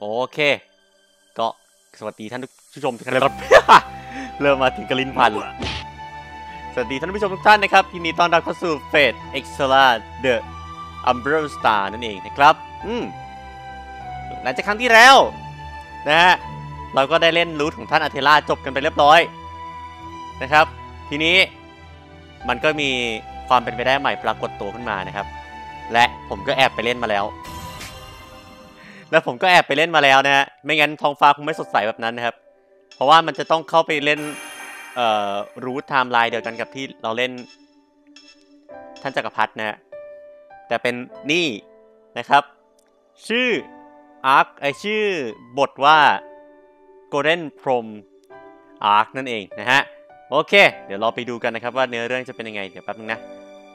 โอเคก็สวัสดีท่านผู้ชมทุกท่านครับ เริ่มมาถึงกลินพันสวัสดีท่านผู้ชมทุกท่านนะครับยินดีต้อนรับเข้าสู่เฟสเอ็กซ์ลาเดอะอัมเบรสตาร์นั่นเองนะครับหลังจากครั้งที่แล้วนะฮะเราก็ได้เล่นรูทของท่านอาเทล่าจบกันไปเรียบร้อยนะครับทีนี้มันก็มีความเป็นไปได้ใหม่ปรากฏตัวขึ้นมานะครับและผมก็แอบไปเล่นมาแล้วนะฮะไม่งั้นท้องฟ้าคงไม่สดใสแบบนั้นนะครับเพราะว่ามันจะต้องเข้าไปเล่นรูทไทม์ไลน์เดียวกันกับที่เราเล่นท่านจักรพรรดินะฮะแต่เป็นนี่นะครับชื่อชื่อบทว่า Golden Prom Arc นั่นเองนะฮะโอเคเดี๋ยวเราไปดูกันนะครับว่าเนื้อเรื่องจะเป็นยังไงเดี๋ยวแป๊บนึงนะ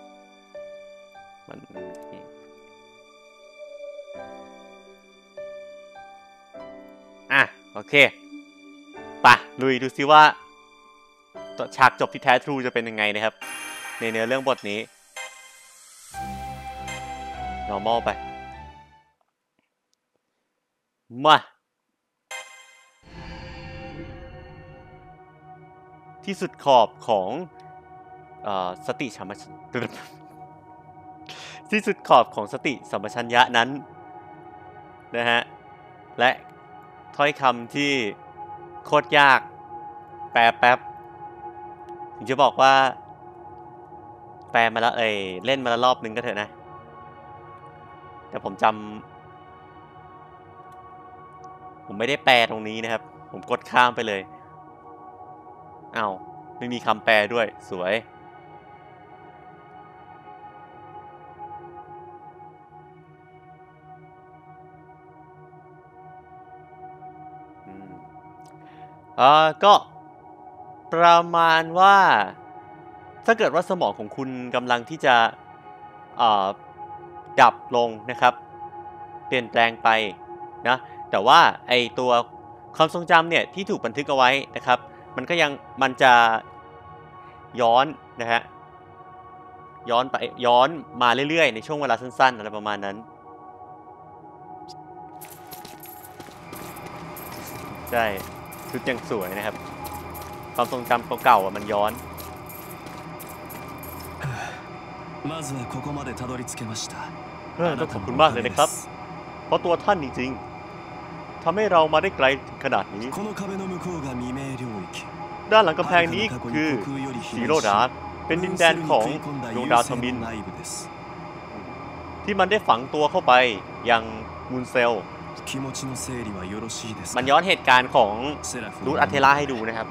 โอเคไปลุยดูซิว่าฉากจบที่แท้ทรูจะเป็นยังไงนะครับในเนื้อเรื่องบทนี้ normal ไปมาที่สุดขอบของสติสัมปชัญญะที่สุดขอบของสติสัมปชัญญะนั้นนะฮะและถ้อยคำที่โคตรยากแปลแป๊บถึงจะบอกว่าแปลมาแล้วเล่นมาแล้วรอบนึงก็เถอะนะแต่ผมไม่ได้แปลตรงนี้นะครับผมกดข้ามไปเลยอ้าวไม่มีคำแปลด้วยสวยก็ประมาณว่าถ้าเกิดว่าสมองของคุณกำลังที่จะดับลงนะครับเปลี่ยนแปลงไปนะแต่ว่าไอตัวความทรงจำเนี่ยที่ถูกบันทึกเอาไว้นะครับมันจะย้อนนะฮะย้อนมาเรื่อยๆในช่วงเวลาสั้นๆอะไรประมาณนั้นใช่ชุดยังสวยนะครับความทรงจำเก่าๆมันย้อนต้องขอบคุณมากเลยนะครับเพราะตัวท่านจริงๆทำให้เรามาได้ไกลถึงขนาดนี้ด้านหลังกำแพงนี้คือซีโร่ดาร์กเป็นดินแดนของดวงดาวทมินที่มันได้ฝังตัวเข้าไปยังมูนเซลมันย้อนเหตุการณ์ของรูทอาเทล่าให้ดูนะครับ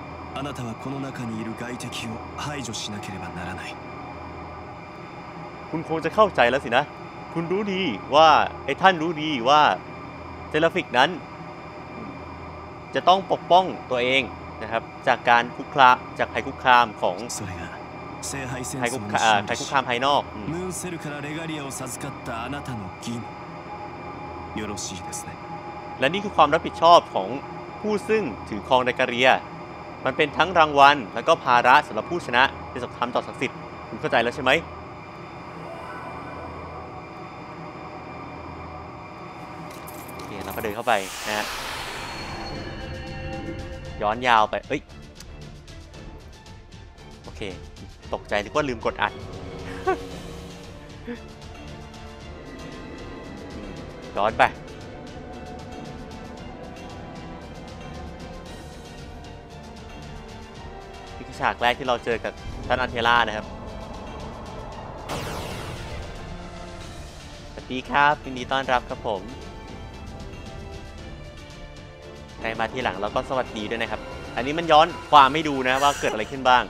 คุณคงจะเข้าใจแล้วสินะคุณรู้ดีว่าท่านรู้ดีว่าเซราฟิกนั้นจะต้องปกป้องตัวเองนะครับจากการจากภัยคุกคามของภัยคุกคามภายนอกและนี่คือความรับผิดชอบของผู้ซึ่งถือครองไดการียมันเป็นทั้งรางวัลและก็ภาระสำหรับผู้ชนะในสงครามต่อศักดิ์สิทธิ์คุณเข้าใจแล้วใช่ไหมโอเคเราก็เดินเข้าไปนะฮะย้อนยาวไปโอเคตกใจนึกว่าลืมกดอัดย้อนไปนี่คือฉากแรกที่เราเจอกับท่านอาเทล่านะครับสวัสดีครับยินดีต้อนรับครับผมใครมาทีหลังเราก็สวัสดีด้วยนะครับอันนี้มันย้อนความให้ดูนะว่าเกิดอะไรขึ้นบ้าง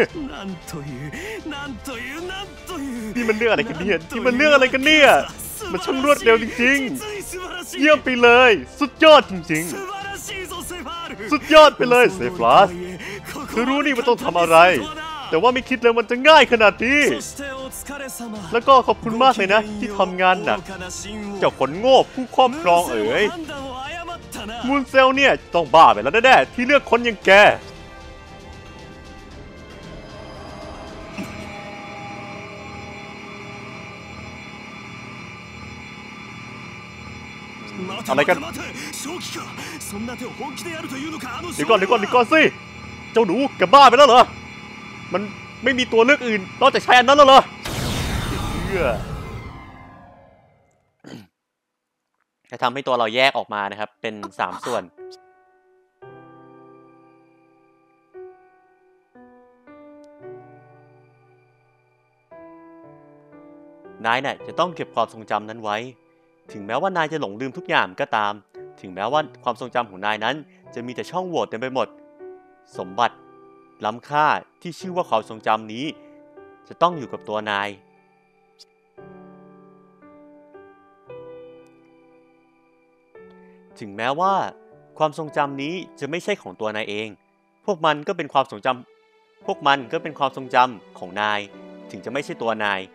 นี่มันเรื่องอะไรกันเนี่ยมันช่างรวดเร็วจริงๆเยี่ยมไปเลยสุดยอดจริงๆสุดยอดไปเลยเซฟลัสคือรู้นี่มันต้องทำอะไรแต่ว่าไม่คิดเลยมันจะง่ายขนาดนี้แล้วก็ขอบคุณมากเลยนะที่ทำงานหนักเจ้าขนโง่ผู้ครอบครองมูนเซลเนี่ยต้องบ้าไปแล้วแน่ๆที่เลือกคนอย่างแกอะไรกันเดี๋ยวก่อนสิเจ้าหนูแกบ้าไปแล้วเหรอมันไม่มีตัวเลือกอื่นนอกจากใช้อันนั้นแล้วเหรอจะทำให้ตัวเราแยกออกมานะครับเป็น3ส่วนนายเนี่ยจะต้องเก็บความทรงจำนั้นไว้ถึงแม้ว่านายจะหลงลืมทุกอย่างก็ตามถึงแม้ว่าความทรงจำของนายนั้นจะมีแต่ช่องโหว่เต็มไปหมดสมบัติล้ำค่าที่ชื่อว่าความทรงจำนี้จะต้องอยู่กับตัวนายถึงแม้ว่าความทรงจำนี้จะไม่ใช่ของตัวนายเองพวกมันก็เป็นความทรงจำของนายถึงจะไม่ใช่ตัวนาย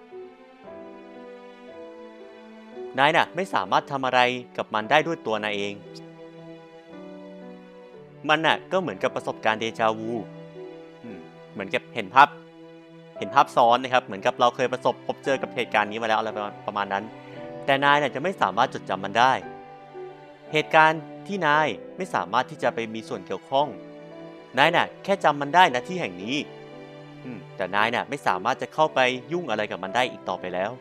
น่ะไม่สามารถทำอะไรกับมันได้ด้วยตัวนายเองมันน่ะก็เหมือนกับประสบการณ์เดจาวูเหมือนกับเห็นภาพซ้อนนะครับเหมือนกับเราเคยพบเจอกับเหตุการณ์นี้มาแล้วอะไรประมาณนั้นแต่นายน่ะจะไม่สามารถจดจำมันได้เหตุการณ์ที่นายไม่สามารถที่จะไปมีส่วนเกี่ยวข้องนายน่ะแค่จำมันได้ณที่แห่งนี้แต่นายน่ะไม่สามารถจะเข้าไปยุ่งอะไรกับมันได้อีกต่อไปแล้ว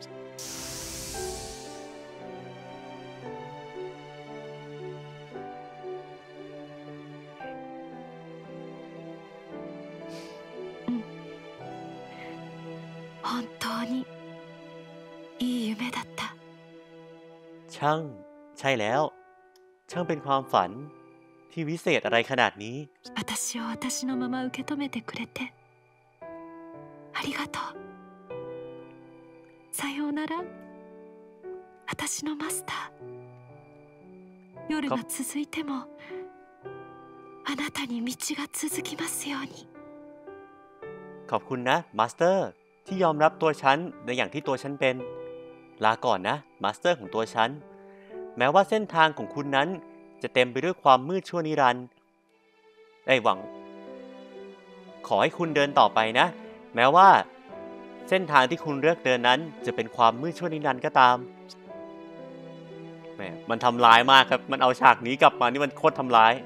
本当にいい夢だったช่างใช่แล้วช่างเป็นความฝันที่วิเศษอะไรขนาดนี้私を私のまま受け止めてくれてありがとうさようなら私のマスター夜が続いてもあなたに道が続きますようにขอบคุณนะมาสเตอร์ที่ยอมรับตัวฉันในอย่างที่ตัวฉันเป็นลาก่อนนะมาสเตอร์ของตัวฉันแม้ว่าเส้นทางของคุณนั้นจะเต็มไปด้วยความมืดชั่วนิรันดร์หวังขอให้คุณเดินต่อไปนะแม้ว่าเส้นทางที่คุณเลือกเดินนั้นจะเป็นความมืดชั่วนิรันดร์ก็ตามแหมมันทำร้ายมากครับมันเอาฉากนี้กลับมานี่มันโคตรทำร้าย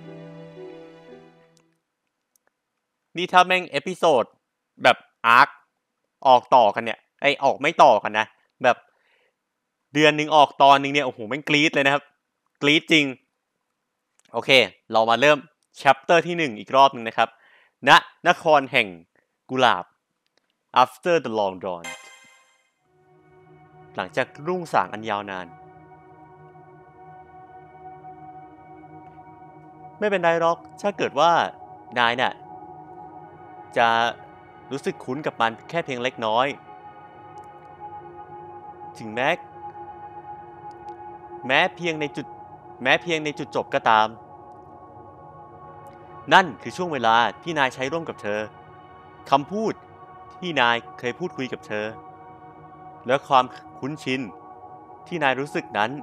นี่ถ้าแม่งเอพิโซดแบบอาร์คออกต่อกันเนี่ยออกไม่ต่อกันนะแบบเดือนหนึ่งออกตอนนึงเนี่ยโอ้โหแม่งกรี๊ดเลยนะครับกรี๊ดจริงโอเคเรามาเริ่ม chapter ที่1อีกรอบนึงนะครับณนครแห่งกุหลาบ after the long dawn หลังจากรุ่งสางอันยาวนานไม่เป็นไรหรอกถ้าเกิดว่านายน่ะจะรู้สึกคุ้นกับมันแค่เพียงเล็กน้อยถึงแม้เพียงในจุดจบก็ตามนั่นคือช่วงเวลาที่นายใช้ร่วมกับเธอคำพูดที่นายเคยพูดคุยกับเธอและความคุ้นชินที่นายรู้สึกนั้น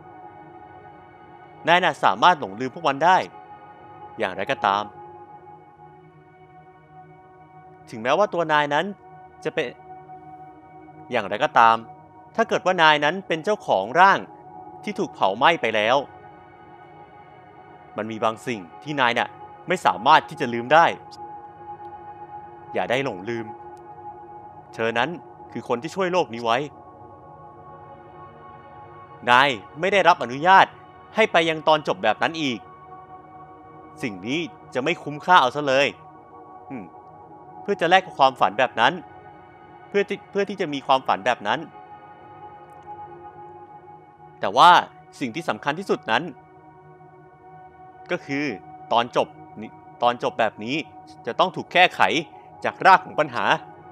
นายน่ะสามารถหลงลืมพวกมันได้อย่างไรก็ตามถึงแม้ว่าตัวนายนั้นจะเป็นอย่างไรก็ตามถ้าเกิดว่านายนั้นเป็นเจ้าของร่างที่ถูกเผาไหม้ไปแล้วมันมีบางสิ่งที่นายน่ะไม่สามารถที่จะลืมได้อย่าได้หลงลืมเธอนั้นคือคนที่ช่วยโลกนี้ไว้นายไม่ได้รับอนุญาตให้ไปยังตอนจบแบบนั้นอีกสิ่งนี้จะไม่คุ้มค่าเอาซะเลยเพื่อจะแลกกับความฝันแบบนั้นเพื่อที่จะมีความฝันแบบนั้นแต่ว่าสิ่งที่สำคัญที่สุดนั้นก็คือตอนจบแบบนี้จะต้องถูกแก้ไขจากรากของปัญหา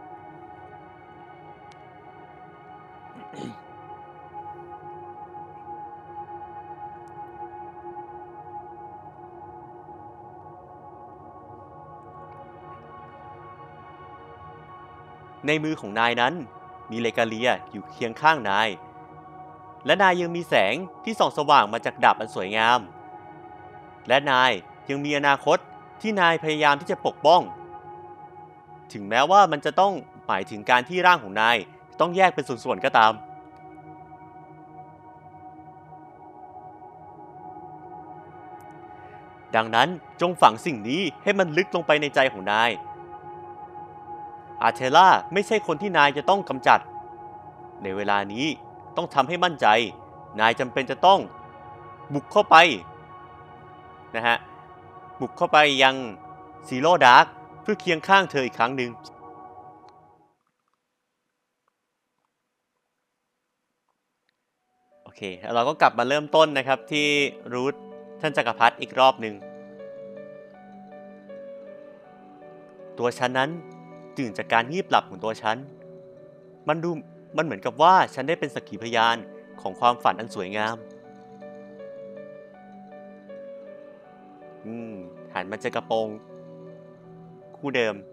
ในมือของนายนั้นมีเลกาเลียอยู่เคียงข้างนายและนายยังมีแสงที่ส่องสว่างมาจากดาบอันสวยงามและนายยังมีอนาคตที่นายพยายามที่จะปกป้องถึงแม้ว่ามันจะต้องหมายถึงการที่ร่างของนายต้องแยกเป็นส่วนๆก็ตามดังนั้นจงฝังสิ่งนี้ให้มันลึกลงไปในใจของนายอาเทล่าไม่ใช่คนที่นายจะต้องกำจัดในเวลานี้ต้องทำให้มั่นใจนายจำเป็นจะต้องบุกเข้าไปนะฮะบุกเข้าไปยังซีโร่ดาร์กเพื่อเคียงข้างเธออีกครั้งหนึ่งโอเคเราก็กลับมาเริ่มต้นนะครับที่รูทท่านจักรพรรดิอีกรอบหนึ่งตัวฉันนั้นตื่นจากการงีบหลับของตัวฉันมันเหมือนกับว่าฉันได้เป็นสักขีพยานของความฝันอันสวยงามหันมาเจอกระโปรงคู่เดิม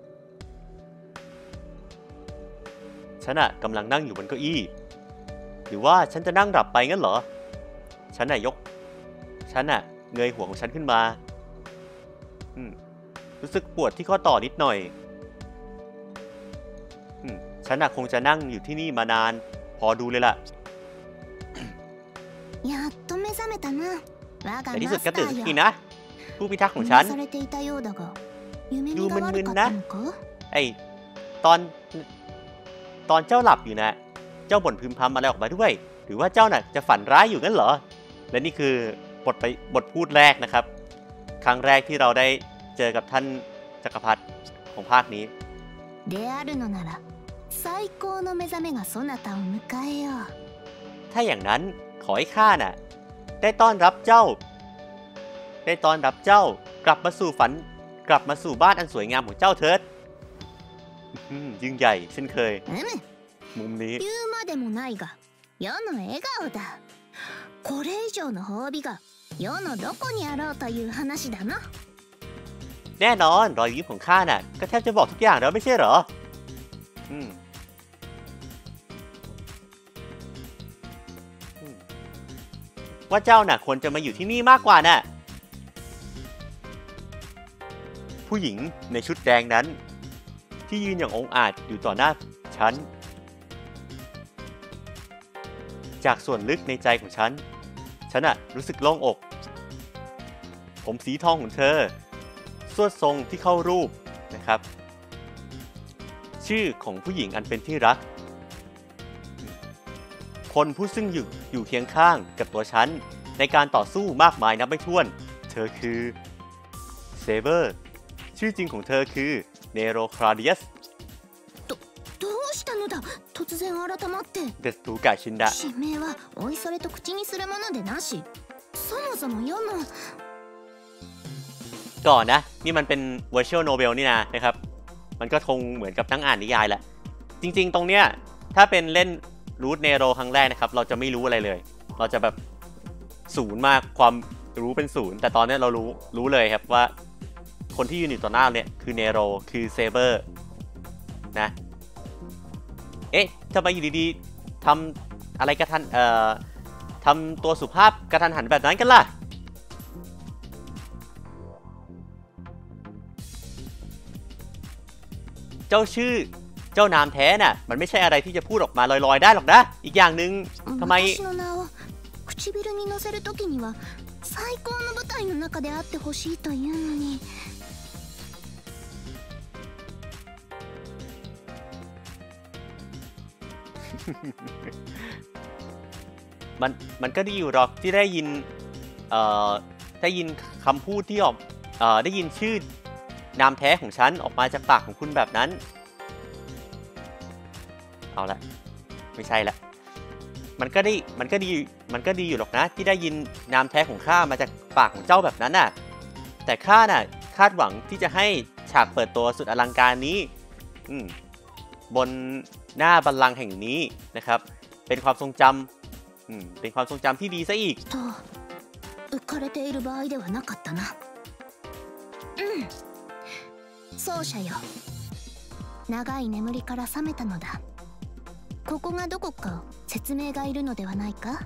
ฉันกำลังนั่งอยู่บนเก้าอี้หรือว่าฉันจะนั่งหลับไปงั้นเหรอฉันเงยหัวของฉันขึ้นมารู้สึกปวดที่ข้อต่อนิดหน่อยฉันคงจะนั่งอยู่ที่นี่มานานพอดูเลยล่ะในที่สุดก็ตื่นสักทีนะผู้พิทักษ์ของฉันดูมึนๆนะไอตอนเจ้าหลับอยู่นะเจ้าบ่นพึมพำอะไรออกมาด้วยหรือว่าเจ้าน่ะจะฝันร้ายอยู่งั้นเหรอและนี่คือบทพูดแรกนะครับครั้งแรกที่เราได้เจอกับท่านจักรพรรดิของภาคนี้ถ้าอย่างนั้นขอให้ข้าน่ะได้ต้อนรับเจ้ากลับมาสู่บ้านอันสวยงามของเจ้าเถิดยิ่งใหญ่เช่นเคยมุมนี้แน่นอนรอยยิ้มของข้าน่ะก็แทบจะบอกทุกอย่างแล้วไม่ใช่เหรอว่าเจ้าน่ะควรจะมาอยู่ที่นี่มากกว่าน่ะผู้หญิงในชุดแดงนั้นที่ยืนอย่างองอาจอยู่ต่อหน้าฉันจากส่วนลึกในใจของฉันรู้สึกโล่งอกผมสีทองของเธอสวดทรงที่เข้ารูปนะครับชื่อของผู้หญิงอันเป็นที่รักคนผู้ซึ่งอยู่เคียงข้างกับตัวฉันในการต่อสู้มากมายนับไม่ถ้วนเธอคือเซเบอร์ชื่อจริงของเธอคือเนโรคราเดียสเดตูกะชินดะก่อนนะนี่มันเป็น virtual novel นี่นะครับมันก็คงเหมือนกับนั่งอ่านนิยายแหละจริงๆตรงเนี้ยถ้าเป็นเล่นรูทเนโรครั้งแรกนะครับเราจะไม่รู้อะไรเลยเราจะแบบศูนย์มากความรู้เป็นศูนย์แต่ตอนนี้เรารู้เลยครับว่าคนที่ยืนอยู่ต่อหน้าเนี่ยคือเนโรคือเซเบอร์นะเอ๊ะทำไมอยู่ดีๆทำอะไรกระทันทำตัวสุภาพกระทันหันแบบนั้นกันล่ะเจ้านามแท้น่ะมันไม่ใช่อะไรที่จะพูดออกมาลอยๆได้หรอกนะอีกอย่างหนึ่งทำไมมันก็ดีอยู่หรอกที่ได้ยินคำพูดที่ออกได้ยินชื่อนามแท้ของฉันออกมาจากปากของคุณแบบนั้นเอาละไม่ใช่ละมันก็ดีอยู่หรอกนะที่ได้ยินนามแท้ของข้ามาจากปากของเจ้าแบบนั้นน่ะแต่ข้าน่ะคาดหวังที่จะให้ฉากเปิดตัวสุดอลังการนี้บนหน้าบัลลังก์แห่งนี้นะครับเป็นความทรงจำที่ดีซะอีก奏者よ、長い眠りから覚めたのだ。ここがどこか説明がいるのではないか？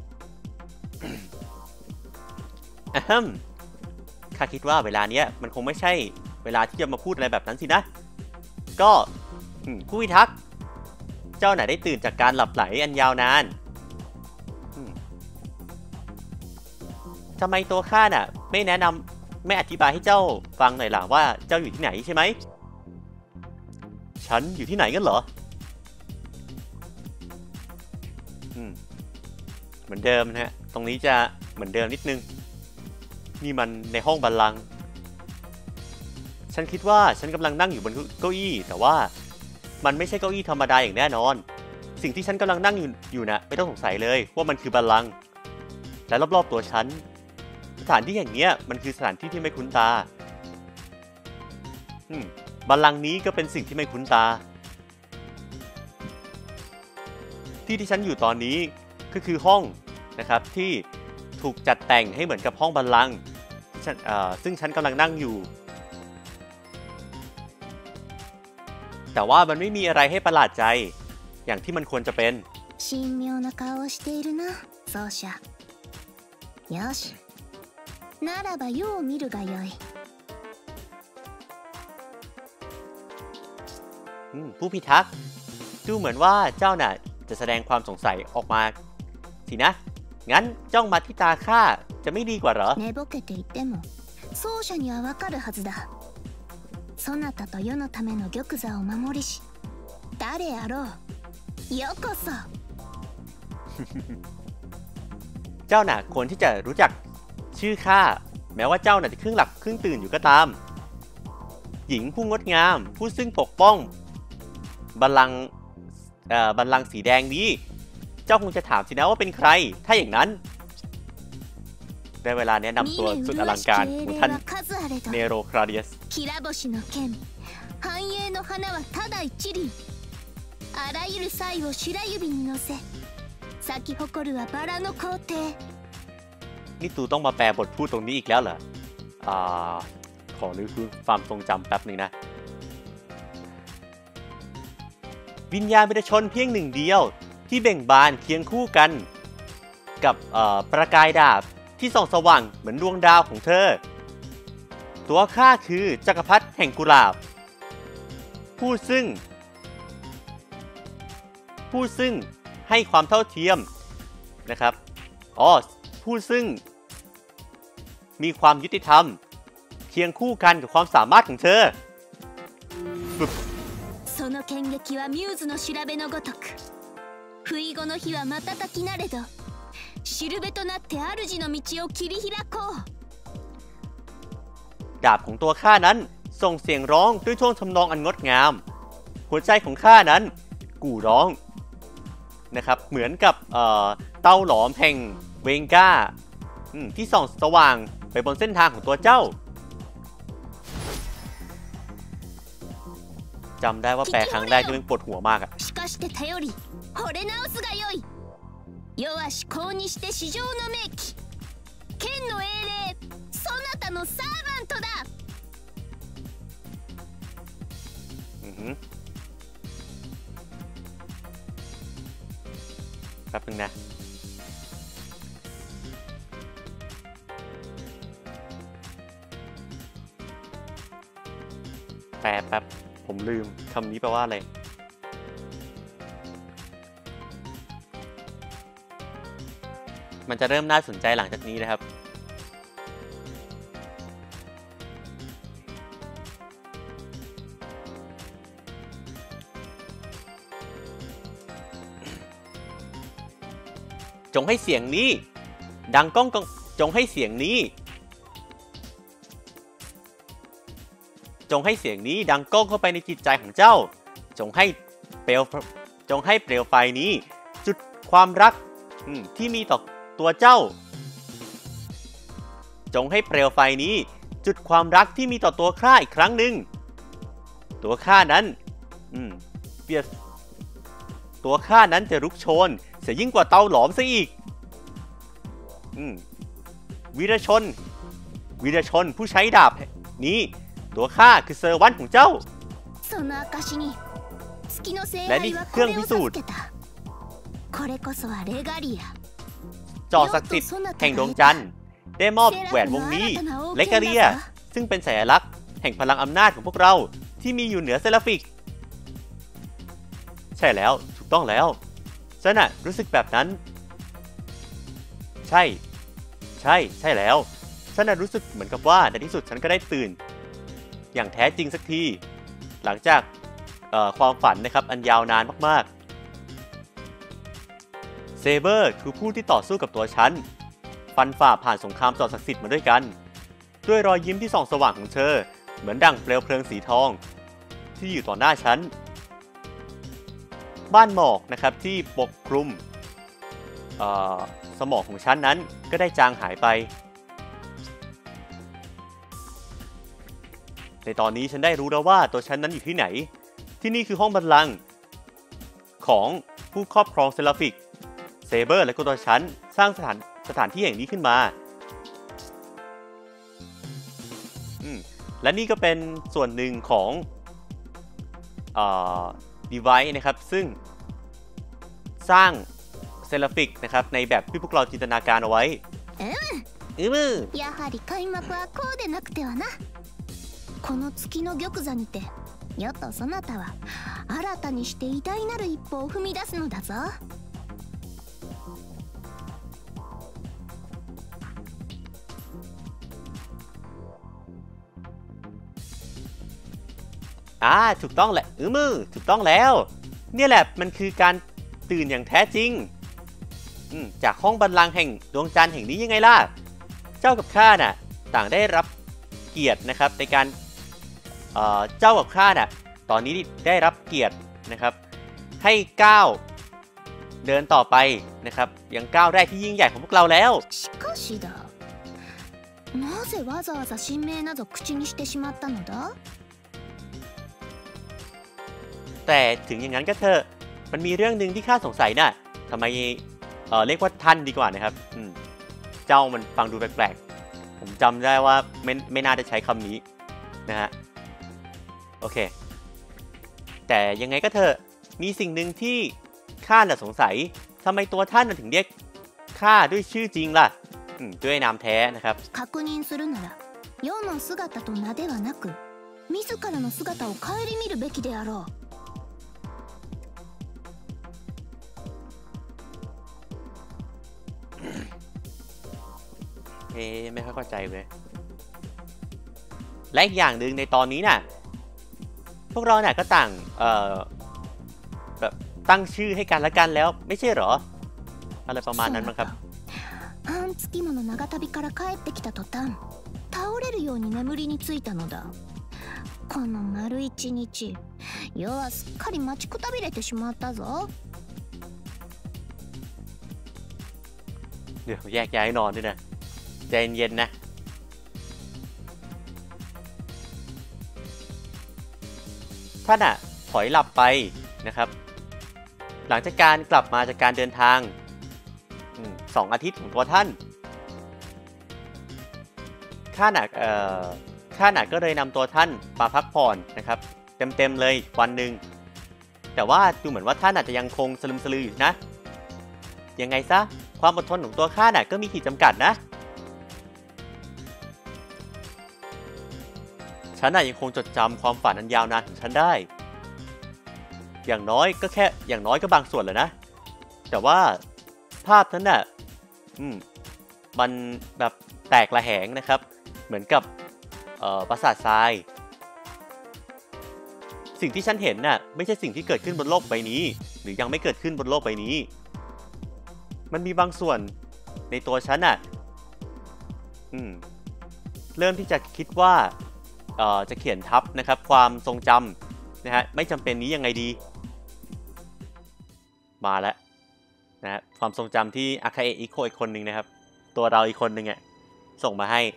ข้าคิดว่าเวลาเนี้ยมันคงไม่ใช่เวลาที่จะมาพูดอะไรแบบนั้นสินะก็ผู้พิทักษ์เจ้าไหนได้ตื่นจากการหลับไหลอันยาวนานทำไมตัวข้าน่ะไม่แนะนไม่อธิบายให้เจ้าฟังหน่อยล่ะว่าเจ้าอยู่ที่ไหนใช่ไหมฉันอยู่ที่ไหนกันเหรอเหมือนเดิมนะฮะตรงนี้จะเหมือนเดิมนิดนึงนี่มันในห้องบัลลังก์ฉันคิดว่าฉันกำลังนั่งอยู่บนเก้าอี้แต่ว่ามันไม่ใช่เก้าอี้ธรรมดาอย่างแน่นอนสิ่งที่ฉันกำลังนั่งอยู่นะไม่ต้องสงสัยเลยว่ามันคือบัลลังก์และรอบๆตัวฉันสถานที่อย่างเนี้ยมันคือสถานที่ที่ไม่คุ้นตาบัลลังก์นี้ก็เป็นสิ่งที่ไม่คุ้นตาที่ฉันอยู่ตอนนี้ก็คือห้องนะครับที่ถูกจัดแต่งให้เหมือนกับห้องบัลลังก์ซึ่งฉันกำลังนั่งอยู่แต่ว่ามันไม่มีอะไรให้ประหลาดใจอย่างที่มันควรจะเป็น神妙な顔をしているな奏者よしならば世を見るがよいผู้พิทักษ์ดูเหมือนว่าเจ้าน่ะจะแสดงความสงสัยออกมาสินะงั้นจ้องมาที่ตาข้าจะไม่ดีกว่าเหรอ寝ぼけていても奏者にはわかるはずだそなたと世のための玉座を守りし誰やろうよこそเจ้าน่ะควรที่จะรู้จักชื่อข้าแม้ว่าเจ้าน่ะจะครึ่งหลับครึ่งตื่นอยู่ก็ตามหญิงผู้งดงามผู้ซึ่งปกป้องบัลลังก์สีแดงนี้เจ้าคงจะถามสินะว่าเป็นใครถ้าอย่างนั้นได้เวลาแนะนำตัวสุดอลังการของท่านเนโรคราเดียส繁栄の花はただ一輪あらゆる才を白指に乗せ咲き誇るはバラの皇帝นี่ตูต้องมาแปลบทพูดตรงนี้อีกแล้วเหรอขอรื้อฟื้นความทรงจำแป๊บหนึ่งนะวิญญาณวิรชนเพียงหนึ่งเดียวที่เบ่งบานเคียงคู่กันกับประกายดาบที่ส่องสว่างเหมือนดวงดาวของเธอตัวข้าคือจักรพรรดิแห่งกุหลาบผู้ซึ่งให้ความเท่าเทียมนะครับผู้ซึ่งมีความยุติธรรมเคียงคู่กันกับความสามารถของเธอその剣撃はミューズの調べのごとく不意後の日は瞬きなれどしるべとなって主の道を切り開こうดาบของตัวข้านั้นส่งเสียงร้องด้วยท่วงทำนองอันงดงามหัวใจของข้านั้นกู่ร้องนะครับเหมือนกับเต้าหลอมแห่งเวงก้าที่ส่องสว่างไปบนเส้นทางของตัวเจ้าจำได้ว่าแปลครั้งแรกที่มันปวดหัวมากอะ世は至高にして至上の名器剣の英霊そなたのサーバントだแป๊บนึงนะแป๊บผมลืมคำนี้แปลว่าอะไรมันจะเริ่มน่าสนใจหลังจากนี้นะครับจงให้เสียงนี้ดังก้องจงให้เสียงนี้ดังก้องเข้าไปในจิตใจของเจ้าจงให้เปลวไฟนี้จุดความรักที่มีต่อตัวเจ้าจงให้เปลวไฟนี้จุดความรักที่มีต่อตัวข้าอีกครั้งหนึ่งตัวข้านั้นจะลุกโชนเสียยิ่งกว่าเตาหลอมซะอีกวีรชนผู้ใช้ดาบนี้ตัวข้าคือเซอร์วันของเจ้าและนี่เครื่องพิสูจน์จอศักดิ์สิทธิ์แห่งดวงจันทร์ได้มอบแหวนวงนี้เลกาเรียซึ่งเป็นสัญลักษณ์แห่งพลังอำนาจของพวกเราที่มีอยู่เหนือเซราฟิกใช่แล้วถูกต้องแล้วฉันน่ะรู้สึกแบบนั้นใช่แล้วฉฉันน่ะรู้สึกเหมือนกับว่าในที่สุดฉันก็ได้ตื่นอย่างแท้จริงสักทีหลังจากความฝันนะครับอันยาวนานมากๆเซเบอร์คือผู้ที่ต่อสู้กับตัวฉันฟันฝ่าผ่านสงครามต่อศักดิ์สิทธิ์มาด้วยกันด้วยรอยยิ้มที่ส่องสว่างของเธอเหมือนดั่งเปลวเพลิงสีทองที่อยู่ต่อหน้าฉันบ้านหมอกนะครับที่ปกคลุมสมองของฉันนั้นก็ได้จางหายไปในตอนนี้ฉันได้รู้แล้วว่าตัวฉันนั้นอยู่ที่ไหนที่นี่คือห้องบัลลังก์ของผู้ครอบครองเซราฟิกเซเบอร์และก็ตัวฉันสร้างสถานที่แห่งนี้ขึ้นมาและนี่ก็เป็นส่วนหนึ่งของdevice นะครับซึ่งสร้างเซราฟิกนะครับในแบบที่พวกเราจินตนาการเอาไว้やはり開幕はこうでなくてはなこの月の玉座にてよとそなたは新たにして偉大なる一歩を踏み出すのだぞถูกต้องแหละถูกต้องแล้วเนี่ยแหละมันคือการตื่นอย่างแท้จริงจากห้องบัลลังก์แห่งดวงจันทร์แห่งนี้ยังไงล่ะเจ้ากับข้าน่ะต่างได้รับเกียรตินะครับในการเจ้ากับข้าน่ะตอนนี้ได้รับเกียรตินะครับให้ก้าวเดินต่อไปนะครับยังก้าวแรกที่ยิ่งใหญ่ของพวกเราแล้วしかしだなぜわざわざ神明など口にしてしまったのだแต่ถึงอย่างนั้นก็เถอะมันมีเรื่องหนึ่งที่ข้าสงสัยน่ะทำไมเรียกว่าท่านดีกว่านะครับเจ้ามันฟังดูแปลกๆผมจำได้ว่าไม่น่าจะใช้คำนี้นะฮะโอเคแต่ยังไงก็เถอะมีสิ่งหนึ่งที่ข้าน่ะสงสัยทำไมตัวท่านถึงเรียกข้าด้วยชื่อจริงล่ะด้วยนามแท้นะครับ確認するなら世の姿と名ではなく自らの姿を顧みるべきであろうไม่ค่อยเข้าใจเลยและอีกอย่างหนึ่งในตอนนี้น่ะพวกเราเนี่ยก็ต่างแบบตั้งชื่อให้กันและกันแล้วไม่ใช่เหรออะไรประมาณนั้นมั้งครับ半月もの長旅から帰ってきた途端倒れるように眠りについたのだこの丸一日世はすっかり待ちくたびれてしまったぞเดี๋ยวแยกย้ายนอนด้วยนะใจเย็นๆนะท่านถอยหลับไปนะครับหลังจากการกลับมาจากการเดินทาง2 อาทิตย์ของตัวท่านข้าก็เลยนำตัวท่านมาพักผ่อนนะครับเต็มเลยวันหนึ่งแต่ว่าดูเหมือนว่าท่านอาจจะยังคงสลึมสลืออยู่นะยังไงซะความอดทนของตัวข้าก็มีขีดจำกัดนะฉันยังคงจดจำความฝันอันยาวนานของฉันได้อย่างน้อยก็บางส่วนแหละนะแต่ว่าภาพนั้นมันแบบแตกระแหงนะครับเหมือนกับปราสาททรายสิ่งที่ฉันเห็นไม่ใช่สิ่งที่เกิดขึ้นบนโลกใบนี้หรือยังไม่เกิดขึ้นบนโลกใบนี้มันมีบางส่วนในตัวฉันเริ่มที่จะคิดว่าจะเขียนทับนะครับความทรงจำนะฮะไม่จำเป็นนี้ยังไงดีมาแล้วนะฮะความทรงจำที่อาคาเอะอีโคอีกคนหนึ่งนะครับตัวเราอีกคนหนึ่งส่งมาให้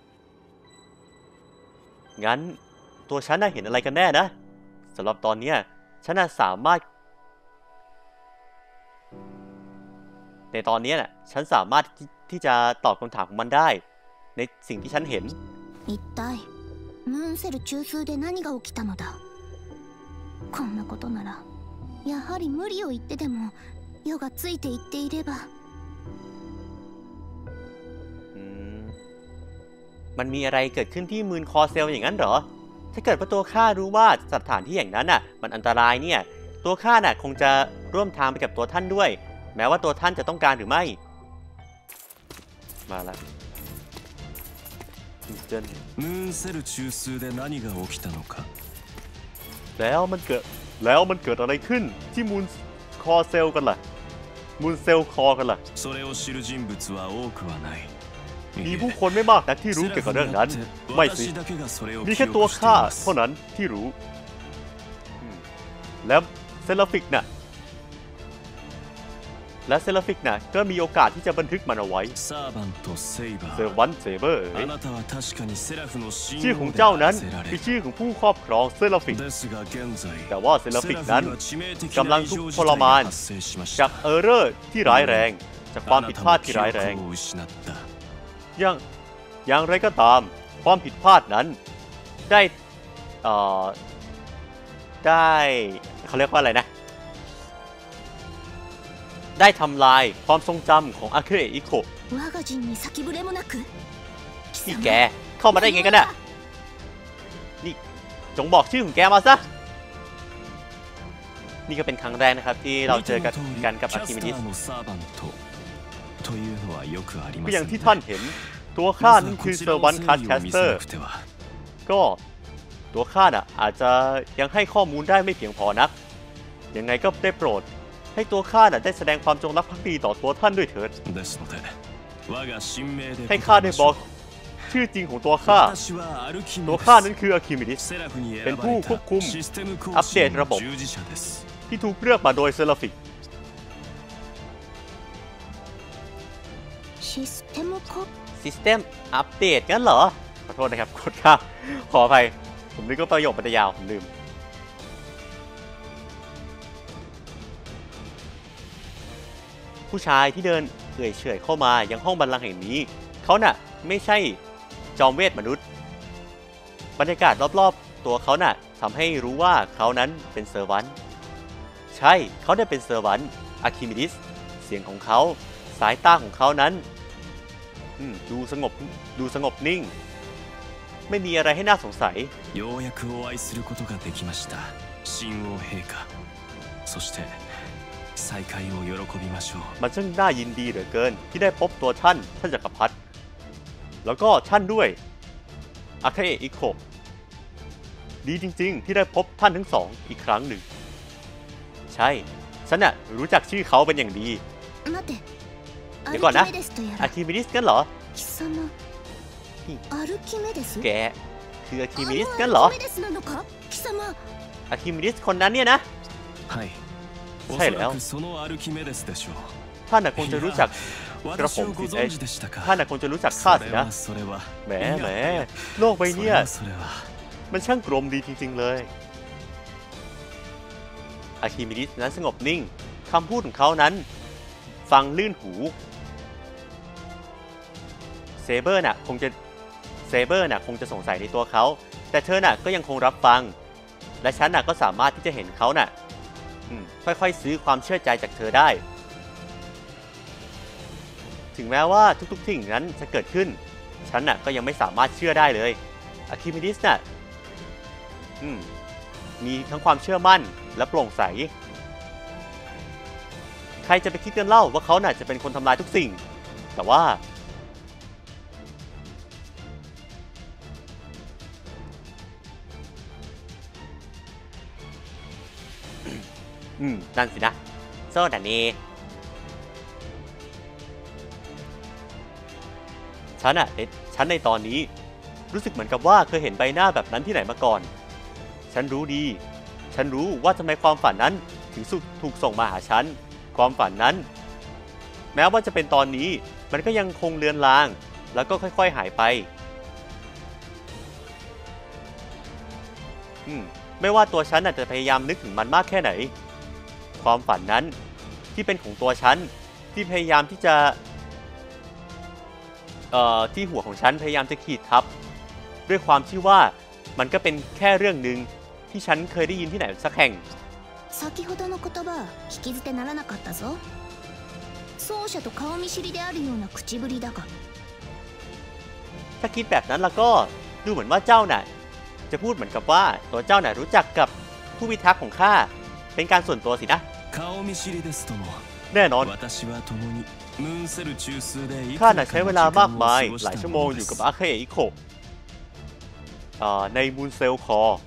งั้นตัวฉันเห็นอะไรกันแน่นะสำหรับตอนนี้ฉันสามารถในตอนนี้ฉันสามารถที่จะตอบคำถามของมันได้ในสิ่งที่ฉันเห็น一体ムーンセル中枢で何が起きたのだこんなことならやはり無理を言ってでも世がついていっていればมันมีอะไรเกิดขึ้นที่มูนคอเซลอย่างนั้นเหรอถ้าเกิดว่าตัวข้ารู้ว่าสถานที่อย่างนั้นมันอันตรายเนี่ยตัวข้าคงจะร่วมทางไปกับตัวท่านด้วยแม้ว่าตัวท่านจะต้องการหรือไม่มาแล้วムーンセル中枢で何が起きたのか。 แล้วมันเกิดอะไรขึ้นที่มูนคอเซลกันล่ะมูนเซลคอกันล่ะそれを知る人物は多くはない。 มีผู้คนไม่มากนักที่รู้เกี่ยวกับเรื่องนั้นไม่สิมีแค่ตัวข้าเท่านั้นที่รู้แล้วเซราฟิกน่ะก็มีโอกาสที่จะบันทึกมันเอาไว้เซอร์วันเซเบอร์ชื่อของเจ้านั้นคือชื่อของผู้ครอบครองเซราฟิกแต่ว่าเซราฟิกนั้นกำลังทุกข์ทรมานจากเออร์เรอร์ที่ร้ายแรงจากความผิดพลาดที่ร้ายแรงอย่างไรก็ตามความผิดพลาดนั้นได้เขาเรียกว่าอะไรนะได้ทำลายความทรงจำของอาเคเอะอิโคะนี่แกเข้ามาได้ไงกันน่ะนี่จงบอกชื่อของแกมาซะนี่ก็เป็นครั้งแรกนะครับที่เราเจอกันกับอาร์คิมิดิสก็อย่างที่ท่านเห็นตัวข้านั่นคือเซอร์วันคัสแคสเตอร์ก็ตัวข้าน่ะอาจจะยังให้ข้อมูลได้ไม่เพียงพอนักยังไงก็ได้โปรดให้ตัวข้าน่ะได้แสดงความจงรักภักดีต่อตัวท่านด้วยเถิดให้ข้าได้บอกชื่อจริงของตัวข้านั้นคืออาร์คิมิดิสเป็นผู้ควบคุมอัปเดตระบบที่ถูกเลือกมาโดยเซราฟิกซิสเต็มอัปเดตงั้นเหรอขอโทษนะครับกดข้ามขออภัยผมนึกว่าประโยคมันจะยาวผมลืมผู้ชายที่เดินเอื่อยเฉยเข้ามายังห้องบัลลังก์แห่งนี้เขาน่ะไม่ใช่จอมเวทมนุษย์บรรยากาศรอบๆตัวเขาน่ะทำให้รู้ว่าเขานั้นเป็นเซอร์วันใช่เขาได้เป็นเซอร์วันอาร์คิมิดิสเสียงของเขาสายตาของเขานั้นดูสงบนิ่งไม่มีอะไรให้น่าสงสัยมันช่างน่ายินดีเหลือเกินที่ได้พบตัวท่านจักรพรรดิแล้วก็ท่านด้วยอาเคเอะอิโคะดีจริงๆที่ได้พบท่านทั้งสองอีกครั้งหนึ่งใช่ฉันน่ะรู้จักชื่อเขาเป็นอย่างดีเดี๋ยวก่อนนะอาร์คิมิดิสกันเหรอแกคืออาร์คิมิดิสกันเหรออาร์คิมิดิสคนนั้นเนี่ยนะใช่แล้วท่านน่ะคงจะรู้จักกระผมสิท่านน่ะคงจะรู้จักข้าสินะแหมโลกใบนี้มันช่างกลมดีจริงๆเลยอาร์คิมิดิสนั้นสงบนิ่งคำพูดของเขานั้นฟังลื่นหูเซเบอร์น่ะคงจะสงสัยในตัวเขาแต่เธอน่ะก็ยังคงรับฟังและฉันน่ะก็สามารถที่จะเห็นเขาน่ะค่อยๆซื้อความเชื่อใจจากเธอได้ถึงแม้ว่าทุกๆสิ่งนั้นจะเกิดขึ้นฉันน่ะก็ยังไม่สามารถเชื่อได้เลยอาร์คิมิดิสน่ะมีทั้งความเชื่อมั่นและโปร่งใสใครจะไปคิดกันเล่าว่าเขาน่ะจะเป็นคนทำลายทุกสิ่งแต่ว่านั่นสินะโซดานีฉันในตอนนี้รู้สึกเหมือนกับว่าเคยเห็นใบหน้าแบบนั้นที่ไหนมาก่อนฉันรู้ว่าทำไมความฝันนั้นถึงถูกส่งมาหาฉันความฝันนั้นแม้ว่าจะเป็นตอนนี้มันก็ยังคงเลือนลางแล้วก็ค่อยๆหายไปไม่ว่าตัวฉันจะพยายามนึกถึงมันมากแค่ไหนความฝันนั้นที่เป็นของตัวฉันที่พยายามที่จะที่หัวของฉันพยายามจะขีดทับด้วยความที่ว่ามันก็เป็นแค่เรื่องหนึ่งที่ฉันเคยได้ยินที่ไหนสักแห่ง先ほどの言葉聞き捨てならなかったぞ奏者と顔見知りであるような口ぶりだがถ้าคิดแบบนั้นแล้วก็ดูเหมือนว่าเจ้าน่ะจะพูดเหมือนกับว่าตัวเจ้าน่ะรู้จักกับผู้พิทักษ์ของข้าเป็นการส่วนตัวสินะแน่นอนข้าน่ะใช้เวลามากมายหลายชั่วโมงอยู่กับอาเคเอะอิโคะในมูนเซลคอร์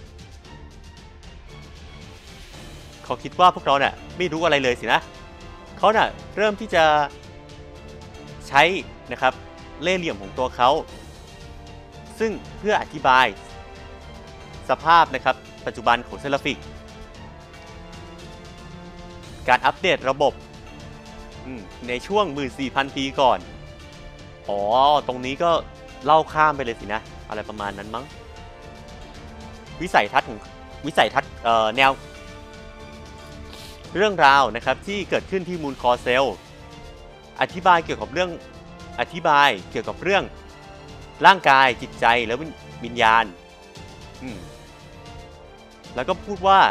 เขาคิดว่าพวกเราเนี่ยไม่รู้อะไรเลยสินะเขาน่ะเริ่มที่จะใช้นะครับเล่ห์เหลี่ยมของตัวเขาซึ่งเพื่ออธิบายสภาพนะครับปัจจุบันของเซราฟิกการอัปเดตระบบในช่วง 14,000 ปีก่อนอ๋อตรงนี้ก็เล่าข้ามไปเลยสินะอะไรประมาณนั้นมั้งวิสัยทัศน์แนวเรื่องราวนะครับที่เกิดขึ้นที่มูนคอเซลอธิบายเกี่ยวกับเรื่องร่างกายจิตใจและวิญญาณแล้วก็พูดว่า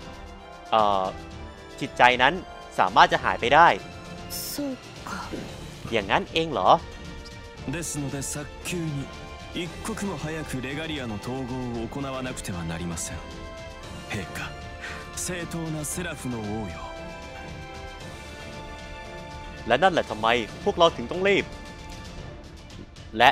จิตใจนั้นสามารถจะหายไปได้อย่างนั้นเองเหรอですので早急に一刻も早くレガリアの統合を行わなくてはなりません陛下正当なセラフの王よและนั่นแหละทำไมพวกเราถึงต้องรีบแล้ว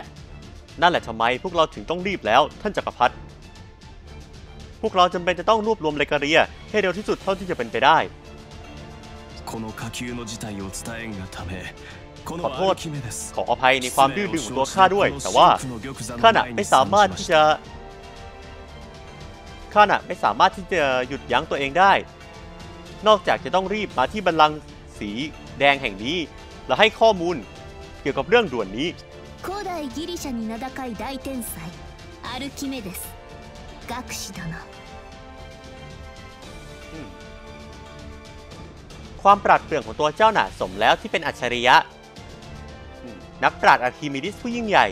ท่านจักรพรรดิพวกเราจำเป็นจะต้องรวบรวมเลกาเรียให้เร็วที่สุดเท่าที่จะเป็นไปได้この下級の事態を伝えんがためขอโทษขออภัยในความดื้อดึงของตัวข้าด้วยแต่ว่าข้าน่ะไม่สามารถที่จะหยุดยั้งตัวเองได้นอกจากจะต้องรีบมาที่บัลลังก์สีแดงแห่งนี้และให้ข้อมูลเกี่ยวกับเรื่องด่วนนี้古代ギリシャに名高い大天才アルキメデス学士殿ความปราดเปรื่องของตัวเจ้าน่ะสมแล้วที่เป็นอัจฉริยะนักปราชญ์อาร์คิมิดิสผู้ยิ่งใหญ่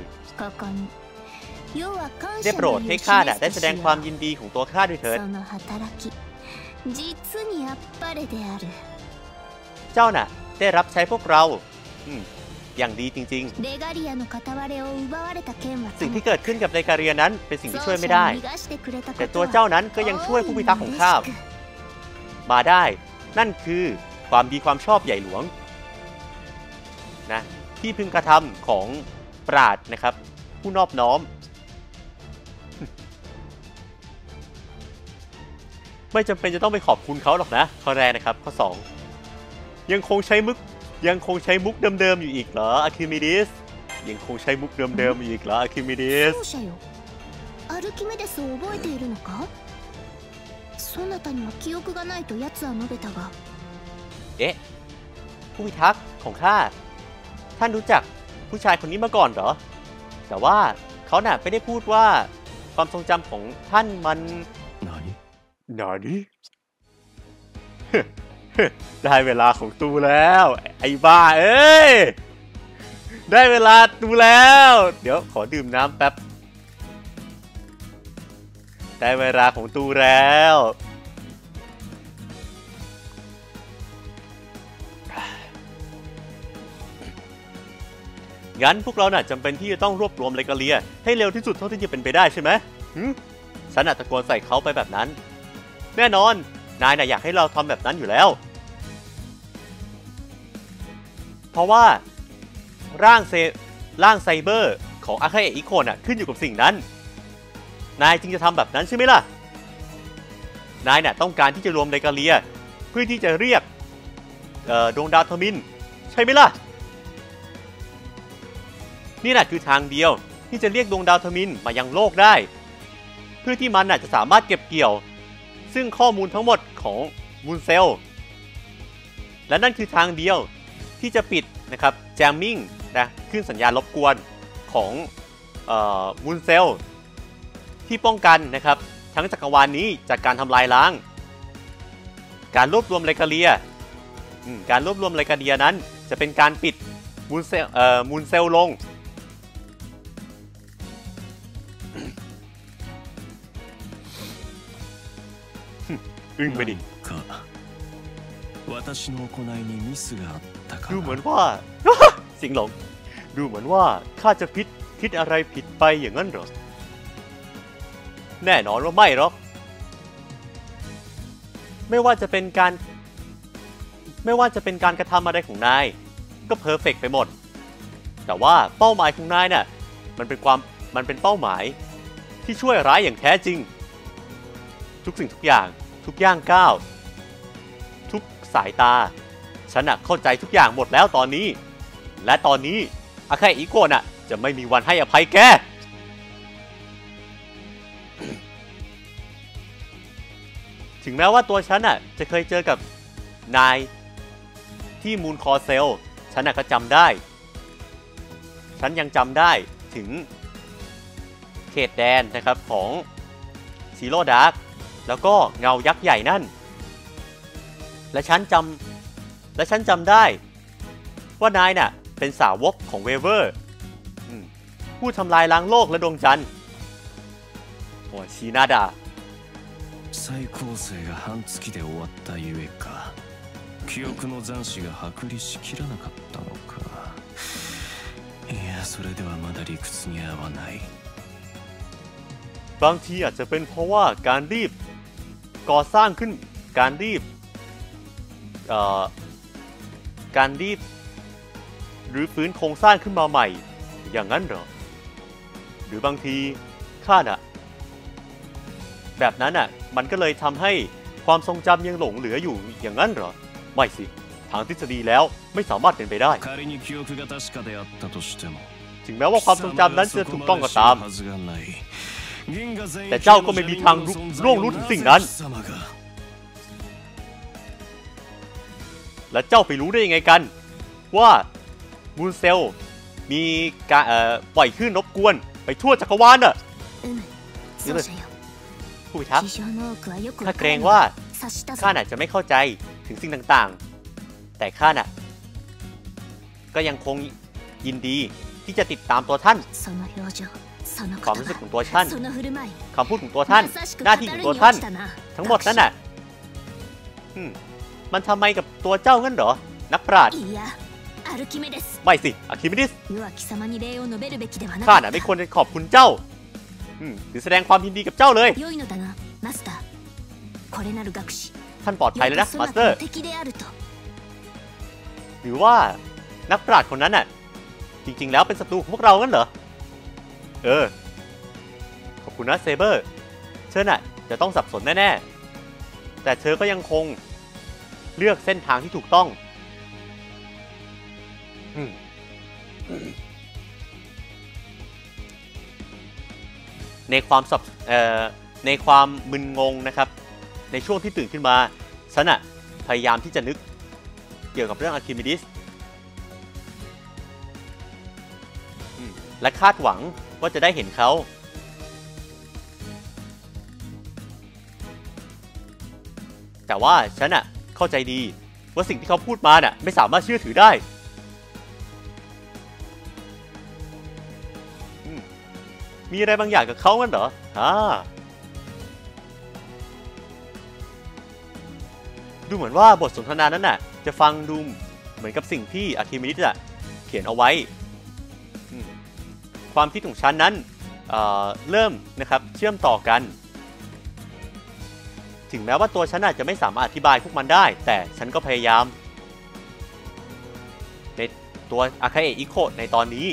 ได้โปรดให้ข้าได้แสดงความยินดีของตัวข้าด้วยเถิดเจ้าน่ะได้รับใช้พวกเราอย่างดีจริงๆสิ่งที่เกิดขึ้นกับเลกาเรียนั้นเป็นสิ่งที่ช่วยไม่ได้แต่ตัวเจ้านั้นก็ยังช่วยผู้พิทักษ์ของข้ามาได้นั่นคือความดีความชอบใหญ่หลวงนะที่พึงกระทำของปราชญ์นะครับผู้นอบน้อมไม่จำเป็นจะต้องไปขอบคุณเขาหรอกนะข้อแรกนะครับข้อ2ยังคงใช้มุกเดิมๆอยู่อีกเหรออะคิมิดิสยังคงใช้มุกเดิมๆอยู่อีกเหรออะคิมิดิสアルキメデスを覚えているのかそなたには記憶がないと奴は述べたがผู้พิทักษ์ของข้าท่านรู้จักผู้ชายคนนี้มาก่อนเหรอแต่ว่าเขาน่ะไม่ได้พูดว่าความทรงจำของท่านมันนานี่ได้เวลาของตูแล้วไอ้บ้าเอ้ยได้เวลาตูแล้วเดี๋ยวขอดื่มน้ำแป๊บได้เวลาของตูแล้วงั้นพวกเราน่ะจำเป็นที่จะต้องรวบรวมเลกาเรียให้เร็วที่สุดเท่าที่จะเป็นไปได้ใช่ไหมฉันน่ะตะโกนใส่เขาไปแบบนั้นแน่นอนนายน่ะอยากให้เราทำแบบนั้นอยู่แล้วเพราะว่าร่างไซเบอร์ของอาคาเอะอิโคนน่ะขึ้นอยู่กับสิ่งนั้นนายจึงจะทำแบบนั้นใช่ไหมล่ะนายน่ะต้องการที่จะรวมเลกาเรียเพื่อที่จะเรียกดวงดาวทมินใช่ไหมล่ะนี่แหละคือทางเดียวที่จะเรียกดวงดาวทมินมายังโลกได้เพื่อที่มันจะสามารถเก็บเกี่ยวซึ่งข้อมูลทั้งหมดของมูนเซลและนั่นคือทางเดียวที่จะปิดนะครับแจมมิ่งนะขึ้นสัญญาณรบกวนของมูนเซลที่ป้องกันนะครับทั้งจักรวาลนี้จากการทำลายล้างการรวบรวมเลกาเรียนั้นจะเป็นการปิดมูนเซลลงอึ้งไปดิดูเหมือนว่าสิงหลงดูเหมือนว่าข้าจะคิดอะไรผิดไปอย่างนั้นเหรอแน่นอนว่าไม่หรอกไม่ว่าจะเป็นการกระทำอะไรของนายก็เพอร์เฟกต์ไปหมดแต่ว่าเป้าหมายของนายเนี่ยมันเป็นเป้าหมายที่ช่วยร้ายอย่างแท้จริงทุกสิ่งทุกอย่างทุกย่างก้าวทุกสายตาฉันน่ะเข้าใจทุกอย่างหมดแล้วตอนนี้และตอนนี้อาคาอิโกะน่ะจะไม่มีวันให้อภัยแกถึงแม้ว่าตัวฉันน่ะจะเคยเจอกับนายที่มูนคอเซลฉันน่ะก็จำได้ฉันยังจำได้ถึงเขตแดนนะครับของซีโร่ดาร์กแล้วก็เงายักษ์ใหญ่นั่นและฉันจำได้ว่านายน่ะเป็นสาวกของเวเวอร์ผู้ทำลายล้างโลกและดวงจันทร์โอ้ชีนาดา再構成が半月で終わったゆえか記憶の残滓が剥離しきらなかったのかいやそれではまだ理屈に合わないบางทีอาจจะเป็นเพราะว่าการรีบก่อสร้างขึ้นการรีบหรือฟื้นโครงสร้างขึ้นมาใหม่อย่างนั้นเหรอหรือบางทีข้าน่ะแบบนั้นน่ะมันก็เลยทำให้ความทรงจำยังหลงเหลืออยู่อย่างนั้นเหรอไม่สิทางทฤษฎีแล้วไม่สามารถเป็นไปได้ถึงแม้ว่าความทรงจำนั้นจะถูกต้องก็ตามแต่เจ้าก็ไม่มีทางล่วงรู้ถึงสิ่งนั้นและเจ้าไปรู้ได้ยังไงกันว่ามูนเซลมีการปล่อยคลื่นรบกวนไปทั่วจักรวาลน่ะผู้พิทักษ์ข้าเกรงว่าข้าน่ะจะไม่เข้าใจถึงสิ่งต่างๆแต่ข้าน่ะก็ยังคงยินดีที่จะติดตามตัวท่านความรู้สึกของตัวท่านคำพูดของตัวท่านหน้าที่ของตัวท่านทั้งหมดนั้นน่ะมันทำไมกับตัวเจ้างั้นเหรอนักปราชญ์ไม่สิอาร์คิมิดิสข้าน่ะไม่ควรจะขอบคุณเจ้าหรือแสดงความยินดีกับเจ้าเลยท่านปลอดภัยแล้วนะมาสเตอร์หรือว่านักปราชญ์คนนั้นน่ะจริงๆแล้วเป็นศัตรูของพวกเรางั้นเหรอขอบคุณนะเซเบอร์เธอน่ะจะต้องสับสนแน่ๆแต่เธอก็ยังคงเลือกเส้นทางที่ถูกต้องในความมึนงงนะครับในช่วงที่ตื่นขึ้นมาฉันน่ะพยายามที่จะนึกเกี่ยวกับเรื่องอาร์คิมิดิสและคาดหวังว่าจะได้เห็นเขาแต่ว่าฉันน่ะเข้าใจดีว่าสิ่งที่เขาพูดมาน่ะไม่สามารถเชื่อถือได้มีอะไรบางอย่างกับเขางั้นเหรอดูเหมือนว่าบทสนทนานั้นน่ะจะฟังดูเหมือนกับสิ่งที่อาร์คิมิดิสเขียนเอาไว้ความคิดของฉันนั้นเริ่มนะครับเชื่อมต่อกันถึงแม้ว่าตัวฉันอาจจะไม่สามารถอธิบายพวกมันได้แต่ฉันก็พยายามในตัวอาคาเอะอิโคะในตอนนี้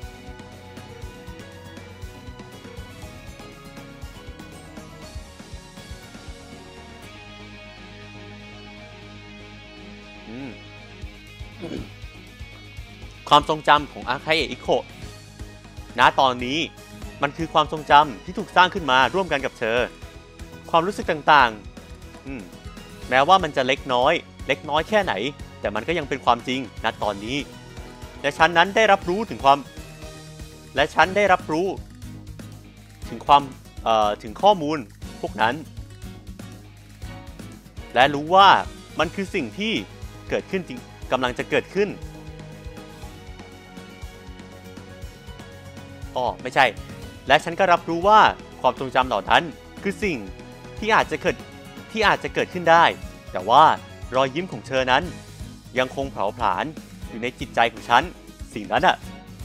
ความทรงจำของอาคาเอะอิโคะณตอนนี้มันคือความทรงจำที่ถูกสร้างขึ้นมาร่วมกันกับเธอความรู้สึกต่างๆแม้ว่ามันจะเล็กน้อยแค่ไหนแต่มันก็ยังเป็นความจริงณตอนนี้และฉันนั้นได้รับรู้ถึงถึงข้อมูลพวกนั้นและรู้ว่ามันคือสิ่งที่เกิดขึ้นจริงกำลังจะเกิดขึ้นไม่ใช่และฉันก็รับรู้ว่าความทรงจำเหล่านั้นคือสิ่งที่อาจจะเกิดขึ้นได้แต่ว่ารอยยิ้มของเธอนั้นยังคงเผาผลาญอยู่ในจิตใจของฉันสิ่งนั้นอ่ะ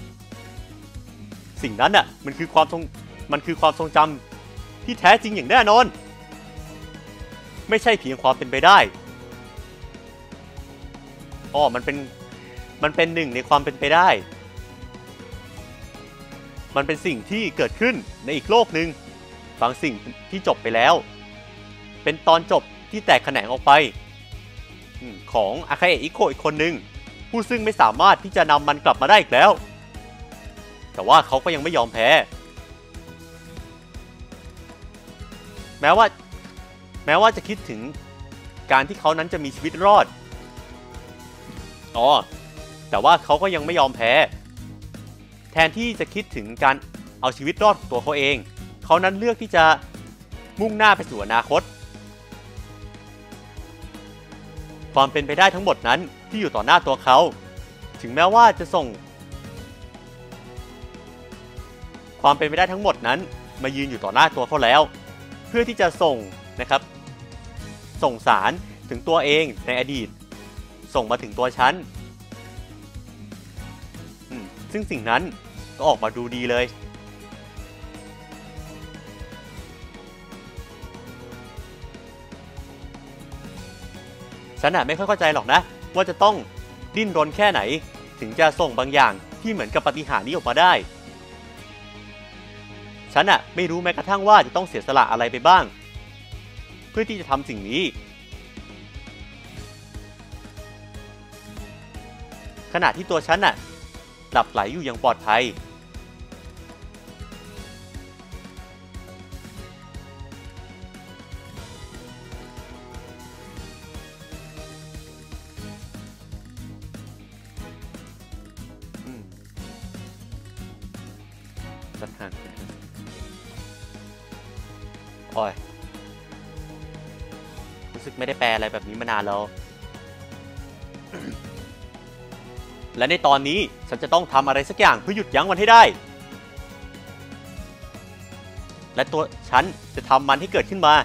มันคือความทรงจำที่แท้จริงอย่างแน่นอนไม่ใช่เพียงความเป็นไปได้มันเป็นหนึ่งในความเป็นไปได้มันเป็นสิ่งที่เกิดขึ้นในอีกโลกหนึ่งบางสิ่งที่จบไปแล้วเป็นตอนจบที่แตกแขนงออกไปของอาคาเอะอิโคะอีกคนหนึ่งผู้ซึ่งไม่สามารถที่จะนำมันกลับมาได้อีกแล้วแต่ว่าเขาก็ยังไม่ยอมแพ้แม้ว่าจะคิดถึงการที่เขานั้นจะมีชีวิตรอดแต่ว่าเขาก็ยังไม่ยอมแพ้แทนที่จะคิดถึงการเอาชีวิตรอดของตัวเขาเองเขานั้นเลือกที่จะมุ่งหน้าไปสู่อนาคตความเป็นไปได้ทั้งหมดนั้นที่อยู่ต่อหน้าตัวเขาถึงแม้ว่าจะส่งความเป็นไปได้ทั้งหมดนั้นมายืนอยู่ต่อหน้าตัวเขาแล้วเพื่อที่จะส่งนะครับส่งสารถึงตัวเองในอดีตส่งมาถึงตัวฉันซึ่งสิ่งนั้นก็ออกมาดูดีเลยฉันไม่ค่อยเข้าใจหรอกนะว่าจะต้องดิ้นรนแค่ไหนถึงจะส่งบางอย่างที่เหมือนกับปาฏิหาริย์นี้ออกมาได้ฉันไม่รู้แม้กระทั่งว่าจะต้องเสียสละอะไรไปบ้างเพื่อที่จะทำสิ่งนี้ขณะที่ตัวฉันหลับไหลอยู่อย่างปลอดภัยโอ้ยรู้สึกไม่ได้แปลอะไรแบบนี้มานานแล้ว และในตอนนี้ฉันจะต้องทำอะไรสักอย่างเพื่อหยุดยั้งมันให้ได้และตัวฉันจะทำมันให้เกิดขึ้นมา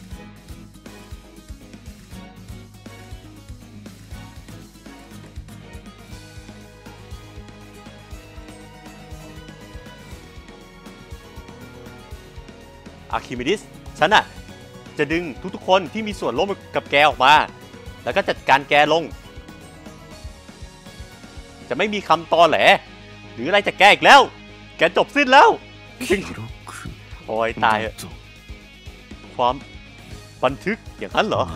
อาร์คิมิดิสฉันจะดึงทุกๆคนที่มีส่วนร่วมกับแกออกมาแล้วก็จัดการแกลงจะไม่มีคำตอแหลหรืออะไรจากแกอีกแล้วแกจบสิ้นแล้วโอ้ยตายความบันทึกอย่างนั้นเหรอ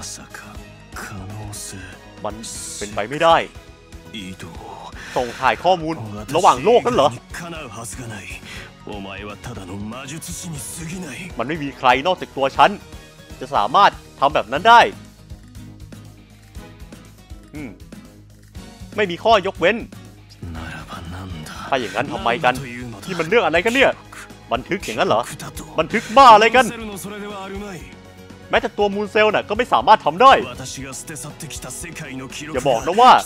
มันเป็นไปไม่ได้ส่งถ่ายข้อมูลระหว่างโลกนั่นเหรอมันไม่มีใครนอกจากตัวฉันจะสามารถทำแบบนั้นได้ไม่มีข้อยกเว้นถ้าอย่างนั้นทำไมกันที่มันเรื่องอะไรกันเนี่ยบันทึกอย่างนั้นเหรอบันทึกบ้าอะไรกันแม้แต่ตัวมูนเซลก็ไม่สามารถทำได้อย่าบอกนะว่า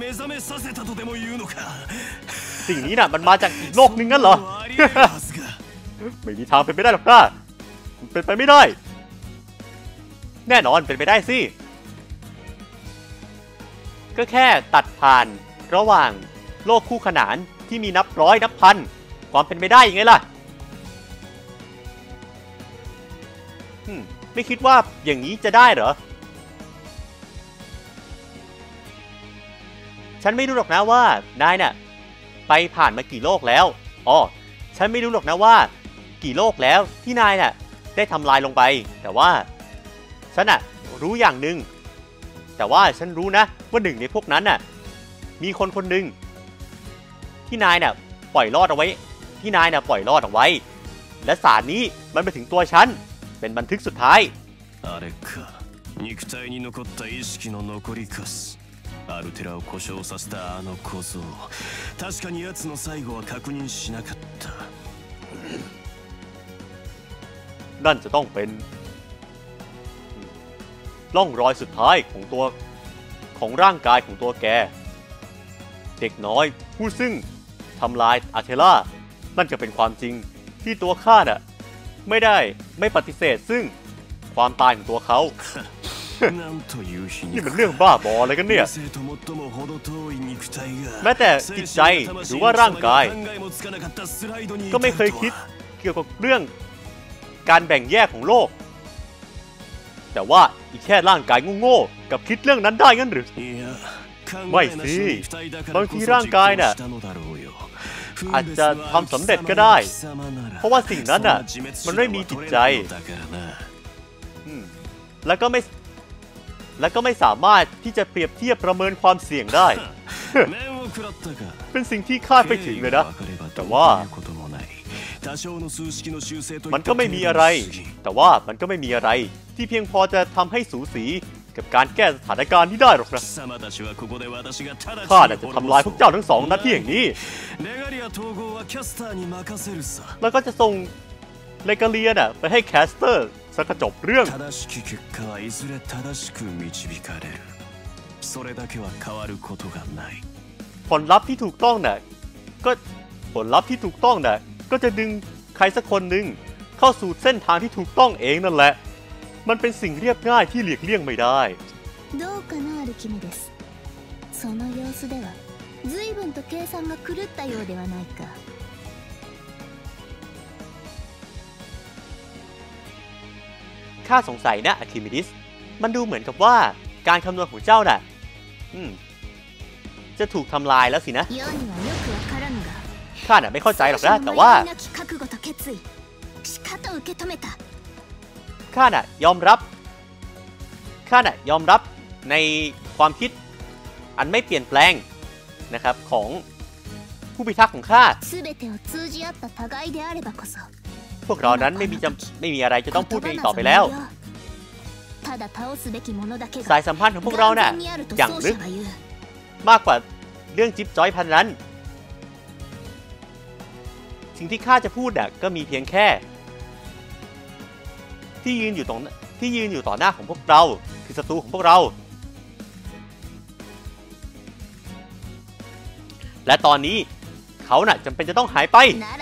สิ่งนี้มันมาจากอีกโลกนึงงั้นเหรอ ไม่มีทางเป็นไปได้หรอกนะมันเป็นไปไม่ได้แน่นอนเป็นไปได้สิก็แค่ตัดผ่านระหว่างโลกคู่ขนานที่มีนับร้อยนับพันความเป็นไปได้ยังไงล่ะไม่คิดว่าอย่างนี้จะได้เหรอฉันไม่รู้หรอกนะว่านายไปผ่านมากี่โลกแล้วฉันไม่รู้หรอกนะว่ากี่โลกแล้วที่นายได้ทำลายลงไปแต่ว่าฉันรู้อย่างหนึ่งแต่ว่าฉันรู้นะว่าหนึ่งในพวกนั้นมีคนคนหนึ่งที่นายปล่อยรอดเอาไว้ที่นายปล่อยรอดเอาไว้และสารนี้มันไปถึงตัวฉันเป็นบันทึกสุดท้าย肉体に残った意識の残りかすアルテラを故障させたあの小僧確かに奴の最後は確認しなかったนั่นจะต้องเป็นร่องรอยสุดท้ายของตัวของร่างกายของตัวแกเด็กน้อยผู้ซึ่งทำลายอาเทล่านั่นจะเป็นความจริงที่ตัวข้าไม่ปฏิเสธซึ่งความตายของตัวเขา นี่มันเรื่องบ้าบออะไรกันเนี่ยแม้แต่จิตใจหรือว่าร่างกายก็ไม่เคยคิดเกี่ยวกับเรื่องการแบ่งแยกของโลกแต่ว่าอีกแค่ร่างกายโง่ๆกับคิดเรื่องนั้นได้งั้นหรือไม่สิบางทีร่างกายอาจจะทำสำเร็จก็ได้เพราะว่าสิ่งนั้นน่ะมันไม่มีจิตใจแล้วก็ไม่สามารถที่จะเปรียบเทียบประเมินความเสี่ยงได้ เป็นสิ่งที่คาดไปถึงเลยนะแต่ว่ามันก็ไม่มีอะไรที่เพียงพอจะทำให้สูสีกับการแก้สถานการณ์ที่ได้หรอกนะข้าจะทำลายพวกเจ้าทั้งสองณที่แห่งนี้แล้วก็จะส่งเลกาเลียน่ะไปให้แคสเตอร์สักจบเรื่องผลลัพธ์ที่ถูกต้องน่ะก็จะดึงใครสักคนหนึ่งเข้าสู่เส้นทางที่ถูกต้องเองนั่นแหละมันเป็นสิ่งเรียบง่ายที่หลีกเลี่ยงไม่ได้どうかなアルキメデスその様子では随分と計算が狂ったようではないかข้าสงสัยนะอะคิมิดิสมันดูเหมือนกับว่าการคำนวณของเจ้าน่ะจะถูกทำลายแล้วสินะข้าน่ะไม่เข้าใจหรอกนะแต่ว่าข้าน่ะยอมรับในความคิดอันไม่เปลี่ยนแปลงนะครับของผู้พิทักษ์ของข้าพวกเรานั้นไม่มีอะไรจะต้องพูดกันอีกต่อไปแล้วสายสัมพันธ์ของพวกเราน่ะอย่างลึกมากกว่าเรื่องจิ๊บจ้อยพันนั้นสิ่งที่ข้าจะพูดน่ะก็มีเพียงแค่ที่ยืนอยู่ต่อหน้าของพวกเราคือศัตรูของพวกเราและตอนนี้เขาน่ะจำเป็นจะต้องหายไป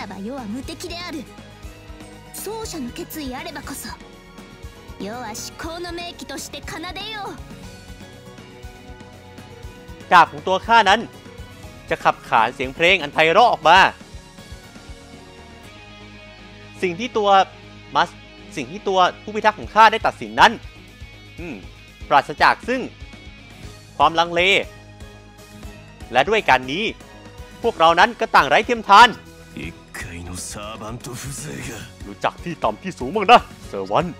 ดาบของตัวข้านั้นจะขับขานเสียงเพลงอันไพเราะออกมาสิ่งที่ตัวผู้พิทักษ์ของข้าได้ตัดสินนั้นปราศจากซึ่งความลังเลและด้วยการนี้พวกเรานั้นก็ต่างไร้เทียมทานรู้จักที่ต่ำที่สูงบ้างนะเซอร์วัน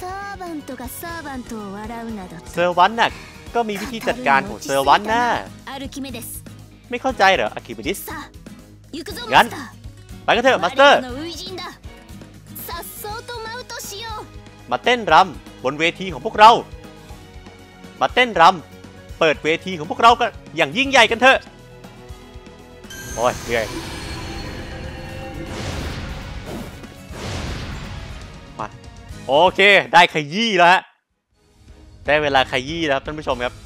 น่ะก็มีวิธีจัดการของเซอร์วันนะไม่เข้าใจเหรออะคิมิดิสงั้นไปกันเถอะมาสเตอร์มาเต้นรำบนเวทีของพวกเรามาเต้นรำเปิดเวทีของพวกเรากันอย่างยิ่งใหญ่กันเถอะโอ้ยเหนื่อยมาโอเคได้ขยี้แล้วฮะได้เวลาขยี้แล้วท่านผู้ชมครับ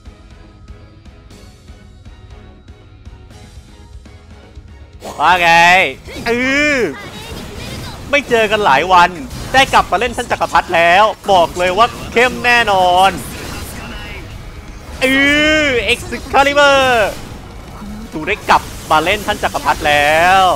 ว่าไงไม่เจอกันหลายวันได้กลับมาเล่นท่านจักรพรรดิแล้วบอกเลยว่าเข้มแน่นอนExcalibur ตูได้กลับมาเล่นท่านจักรพรรดิแล้ว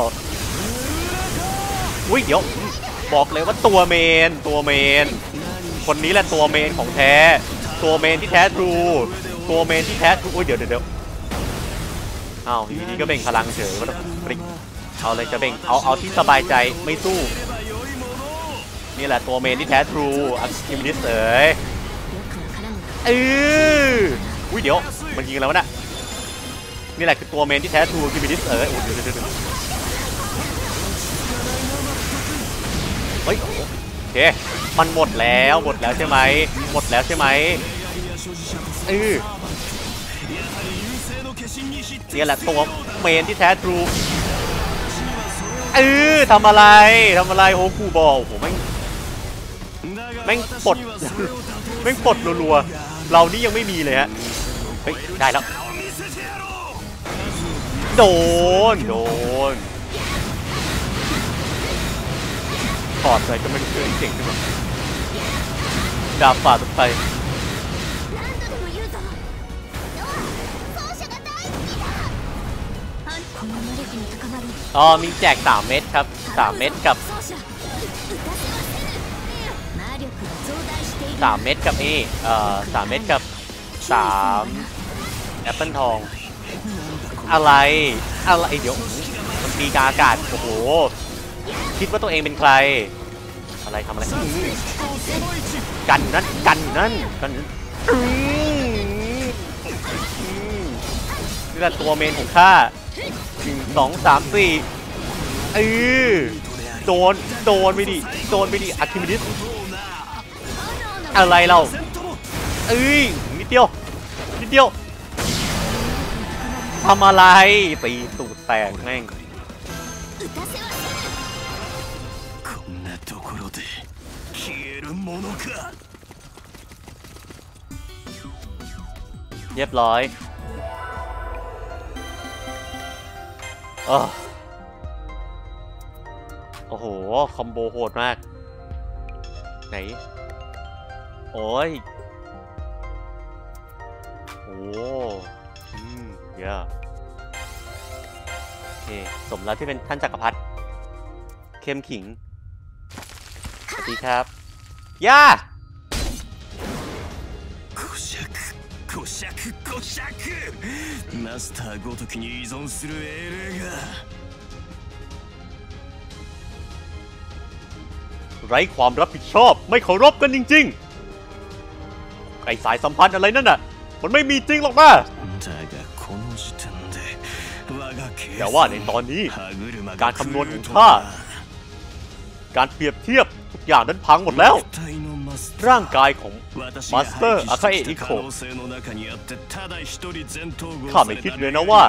อุ้ยเดี๋ยวบอกเลยว่าตัวเมนคนนี้แหละตัวเมนของแท้ตัวเมนที่แท้ทรูอุ้ยเดี๋ยวอ้าวทีนี้ก็เบ่งพลังเฉยว่าเอาเลยจะเบ่งเอาที่สบายใจไม่สู้นี่แหละตัวเมนที่แท้ทรูอะคิมิดิสอุ้ยเดี๋ยวมันยิงแล้วนะนี่แหละคือตัวเมนที่แท้ทรูคิมิดิสเฮ้ยโอเคมันหมดแล้วใช่ไหมนี่แหละตัวเมนที่แท้ทรูทำอะไรโฮคูบอกโอ้โหแม่งปลดรัวๆเรานี่ยังไม่มีเลยฮะเฮ้ยได้แล้วโดนถอดใจก็ไม่เก่งขึ้นมาดาบฝ่าตัวไปมีแจก3 เม็ดครับ3 เม็ดกับ3 เม็ดกับนี่3 เม็ดกับ3แอปเปิลทองอะไรเดี๋ยวมันตีกลางอากาศโอ้โหคิดว่าตัวเองเป็นใครอะไรทำอะไรกันนั่นกันนั่นกันนี่แหละตัวเมนของข้า1 2 3 4โดนไปดิอะคิมิดิสอะไรเรานิดเดียวทำอะไรตีตูดแตกแม่งเรียบร้อยโอ้โหคอมโบโหดมากไหนโอ้ยโอ้เยอะโอเคสมแล้วที่เป็นท่านจักรพรรดิเข้มขิงสวัสดีครับย่าマスターごときに依存する英霊がไร้ความรับผิดชอบไม่เคารพกันจริงๆไอ้สายสัมพันธ์อะไรนั่นน่ะมันไม่มีจริงหรอกนะแต่ว่าในตอนนี้การคำนวณของข้าการเปรียบเทียบทุกอย่างนั้นพังหมดแล้วร่างกายของมาสเตอร์อาคาเอะอิโคะข้าไม่คิดเลยนะว่า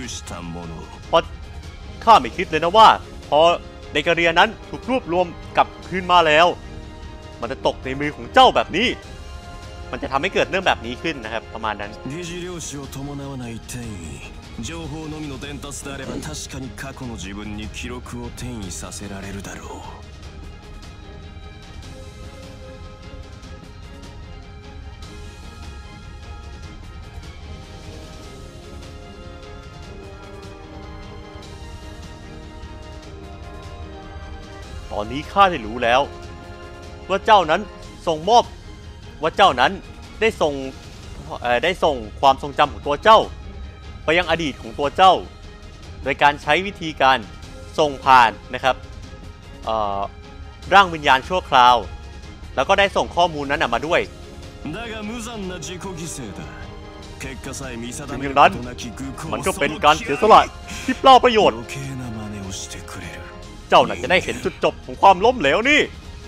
พอเดกาเรียนั้นถูกรวบรวมกลับคืนมาแล้วมันจะตกในมือของเจ้าแบบนี้มันจะทำให้เกิดเรื่องแบบนี้ขึ้นนะครับประมาณนั้น情報のみの伝達であれば確かに過去の自分に記録を転移させられるだろうตอนนี้ข้าได้รู้แล้วว่าเจ้านั้นได้ส่งความทรงจำของตัวเจ้าไปยังอดีตของตัวเจ้าโดยการใช้วิธีการส่งผ่านนะครับร่างวิญญาณชั่วคราวแล้วก็ได้ส่งข้อมูลนั้นมาด้วยถึงอย่างนั้นมันก็เป็นการเสียสละที่เปล่าประโยชน์เจ้าน่ะจะได้เห็นจุดจบของความล้มเหลวนี่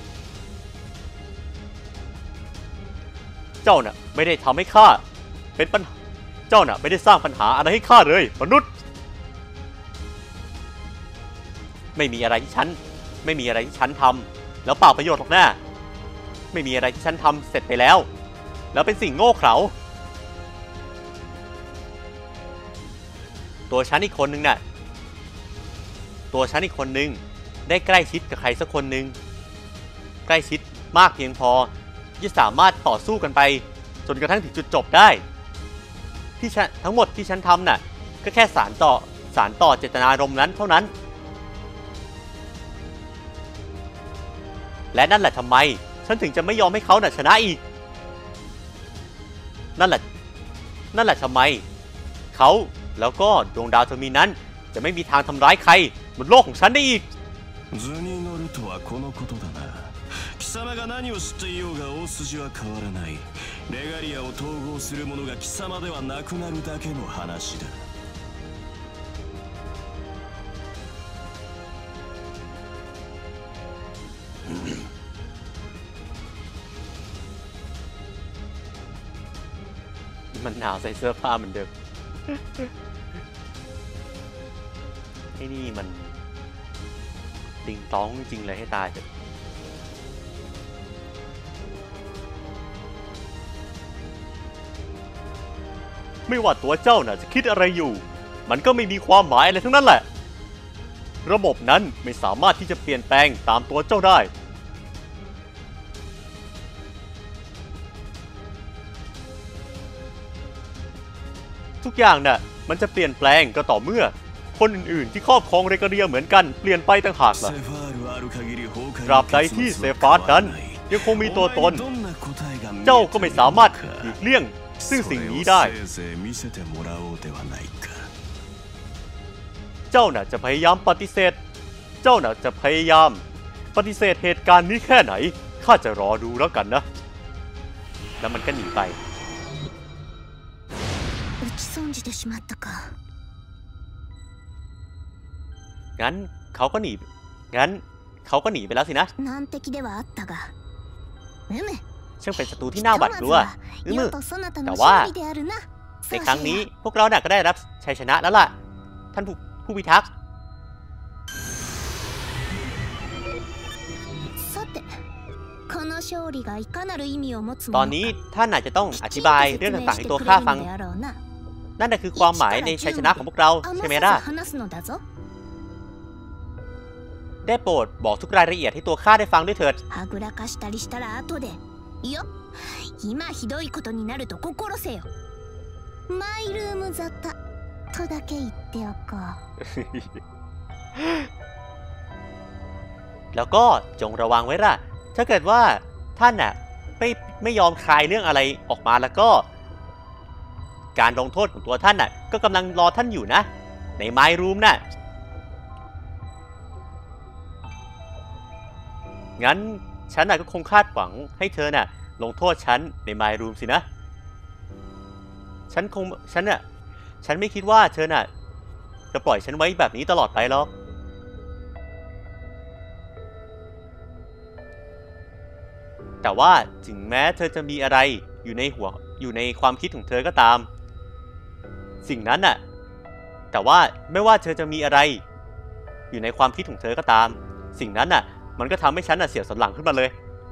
เจ้าน่ะไม่ได้ทำให้ข้าเป็นปัญหาเจ้าน่ะไม่ได้สร้างปัญหาอะไรให้ข้าเลยมนุษย์ไม่มีอะไรที่ฉันทำแล้วเปล่าประโยชน์หรอกนะไม่มีอะไรที่ฉันทำเสร็จไปแล้วเป็นสิ่งโง่เขลาตัวฉันอีกคนนึงได้ใกล้ชิดกับใครสักคนนึงใกล้ชิดมากเพียงพอที่สามารถต่อสู้กันไปจนกระทั่งถึงจุดจบได้ที่ทั้งหมดที่ฉันทำน่ะก็แค่สานต่อเจตนารมณ์นั้นเท่านั้นและนั่นแหละทำไมฉันถึงจะไม่ยอมให้เขาน่ะชนะอีกนั่นแหละทำไมเขาแล้วก็ดวงดาวเทอร์มินนั้นจะไม่มีทางทำร้ายใครบนโลกของฉันได้อีก貴様が何を知っていようが大筋は変わらないレガリアを統合する者が貴様ではなくなるだけの話だมันหนาวใส่เสื้อผ้าเหมือนเดิมไอ้นี่มันติงต้องจริงเลยให้ตายเถอะไม่ว่าตัวเจ้าน่ะจะคิดอะไรอยู่มันก็ไม่มีความหมายอะไรทั้งนั้นแหละระบบนั้นไม่สามารถที่จะเปลี่ยนแปลงตามตัวเจ้าได้ทุกอย่างน่ะมันจะเปลี่ยนแปลงก็ต่อเมื่อคนอื่นๆที่ครอบครองเรกาเรียเหมือนกันเปลี่ยนไปต่างหากล่ะตราบใดที่เซฟาร์ดนั้นยังคงมีตัวตนเจ้าก็ไม่สามารถหลีกเลี่ยงซึ่งสิ่งนี้ได้เจ้าน่ะจะพยายามปฏิเสธเจ้าน่ะจะพยายามปฏิเสธเหตุการณ์นี้แค่ไหนข้าจะรอดูแล้วกันนะแล้วมันก็หนีไปงั้นเขาก็หนีไปแล้วสินะช่างเป็นศัตรูที่น่าหวาดกลัวแต่ว่าในครั้งนี้พวกเราน่ะก็ได้รับชัยชนะแล้วล่ะท่านผู้พิทักษ์ตอนนี้ท่านอาจจะต้องอธิบายเรื่องต่างๆให้ตัวข้าฟังนั่นน่ะคือความหมายในชัยชนะของพวกเราใช่ไหมล่ะได้โปรดบอกทุกรายละเอียดให้ตัวข้าได้ฟังด้วยเถิดแล้วก็จงระวังไว้ล่ะถ้าเกิดว่าท่านน่ะไม่ยอมคลายเรื่องอะไรออกมาแล้วก็การลงโทษของตัวท่านน่ะก็กำลังรอท่านอยู่นะในไมล์รูมน่ะงั้นฉันน่ะก็คงคาดหวังให้เธอน่ะลงโทษฉันในไมล์รูมสินะฉันไม่คิดว่าเธอน่ะจะปล่อยฉันไว้แบบนี้ตลอดไปหรอกแต่ว่าถึงแม้เธอจะมีอะไรอยู่ในความคิดของเธอก็ตามสิ่งนั้นน่ะแต่ว่าไม่ว่าเธอจะมีอะไรอยู่ในความคิดของเธอก็ตามสิ่งนั้นน่ะมันก็ทำให้ฉันน่ะเสียสันหลังขึ้นมาเลย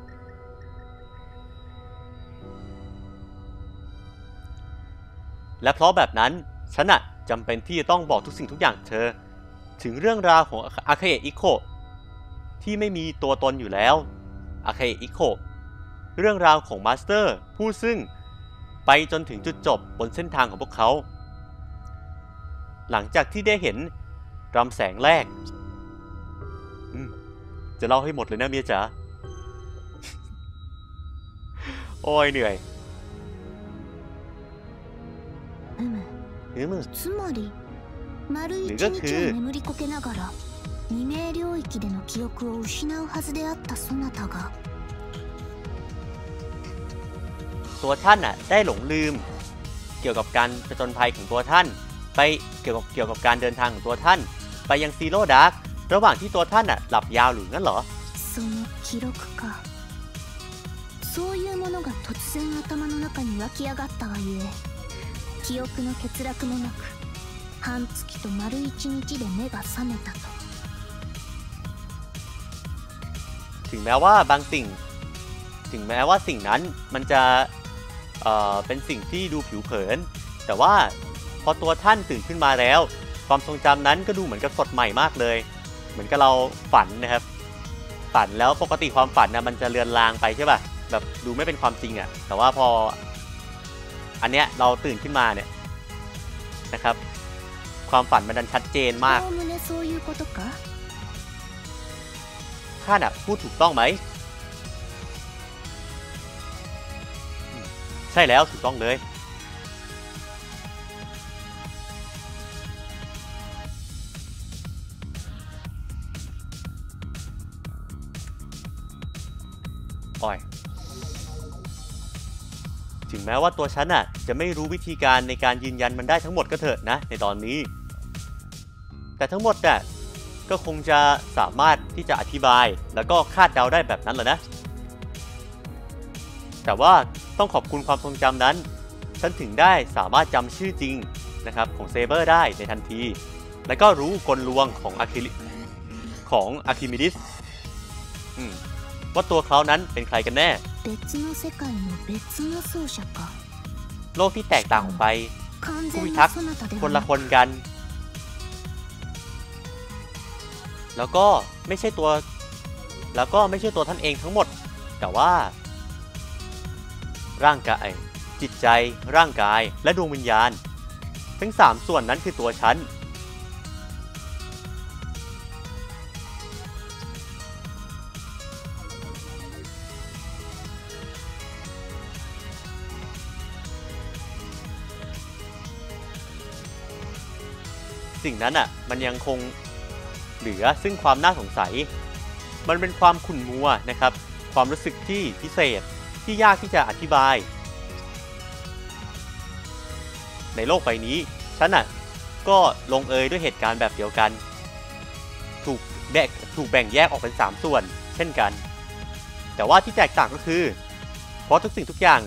และเพราะแบบนั้นฉันน่ะจำเป็นที่จะต้องบอกทุกสิ่งทุกอย่างเธอถึงเรื่องราวของอาคาเอะอิโคที่ไม่มีตัวตนอยู่แล้วอาคาเอะอิโคเรื่องราวของมาสเตอร์ผู้ซึ่งไปจนถึงจุดจบบนเส้นทางของพวกเขาหลังจากที่ได้เห็นรำแสงแรกจะเล่าให้หมดเลยนะเมียจ๋า โอ้ยเหนื่อยหรือก็คือตัวท่านน่ะได้หลงลืมเกี่ยวกับการผจญภัยของตัวท่านไปเกี่ยวกับการเดินทางของตัวท่านไปยังซีโร่ดาร์กระหว่างที่ตัวท่านน่ะหลับยาวหรืองั้นเหรอそういうものが突然頭の中に湧き上がったがゆえ記憶の欠落もなく半月と丸一日で目が覚めたとถึงแม้ว่าสิ่งนั้นมันจะเป็นสิ่งที่ดูผิวเผินแต่ว่าพอตัวท่านตื่นขึ้นมาแล้วความทรงจำนั้นก็ดูเหมือนกับสดใหม่มากเลยเหมือนกับเราฝันนะครับฝันแล้วปกติความฝันนะมันจะเลือนลางไปใช่ป่ะแบบดูไม่เป็นความจริงอ่ะแต่ว่าพออันเนี้ยเราตื่นขึ้นมาเนี่ยนะครับความฝันมันดันชัดเจนมากข้าน่ะพูดถูกต้องไหมใช่แล้วถูกต้องเลยถึงแม้ว่าตัวฉันน่ะจะไม่รู้วิธีการในการยืนยันมันได้ทั้งหมดก็เถอะนะในตอนนี้แต่ทั้งหมดน่ะก็คงจะสามารถที่จะอธิบายแล้วก็คาดเดาได้แบบนั้นแหละนะแต่ว่าต้องขอบคุณความทรงจำนั้นฉันถึงได้สามารถจำชื่อจริงนะครับของเซเบอร์ได้ในทันทีแล้วก็รู้กลลวงของอะคิมิดิสว่าตัวเขานั้นเป็นใครกันแน่โลกที่แตกต่างออกไปผู้พิทักษ์คนละคนกันแล้วก็ไม่ใช่ตัวท่านเองทั้งหมดแต่ว่าร่างกายจิตใจร่างกายและดวงวิญญาณทั้ง3ส่วนนั้นคือตัวฉันสิ่งนั้นอ่ะมันยังคงเหลือซึ่งความน่าสงสัยมันเป็นความขุ่นมัวนะครับความรู้สึกที่พิเศษที่ยากที่จะอธิบายในโลกใบนี้ฉันก็ลงเอยด้วยเหตุการณ์แบบเดียวกันถูกแบ่งแยกออกเป็น3ส่วนเช่นกันแต่ว่าที่แตกต่างก็คือเพราะทุกสิ่งทุกอย่าง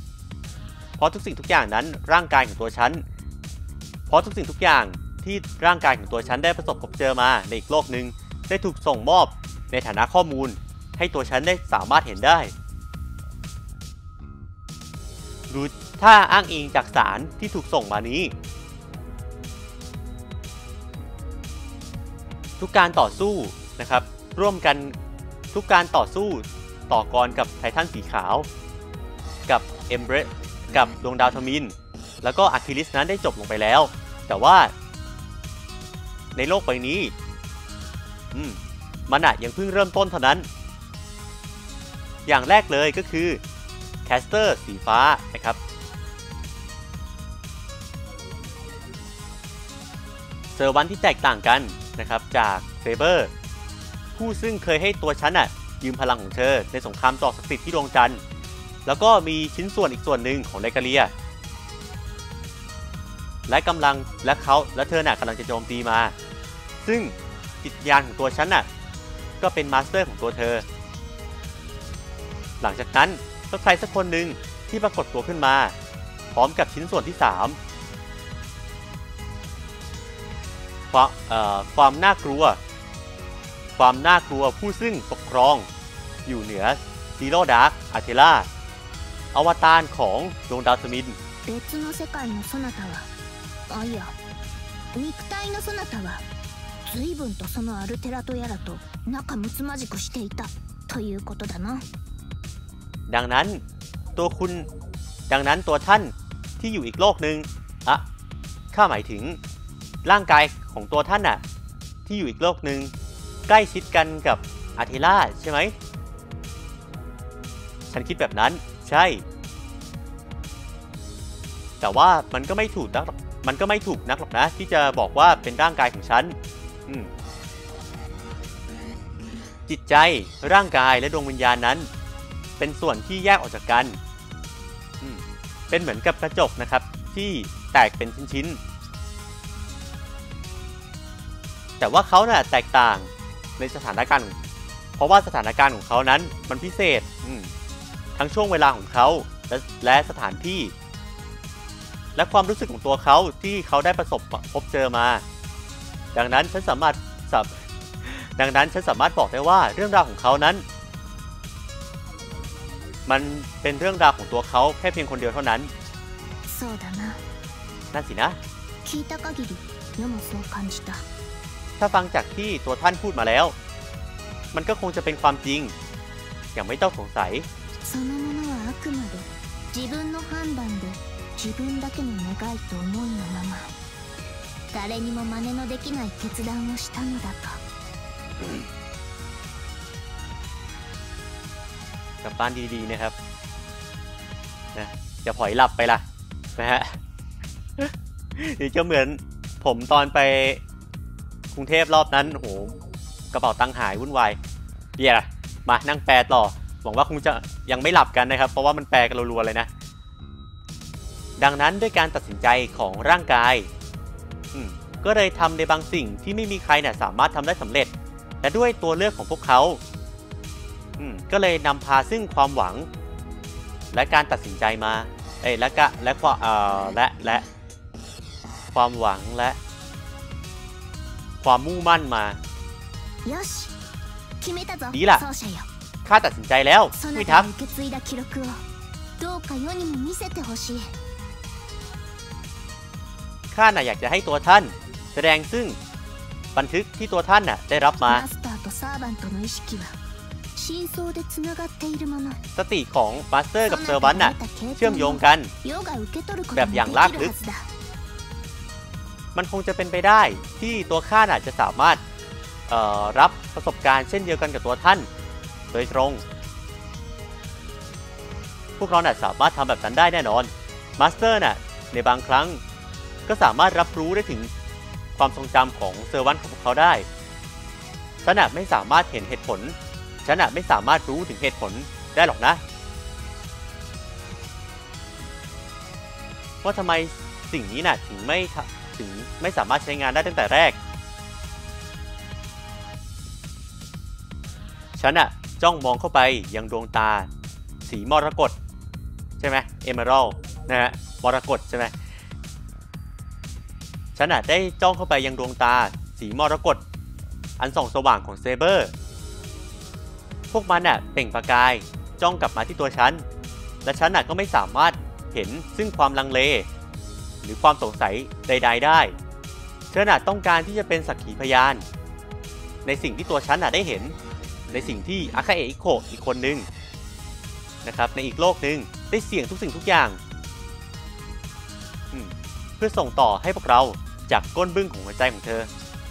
นั้นร่างกายของตัวฉันเพราะทุกสิ่งทุกอย่างที่ร่างกายของตัวฉันได้ประสบพบเจอมาในอีกโลกหนึ่งได้ถูกส่งมอบในฐานะข้อมูลให้ตัวฉันได้สามารถเห็นได้ดูถ้าอ้างอิงจากสารที่ถูกส่งมานี้ทุกการต่อสู้นะครับร่วมกันทุกการต่อสู้ต่อกรกับไททันสีขาวกับเอมเบรสกับดวงดาวทมินแล้วก็อะคิลิสนั้นได้จบลงไปแล้วแต่ว่าในโลกใบนี้มันยังเพิ่งเริ่มต้นเท่านั้นอย่างแรกเลยก็คือแคสเตอร์สีฟ้านะครับเซอร์วันที่แตกต่างกันนะครับจากเซเบอร์ผู้ซึ่งเคยให้ตัวฉันยืมพลังของเธอในสงครามต่อศักดิ์สิทธิ์ที่ดวงจันทร์แล้วก็มีชิ้นส่วนอีกส่วนหนึ่งของไลกาเลียและเธอกำลังจะโจมตีมาซึ่งจิตวิญญาณของตัวฉันก็เป็นมาสเตอร์ของตัวเธอหลังจากนั้นก็ใครสักคนหนึ่งที่ปรากฏตัวขึ้นมาพร้อมกับชิ้นส่วนที่3ความน่ากลัวผู้ซึ่งปกครองอยู่เหนือซีโร่ดาร์กอาเทล่าอวตารของดวงดาวทมิน別の世界のそなたはあいや肉体のそなたは随分とそのアルテラとやらと仲睦まじくしていたということだなดังนั้นตัวท่านที่อยู่อีกโลกหนึ่งข้าหมายถึงร่างกายของตัวท่านที่อยู่อีกโลกหนึ่งใกล้ชิดกันกับอาเทล่าใช่ไหมฉันคิดแบบนั้นใช่แต่ว่ามันก็ไม่ถูกนักหรอกนะที่จะบอกว่าเป็นร่างกายของฉันจิตใจร่างกายและดวงวิญญาณนั้นเป็นส่วนที่แยกออกจากกันเป็นเหมือนกับกระจกนะครับที่แตกเป็นชิ้นๆแต่ว่าเขาแตกต่างในสถานการณ์เพราะว่าสถานการณ์ของเขานั้นมันพิเศษทั้งช่วงเวลาของเขาและสถานที่และความรู้สึกของตัวเขาที่เขาได้ประสบพบเจอมาดังนั้นฉันสามารถบอกได้ว่าเรื่องราวของเขานั้นมันเป็นเรื่องราวของตัวเขาแค่เพียงคนเดียวเท่านั้นนั่นสินะถ้าฟังจากที่ตัวท่านพูดมาแล้วมันก็คงจะเป็นความจริงอย่างไม่ต้องสงสัย自分の判断で自分だけの願いと思いのまま誰にも真似のできない決断をしたのだとกลับบ้านดีๆนะครับนะจะผอยหลับไปล่ะนะฮะนี่ก็เหมือนผมตอนไปกรุงเทพรอบนั้นโหกระเป๋าตังค์หายวุ่นวายมานั่งแปลต่อหวังว่าคงจะยังไม่หลับกันนะครับเพราะว่ามันแปลกันรัวๆเลยนะดังนั้นด้วยการตัดสินใจของร่างกายก็เลยทำในบางสิ่งที่ไม่มีใครสามารถทำได้สำเร็จและด้วยตัวเลือกของพวกเขาก็เลยนำพาซึ่งความหวังและการตัดสินใจมาและความหวังและความมุ่งมั่นมาดีล่ะข้าตัดสินใจแล้ววิทักษ์ข้าอยากจะให้ตัวท่านแสดงซึ่งบันทึกที่ตัวท่านได้รับมาสติของมาสเตอร์กับเซอร์วันเชื่อมโยงกันแบบอย่างลากลึกมันคงจะเป็นไปได้ที่ตัวข้าจะสามารถรับประสบการณ์เช่นเดียวกันกับตัวท่านโดยตรงพวกเราสามารถทำแบบนั้นได้แน่นอนมาสเตอร์ในบางครั้งก็สามารถรับรู้ได้ถึงความทรงจำของเซอร์วันของพวกเขาได้ฉันน่ะไม่สามารถเห็นเหตุผลฉันน่ะไม่สามารถรู้ถึงเหตุผลได้หรอกนะว่าทำไมสิ่งนี้น่ะถึงไม่สามารถใช้งานได้ตั้งแต่แรกฉันน่ะจ้องมองเข้าไปยังดวงตาสีมรกตใช่ไหมเอเมอรัลนะฮะมรกตใช่ไหมฉันน่ะได้จ้องเข้าไปยังดวงตาสีมรกตอันส่องสว่างของเซเบอร์พวกมันน่ะเปล่งประกายจ้องกลับมาที่ตัวฉันและฉันน่ะก็ไม่สามารถเห็นซึ่งความลังเลหรือความสงสัยใดๆได้เธอน่ะต้องการที่จะเป็นสักขีพยานในสิ่งที่ตัวฉันน่ะได้เห็นในสิ่งที่อาคาเอะอิโคะอีกคนนึงนะครับในอีกโลกนึงได้เสี่ยงทุกสิ่งทุกอย่างเพื่อส่งต่อให้พวกเราจากก้นบึ้งของหัวใจของเธอ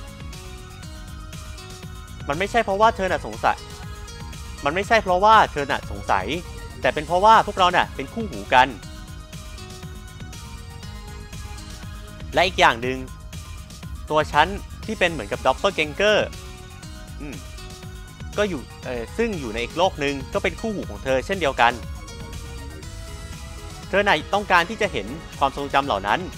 มันไม่ใช่เพราะว่าเธอน่ะสงสัยมันไม่ใช่เพราะว่าเธอน่ะสงสัยแต่เป็นเพราะว่าพวกเราน่ะเป็นคู่หูกันและอีกอย่างหนึ่งตัวฉันที่เป็นเหมือนกับด็อปเปอร์เกงเกอร์ก็อยู่ซึ่งอยู่ในอีกโลกหนึ่งก็เป็นคู่หูของเธอเช่นเดียวกันเธอน่ะต้องการที่จะเห็นความทรงจำเหล่านั้น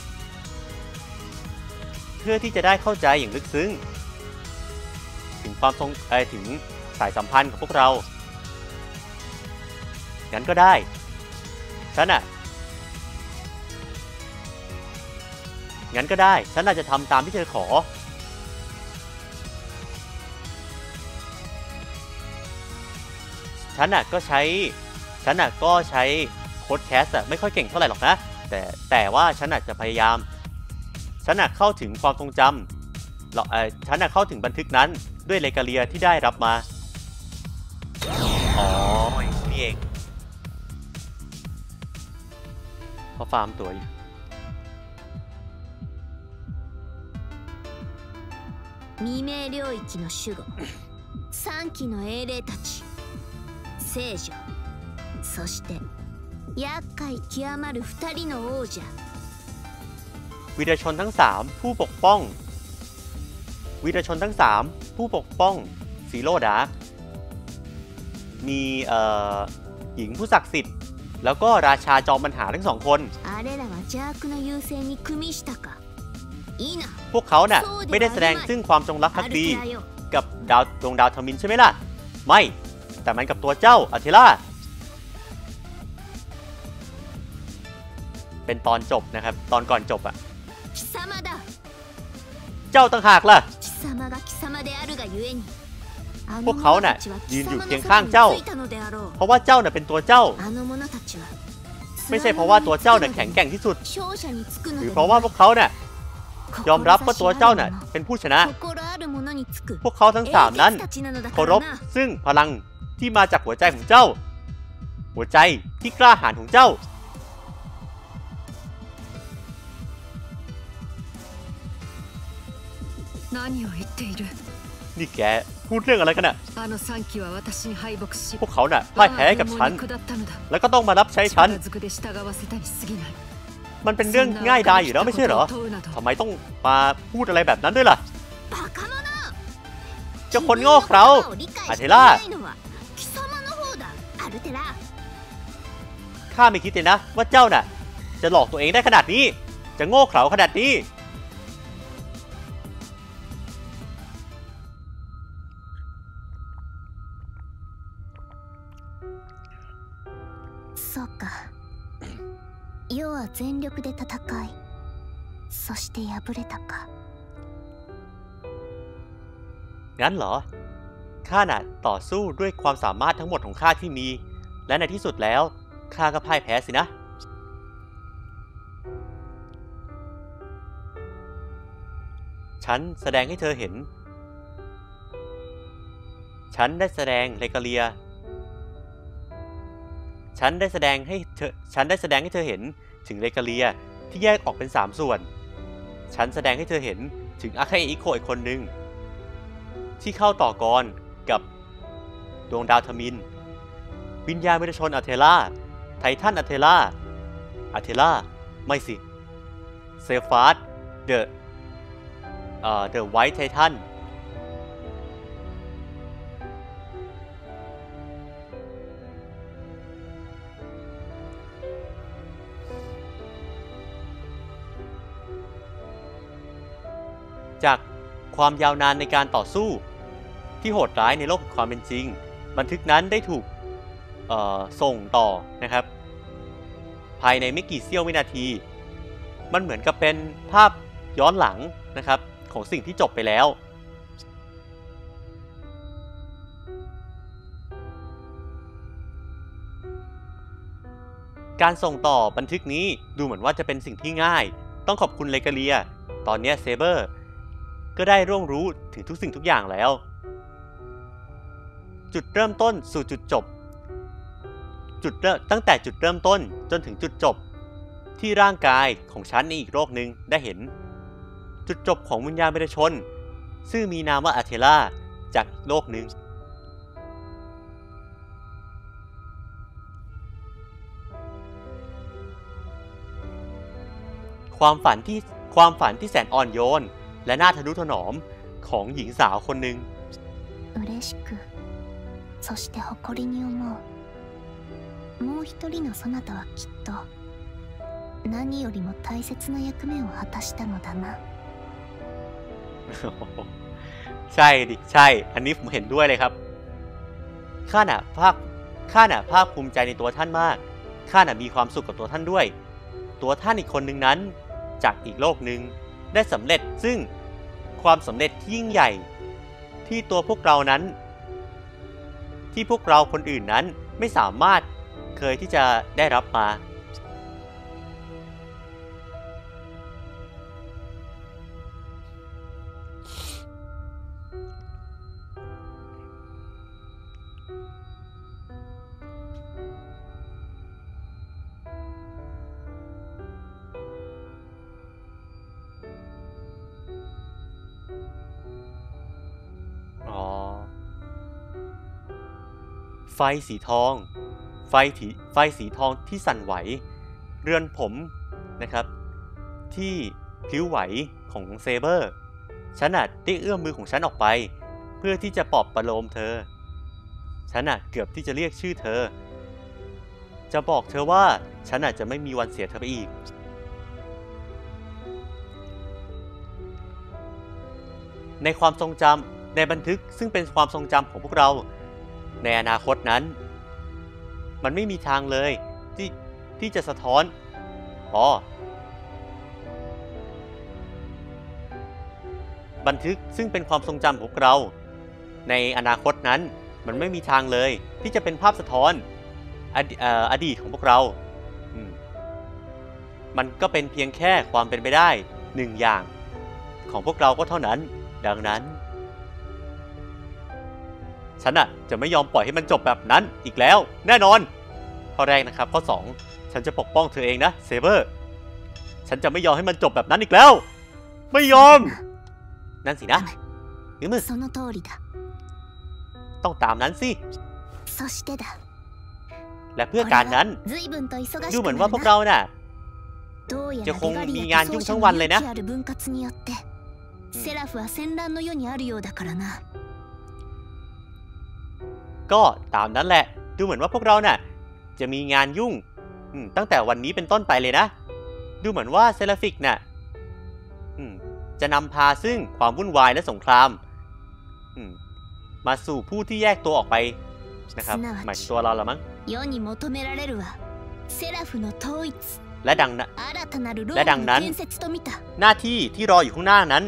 เพื่อที่จะได้เข้าใจอย่างลึกซึ้งถึงถึงสายสัมพันธ์ของพวกเรางั้นก็ได้ฉันน่ะงั้นก็ได้ฉันน่าจะทำตามที่เธอขอฉันน่ะก็ใช้โค้ดแคสต์ไม่ค่อยเก่งเท่าไหร่หรอกนะแต่ว่าฉันน่ะจะพยายามฉันน่ะเข้าถึงความทรงจำฉันน่ะเข้าถึงบันทึกนั้นด้วยเลกาเลียที่ได้รับมาอ๋อนี่เองพอฟาร์มตัวอยู่未明領域の守護3機の英霊たち聖女そして厄介極まる2人の王者วีรชนทั้ง3ผู้ปกป้องซีโร่ดาร์กมีหญิงผู้ศักดิ์สิทธิ์แล้วก็ราชาจอมปัญหาทั้ง2คนพวกเขาน่ะไม่ได้แสดงซึ่งความจงรักภักดีกับดวงดาวทมินใช่ไหมล่ะไม่แต่มันกับตัวเจ้าอาเทล่าเป็นตอนจบนะครับตอนก่อนจบอ่ะเจ้าต่างหากล่ะพวกเขาน่ะยืนอยู่เคียงข้างเจ้าเพราะว่าเจ้าน่ะเป็นตัวเจ้าไม่ใช่เพราะว่าตัวเจ้าน่ะแข็งแกร่งที่สุดหรือเพราะว่าพวกเขาน่ะยอมรับว่าตัวเจ้าน่ะเป็นผู้ชนะพวกเขาทั้ง3นั้นเคารพซึ่งพลังที่มาจากหัวใจของเจ้าหัวใจที่กล้าหาญของเจ้านี่แกพูดเรื่องอะไรกันน่ะพวกเขาน่ะพ่ายแพ้กับฉันแล้วก็ต้องมารับใช้ฉันมันเป็นเรื่องง่ายดายอยู่แล้วไม่ใช่เหรอทำไมต้องมาพูดอะไรแบบนั้นด้วยล่ะเจ้าคนโง่เขลาอาเทล่าข้าไม่คิดเลยนะว่าเจ้าน่ะจะหลอกตัวเองได้ขนาดนี้จะโง่เขลาขนาดนี้そうか世は全力で戦いそして敗れたかงั้นเหรอข้าน่ะต่อสู้ด้วยความสามารถทั้งหมดของข้าที่มีและในที่สุดแล้วข้าก็พ่ายแพ้สินะฉันแสดงให้เธอเห็นฉันได้แสดงเลกาเลียฉันได้แสดงให้เธอเห็นถึงเลกาเลียที่แยกออกเป็น3ส่วนฉันแสดงให้เธอเห็นถึงอาคาเอะอิโคะอีกคนหนึ่งที่เข้าต่อกรกับดวงดาวทมินวิญญาณวิรชนอาเทล่าไททันอาเทล่าไม่สิเซฟาร์ดเดอะ The White Titan จากความยาวนานในการต่อสู้ที่โหดร้ายในโลกความเป็นจริงบันทึกนั้นได้ถูกส่งต่อนะครับภายในไม่กี่เสี้ยววินาทีมันเหมือนกับเป็นภาพย้อนหลังนะครับของสิ่งที่จบไปแล้วการส่งต่อบันทึกนี้ดูเหมือนว่าจะเป็นสิ่งที่ง่ายต้องขอบคุณเลกาเลียตอนนี้เซเบอร์ก็ได้ร่วงรู้ถึงทุกสิ่งทุกอย่างแล้วจุดเริ่มต้นสู่จุดจบตั้งแต่จุดเริ่มต้นจนถึงจุดจบที่ร่างกายของฉันในอีกโลกหนึ่งได้เห็นจุดจบของวิญญาณเบรชนซึ่งมีนามว่าอาเทล่าจากอีกโลกหนึ่งความฝันที่แสนอ่อนโยนและน่าทะนุถนอมของหญิงสาวคนหนึ่ง嬉しくそして誇りに思うもう一人のそなたはきっと何よりも大切な役目を果たしたのだなใช่ดิใช่อันนี้ผมเห็นด้วยเลยครับข้าน่ะภาคภูมิใจในตัวท่านมากข้าน่ะมีความสุขกับตัวท่านด้วยตัวท่านอีกคนหนึ่งนั้นจากอีกโลกหนึ่งได้สำเร็จซึ่งความสำเร็จที่ยิ่งใหญ่ที่ตัวพวกเรานั้นที่พวกเราคนอื่นนั้นไม่สามารถเคยที่จะได้รับมาไฟสีทองไฟสีทองที่สั่นไหวเรือนผมนะครับที่พลิ้วไหวของเซเบอร์ฉันได้เอื้อมมือของฉันออกไปเพื่อที่จะปลอบประโลมเธอฉันเกือบที่จะเรียกชื่อเธอจะบอกเธอว่าฉันจะไม่มีวันเสียเธอไปอีกในความทรงจำในบันทึกซึ่งเป็นความทรงจำของพวกเราในอนาคตนั้นมันไม่มีทางเลยที่จะสะท้อนบันทึกซึ่งเป็นความทรงจำของพวกเราในอนาคตนั้นมันไม่มีทางเลยที่จะเป็นภาพสะท้อนอดีตของพวกเรามันก็เป็นเพียงแค่ความเป็นไปได้หนึ่งอย่างของพวกเราก็เท่านั้นดังนั้นฉันจะไม่ยอมปล่อยให้มันจบแบบนั้นอีกแล้วแน่นอนข้อแรกนะครับข้อ2ฉันจะปกป้องเธอเองนะเซเบอร์ฉันจะไม่ยอมให้มันจบแบบนั้นอีกแล้วไม่ยอมนั่นสินะมือต้องตามนั้นสิและเพื่อการนั้นดูเหมือนว่าพวกเราจะคงมีงานยุ่งทั้งวันเลยนะก็ตามนั้นแหละดูเหมือนว่าพวกเราจะมีงานยุ่งตั้งแต่วันนี้เป็นต้นไปเลยนะดูเหมือนว่าเซราฟิกจะนำพาซึ่งความวุ่นวายและสงครามมาสู่ผู้ที่แยกตัวออกไปนะครับหมายถึงตัวเราละมั้งและดังนั้นหน้าที่ที่รออยู่ข้างหน้านั้น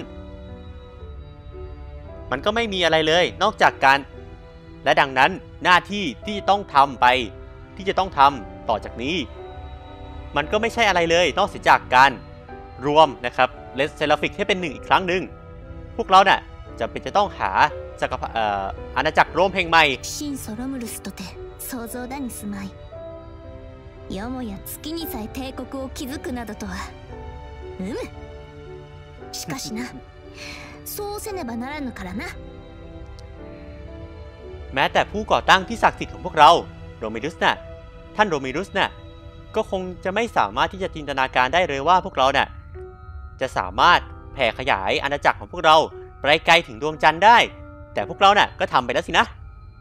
มันก็ไม่มีอะไรเลยนอกจากการและดังนั้นหน้าที่ที่ต้องทำไปที่จะต้องทำต่อจากนี้มันก็ไม่ใช่อะไรเลยนอกจากการรวมนะครับเลสเซราฟิกให้เป็นหนึ่งอีกครั้งหนึ่งพวกเราจะเป็นจะต้องหาอาณาจักรโรมแห่งใหม่よもや月にさえ帝国を築くなどとはしかしなそうせねばならぬからなแม้แต่ผู้ก่อตั้งที่ศักดิ์สิทธิ์ของพวกเราโรมิรุสท่านโรมิรุสก็คงจะไม่สามารถที่จะจินตนาการได้เลยว่าพวกเราจะสามารถแผ่ขยายอาณาจักรของพวกเราไปไกลถึงดวงจันทร์ได้ แต่พวกเราน่ะก็ทำไปแล้วสินะ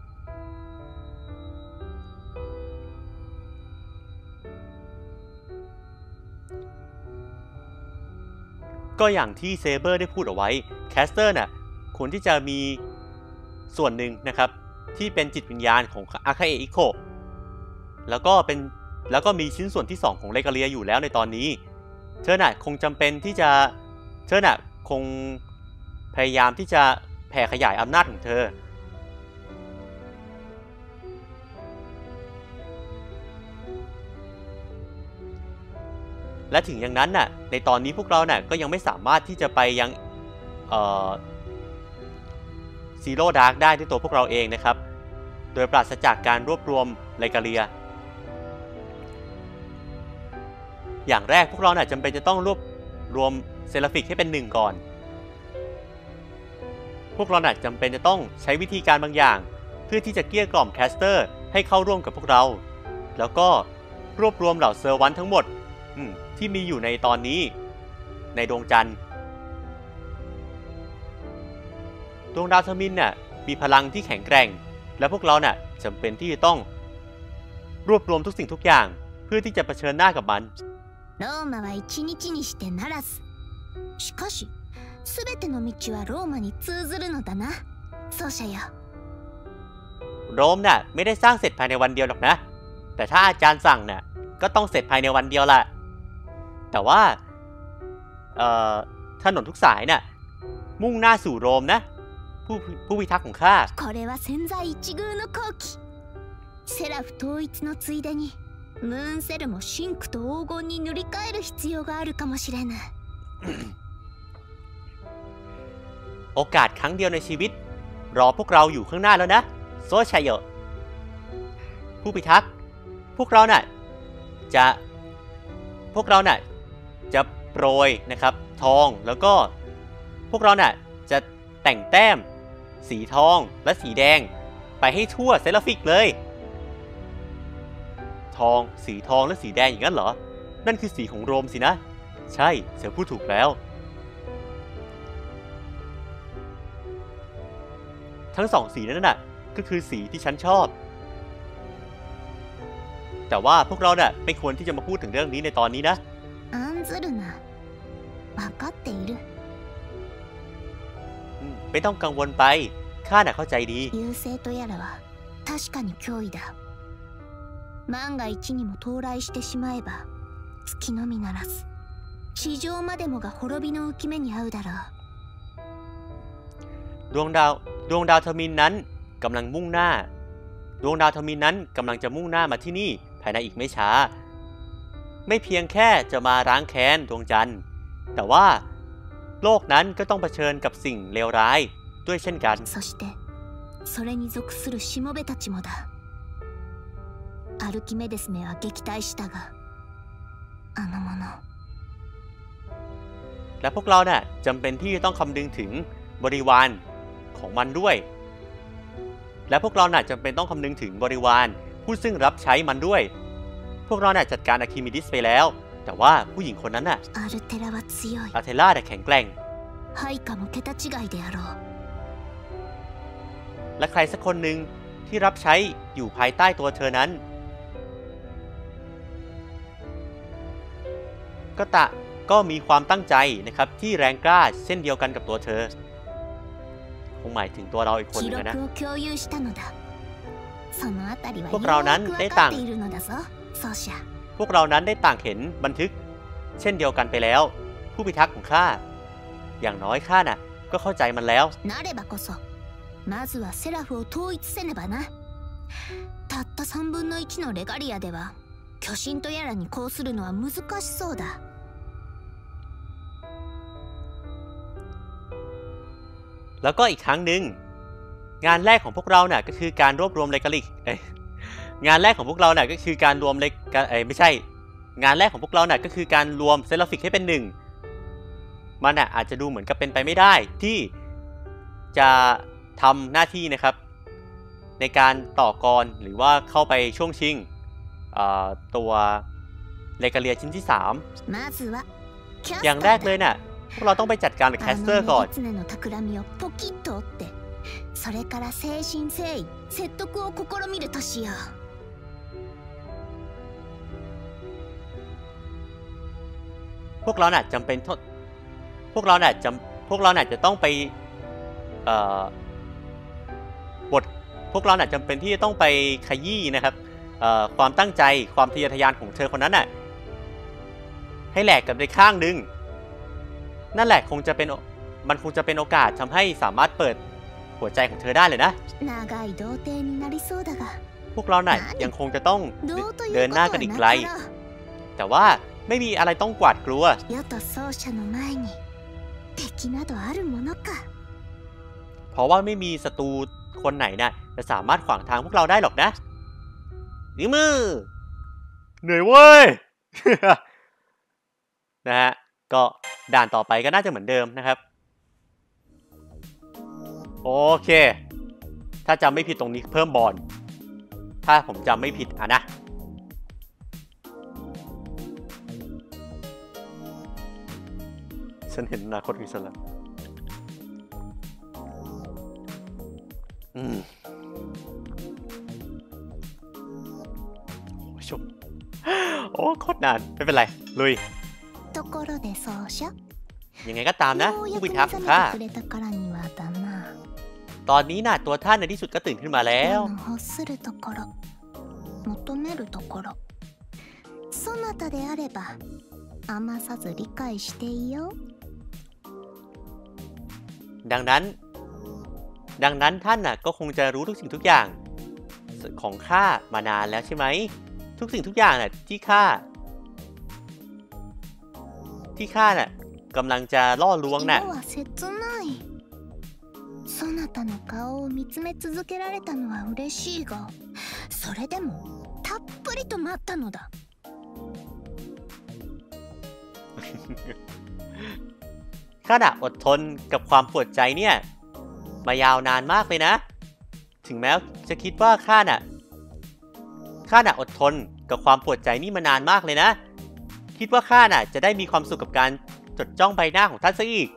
ก็อย่างที่เซเบอร์ได้พูดเอาไว้แคสเตอร์น่ะควรที่จะมีส่วนหนึ่งนะครับที่เป็นจิตวิญญาณของอาคาเอะอิโคแล้วก็มีชิ้นส่วนที่2ของเลกาเลียอยู่แล้วในตอนนี้เธอน่ะคงจำเป็นที่จะเธอน่ะคงพยายามที่จะแผ่ขยายอำนาจของเธอและถึงอย่างนั้นน่ะในตอนนี้พวกเราน่ะก็ยังไม่สามารถที่จะไปยังซีโร่ดาร์กได้ด้วยตัวพวกเราเองนะครับโดยปราศจากการรวบรวมเลกาเลียอย่างแรกพวกเราน่ะจำเป็นจะต้องรวบรวมเซราฟิกให้เป็น1ก่อนพวกเราน่ะจำเป็นจะต้องใช้วิธีการบางอย่างเพื่อที่จะเกลี้ยกล่อมแคสเตอร์ให้เข้าร่วมกับพวกเราแล้วก็รวบรวมเหล่าเซอร์วันทั้งหมดที่มีอยู่ในตอนนี้ในดวงจันทร์ดวงดาวเทอร์มินน่ะมีพลังที่แข็งแกร่งและพวกเราน่ะจำเป็นที่จะต้องรวบรวมทุกสิ่งทุกอย่างเพื่อที่จะเผชิญหน้ากับมันローマは一日にしてならず。しかし、すべての道はローマに通ずるのだな、奏者よ。 โรมน่ะไม่ได้สร้างเสร็จภายในวันเดียวหรอกนะแต่ถ้าอาจารย์สั่งน่ะก็ต้องเสร็จภายในวันเดียวละแต่ว่าถนนทุกสายน่ะมุ่งหน้าสู่โรมนะผู้พิทักษ์ของข้าこれは千載一遇の好機。セラフ統一のついでにムーンセルもシンクと黄金に塗り替える必要があるかもしれぬโอกาสครั้งเดียวในชีวิตรอพวกเราอยู่ข้างหน้าแล้วนะโซชัยโยผู้พิทักษ์พวกเราน่ะจะโปรยนะครับทองแล้วก็พวกเราน่ะจะแต่งแต้มสีทองและสีแดงไปให้ทั่วเซราฟิกเลยสีทองและสีแดงอย่างนั้นเหรอนั่นคือสีของโรมสินะใช่เสือพูดถูกแล้วทั้ง2สีนั้นน่ะก็คือสีที่ฉันชอบแต่ว่าพวกเราเนี่ยไม่ควรที่จะมาพูดถึงเรื่องนี้ในตอนนี้นะอันซึรุนะわかっているไม่ต้องกังวลไปข้าน่ะเข้าใจดี優勢とやらは確かに脅威だ万が一にも到来してしまえば月のみならず地上までもが滅びの浮き目に遭うだろうดวงดาวเทอร์มินนั้นกำลังจะมุ่งหน้ามาที่นี่ภายในอีกไม่ช้าไม่เพียงแค่จะมาล้างแค้นดวงจันทร์แต่ว่าโลกนั้นก็ต้องเผชิญกับสิ่งเลวร้ายด้วยเช่นกันそしてそれに属するしもべたちもだアルキメデスめは撃退したがあの者และพวกเราเนี่ยจำเป็นที่จะต้องคำนึงถึงบริวารของมันด้วยและพวกเราจำเป็นต้องคำนึงถึงบริวารผู้ซึ่งรับใช้มันด้วยพวกเราจัดการอะคิมิดิสไปแล้วแต่ว่าผู้หญิงคนนั้นอาเทล่าแข็งแกร่งและใครสักคนหนึ่งที่รับใช้อยู่ภายใต้ตัวเธอนั้นก็มีความตั้งใจนะครับที่แรงกล้าเช่นเดียวกันกับตัวเธอคงหมายถึงตัวเราอีกคนนึงนะพวกเรานั้นได้ต่างเห็นบันทึกเช่นเดียวกันไปแล้วผู้พิทักษ์ของข้าอย่างน้อยข้าน่ะก็เข้าใจมันแล้วまずはセラフを統一せねばなたった3分の1のレガリアでは巨神とやらに抗するのは難しそうだแล้วก็อีกครั้งหนึ่งงานแรกของพวกเราน่ะก็คือการรวบรวมเลกาลิกงานแรกของพวกเราน่ะก็คือการรวมไม่ใช่งานแรกของพวกเราน่ะก็คือการรวมเซราฟิกให้เป็นหนึ่งมันอาจจะดูเหมือนกับเป็นไปไม่ได้ที่จะทำหน้าที่นะครับในการต่อกรหรือว่าเข้าไปช่วงชิงตัวเลกาเลียชิ้นที่3อย่างแรกเลยน่ะพวกเราต้องไปจัดการกับแคสเตอร์ก่อนそれから誠心誠意説得を試みるとしようพวกเราน่ะจำเป็นพวกเราน่ะจะต้องไปพวกเราน่ะจำเป็นที่จะต้องไปขยี้นะครับความตั้งใจความทะเยอทะยานของเธอคนนั้นน่ะให้แหลกกับในข้างนึงนั่นแหละคงจะเป็นโอกาสทำให้สามารถเปิดหัวใจของเธอได้เลยนะพวกเราน่ะยังคงจะต้องเดินหน้ากันอีกไกลแต่ว่าไม่มีอะไรต้องกวาดกลัวเพราะว่าไม่มีศัตรูคนไหนน่ะจะสามารถขวางทางพวกเราได้หรอกนะนี่มือเหนื่อยเว้ย นะฮะก็ด่านต่อไปก็น่าจะเหมือนเดิมนะครับโอเคถ้าจำไม่ผิดตรงนี้เพิ่มบอลถ้าผมจำไม่ผิดอ่ะนะฉันเห็นอนาคตของฉันแล้วชมโอ้โคตรนานไม่เป็นไรลุยยังไงก็ตามนะผู้พิทักษ์ของข้าตอนนี้น่ะตัวท่านในที่สุดก็ตื่นขึ้นมาแล้วดังนั้นท่านน่ะก็คงจะรู้ทุกสิ่งทุกอย่างของข้ามานานแล้วใช่ไหมทุกสิ่งทุกอย่างน่ะที่ข้าน่ะกำลังจะล่อลวงน่ะそなたの顔を見つめ続けられたのは嬉しいが、それでもたっぷりと待ったのだ。 ข้าน่ะอดทนกับความปวดใจเนี่ยมายาวนานมากเลยนะถึงแม้จะคิดว่าข้าน่ะอดทนกับความปวดใจนี่มานานมากเลยนะคิดว่าข้าน่ะจะได้มีความสุขกับการจดจ้องใบหน้าของท่านซะอีก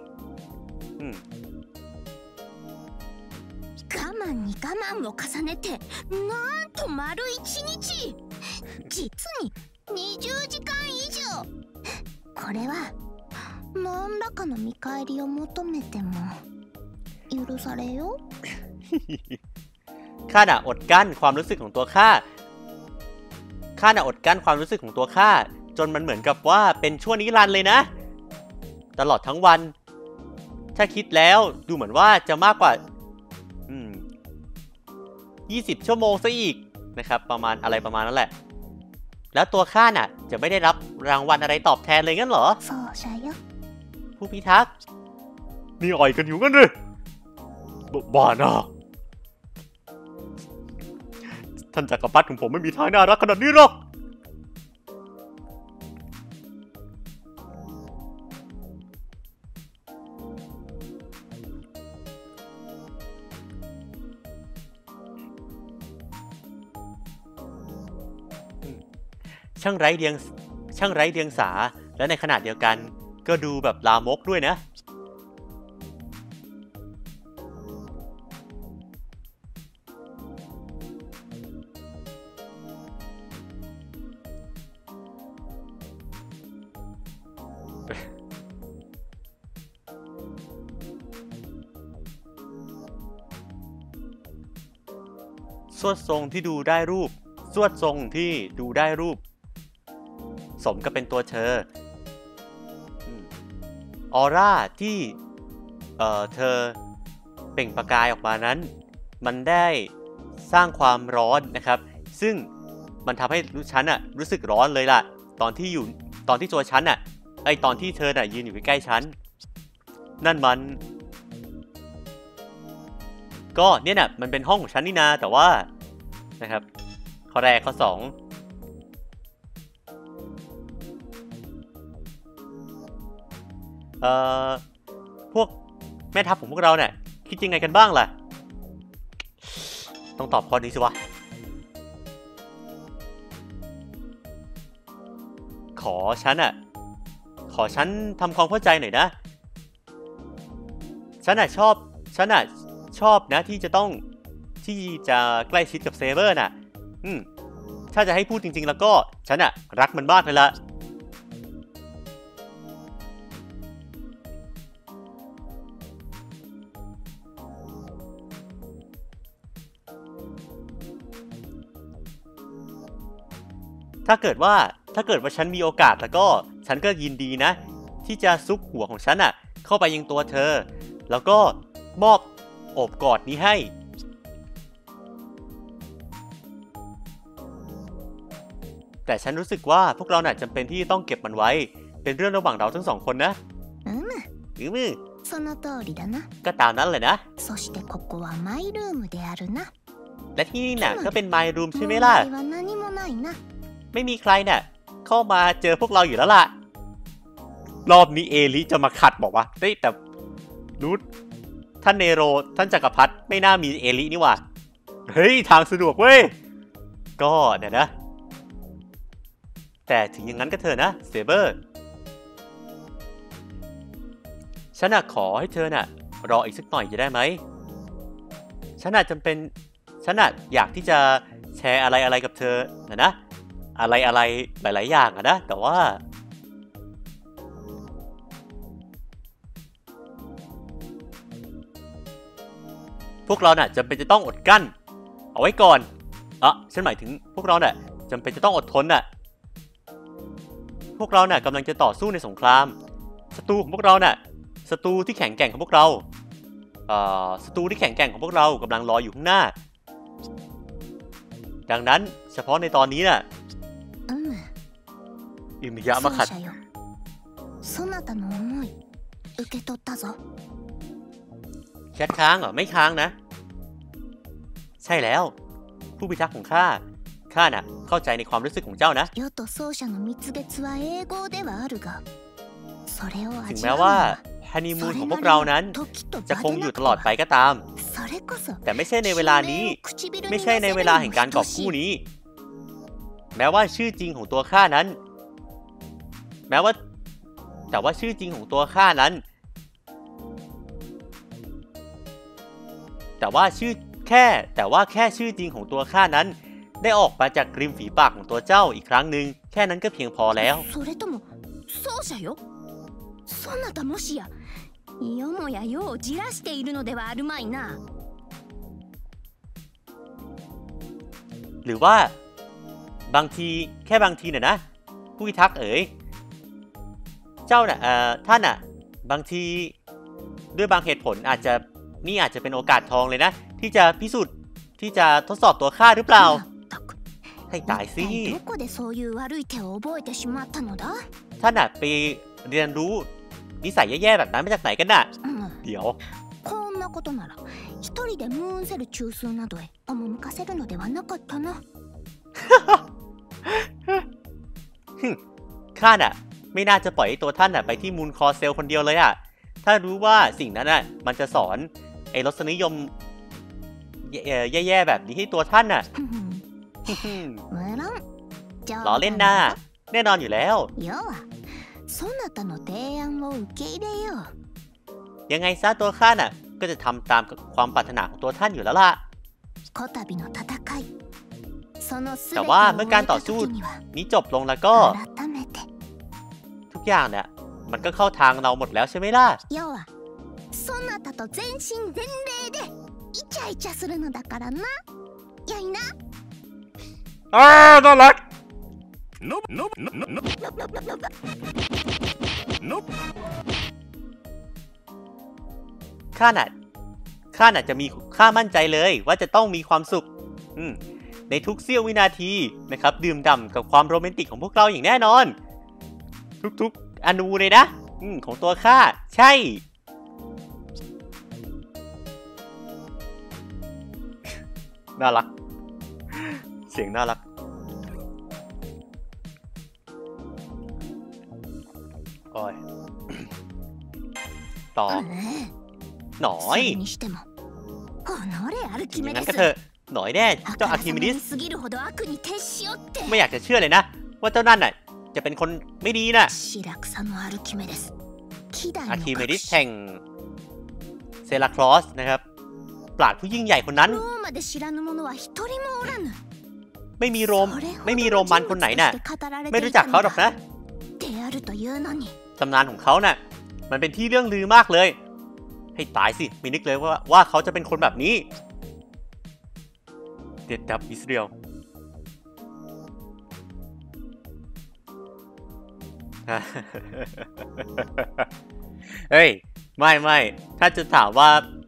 我慢に我慢を重ねてなんと丸1日実に20時間以上これは何らかの見返りを求めても許されよข้าน่ะอดกั้นความรู้สึกของตัวข้าน่ะอดกั้นความรู้สึกของตัวข้าจนมันเหมือนกับว่าเป็นชั่วนิรันดร์เลยนะตลอดทั้งวันถ้าคิดแล้วดูเหมือนว่าจะมากกว่า20 ชั่วโมงซะอีกนะครับประมาณนั้นแหละแล้วตัวข้าน่ะจะไม่ได้รับรางวัลอะไรตอบแทนเลยงั้นเหรอผู้พิทักษ์นี่อ่อยกันอยู่งั้นเลยบ้าน่ะท่านจักรพรรดิของผมไม่มีทางน่ารักขนาดนี้หรอกช่างไร้เดียงสาและในขณะเดียวกันก็ดูแบบลามกด้วยนะสวดทรงที่ดูได้รูปสมกับเป็นตัวเธอออร่าที่เธอเปล่งประกายออกมานั้นมันได้สร้างความร้อนนะครับซึ่งมันทำให้ฉันรู้สึกร้อนเลยล่ะตอนที่ตัวฉันตอนที่เธอยืนอยู่ใกล้ๆฉันนั่นมันก็เนี่ยมันเป็นห้องของฉันนี่นาแต่ว่านะครับข้อแรกข้อ2พวกแม่ทัพของพวกเราเนี่ยคิดยังไงกันบ้างล่ะต้องตอบข้อนี้สิวะขอฉันทำความเข้าใจหน่อยนะฉันชอบนะที่จะใกล้ชิดกับเซเบอร์น่ะถ้าจะให้พูดจริงๆแล้วก็ฉันรักมันมากเลยละถ้าเกิดว่าฉันมีโอกาสแล้วก็ฉันก็ยินดีนะที่จะซุกหัวของฉันเข้าไปยังตัวเธอแล้วก็มอบโอบกอดนี้ให้แต่ฉันรู้สึกว่าพวกเราจำเป็นที่ต้องเก็บมันไว้เป็นเรื่องระหว่างเราทั้งสองคนนะก็ตามนั้นเลยนะและที่นี่ก็เป็น My Room ใช่ไหมล่ะไม่มีใครเข้ามาเจอพวกเราอยู่แล้วล่ะรอบนี้เอลิจะมาขัดบอกว่าแต่รู้ท่านเนโรท่านจักรพรรดิไม่น่ามีเอลินี่หว่าเฮ้ยทางสะดวกเว้ยก็นะแต่ถึงอย่างนั้นก็เถอะนะเซเบอร์ฉันขอให้เธอรออีกสักหน่อยจะได้ไหมฉันอยากที่จะแชร์อะไรกับเธอนะอะไรหลายๆอย่างนะแต่ว่าพวกเราจำเป็นจะต้องอดกั้นเอาไว้ก่อนฉันหมายถึงพวกเราจำเป็นจะต้องอดทนพวกเรากำลังจะต่อสู้ในสงครามศัตรูของพวกเราศัตรูที่แข็งแกร่งของพวกเราศัตรูที่แข็งแกร่งของพวกเรากำลังรออยู่ข้างหน้าดังนั้นเฉพาะในตอนนี้อิมิยะมาขัดแชทค้างเหรอไม่ค้างนะใช่แล้วผู้พิทักษ์ของข้าเข้าใจในความรู้สึกของเจ้านะถึงแม้ว่าฮันนีมูนของพวกเรานั้นจะคงอยู่ตลอดไปก็ตามแต่ไม่ใช่ในเวลานี้ไม่ใช่ในเวลาแห่งการกอบกู้นี้แม้ว่าชื่อจริงของตัวข้านั้นแต่ว่าชื่อจริงของตัวข้านั้นแต่ว่าแค่ชื่อจริงของตัวข้านั้นได้ออกมาจากริมฝีปากของตัวเจ้าอีกครั้งหนึ่งแค่นั้นก็เพียงพอแล้วหรือว่าบางทีนะผู้พิทักษ์เจ้าท่านบางทีด้วยบางเหตุผลอาจจะเป็นโอกาสทองเลยนะที่จะพิสูจน์ที่จะทดสอบตัวข้าหรือเปล่าให้ตายสิท่านไปเรียนรู้นิสัยแย่ๆแบบนั้นมาจากไหนกันเดี๋ยวข้าไม่น่าจะปล่อยให้ตัวท่านไปที่มูนคอเซลคนเดียวเลยถ้ารู้ว่าสิ่งนั้นมันจะสอนรสนิยมแย่ๆแบบนี้ให้ตัวท่านล้อเล่นแน่นอนอยู่แล้วยังไงซะตัวข้าก็จะทำตามความปรารถนาของตัวท่านอยู่แล้วล่ะแต่ว่าเมื่อการต่อสู้นี้จบลงแล้วก็ทุกอย่างมันก็เข้าทางเราหมดแล้วใช่ไหมล่ะน่ารักข้าจะมีข้ามั่นใจเลยว่าจะต้องมีความสุขในทุกเสี้ยววินาทีนะครับดื่มด่ำกับความโรแมนติกของพวกเราอย่างแน่นอนทุกอนูเลยนะของตัวข้าใช่น่ารักเสียงน่ารักโอ้ยต่อหน่อยอย่างนั้นก็เถอะหน่อยแน่เจ้าอาร์คิมิดิสไม่อยากจะเชื่อเลยนะว่าเจ้านั่นจะเป็นคนไม่ดีอาร์คิมิดิสแห่งเซราคลอสนะครับปราชญ์ผู้ยิ่งใหญ่คนนั้นไม่มีโรมันคนไหนน่ะไม่รู้จักเขาหรอกนะตำนานของเขาน่ะมันเป็นที่เรื่องลือมากเลยให้ตายสิไม่นึกเลยว่าเขาจะเป็นคนแบบนี้เด็ดดับอิสราเอลเฮ้ยไม่ถ้าจะถามว่า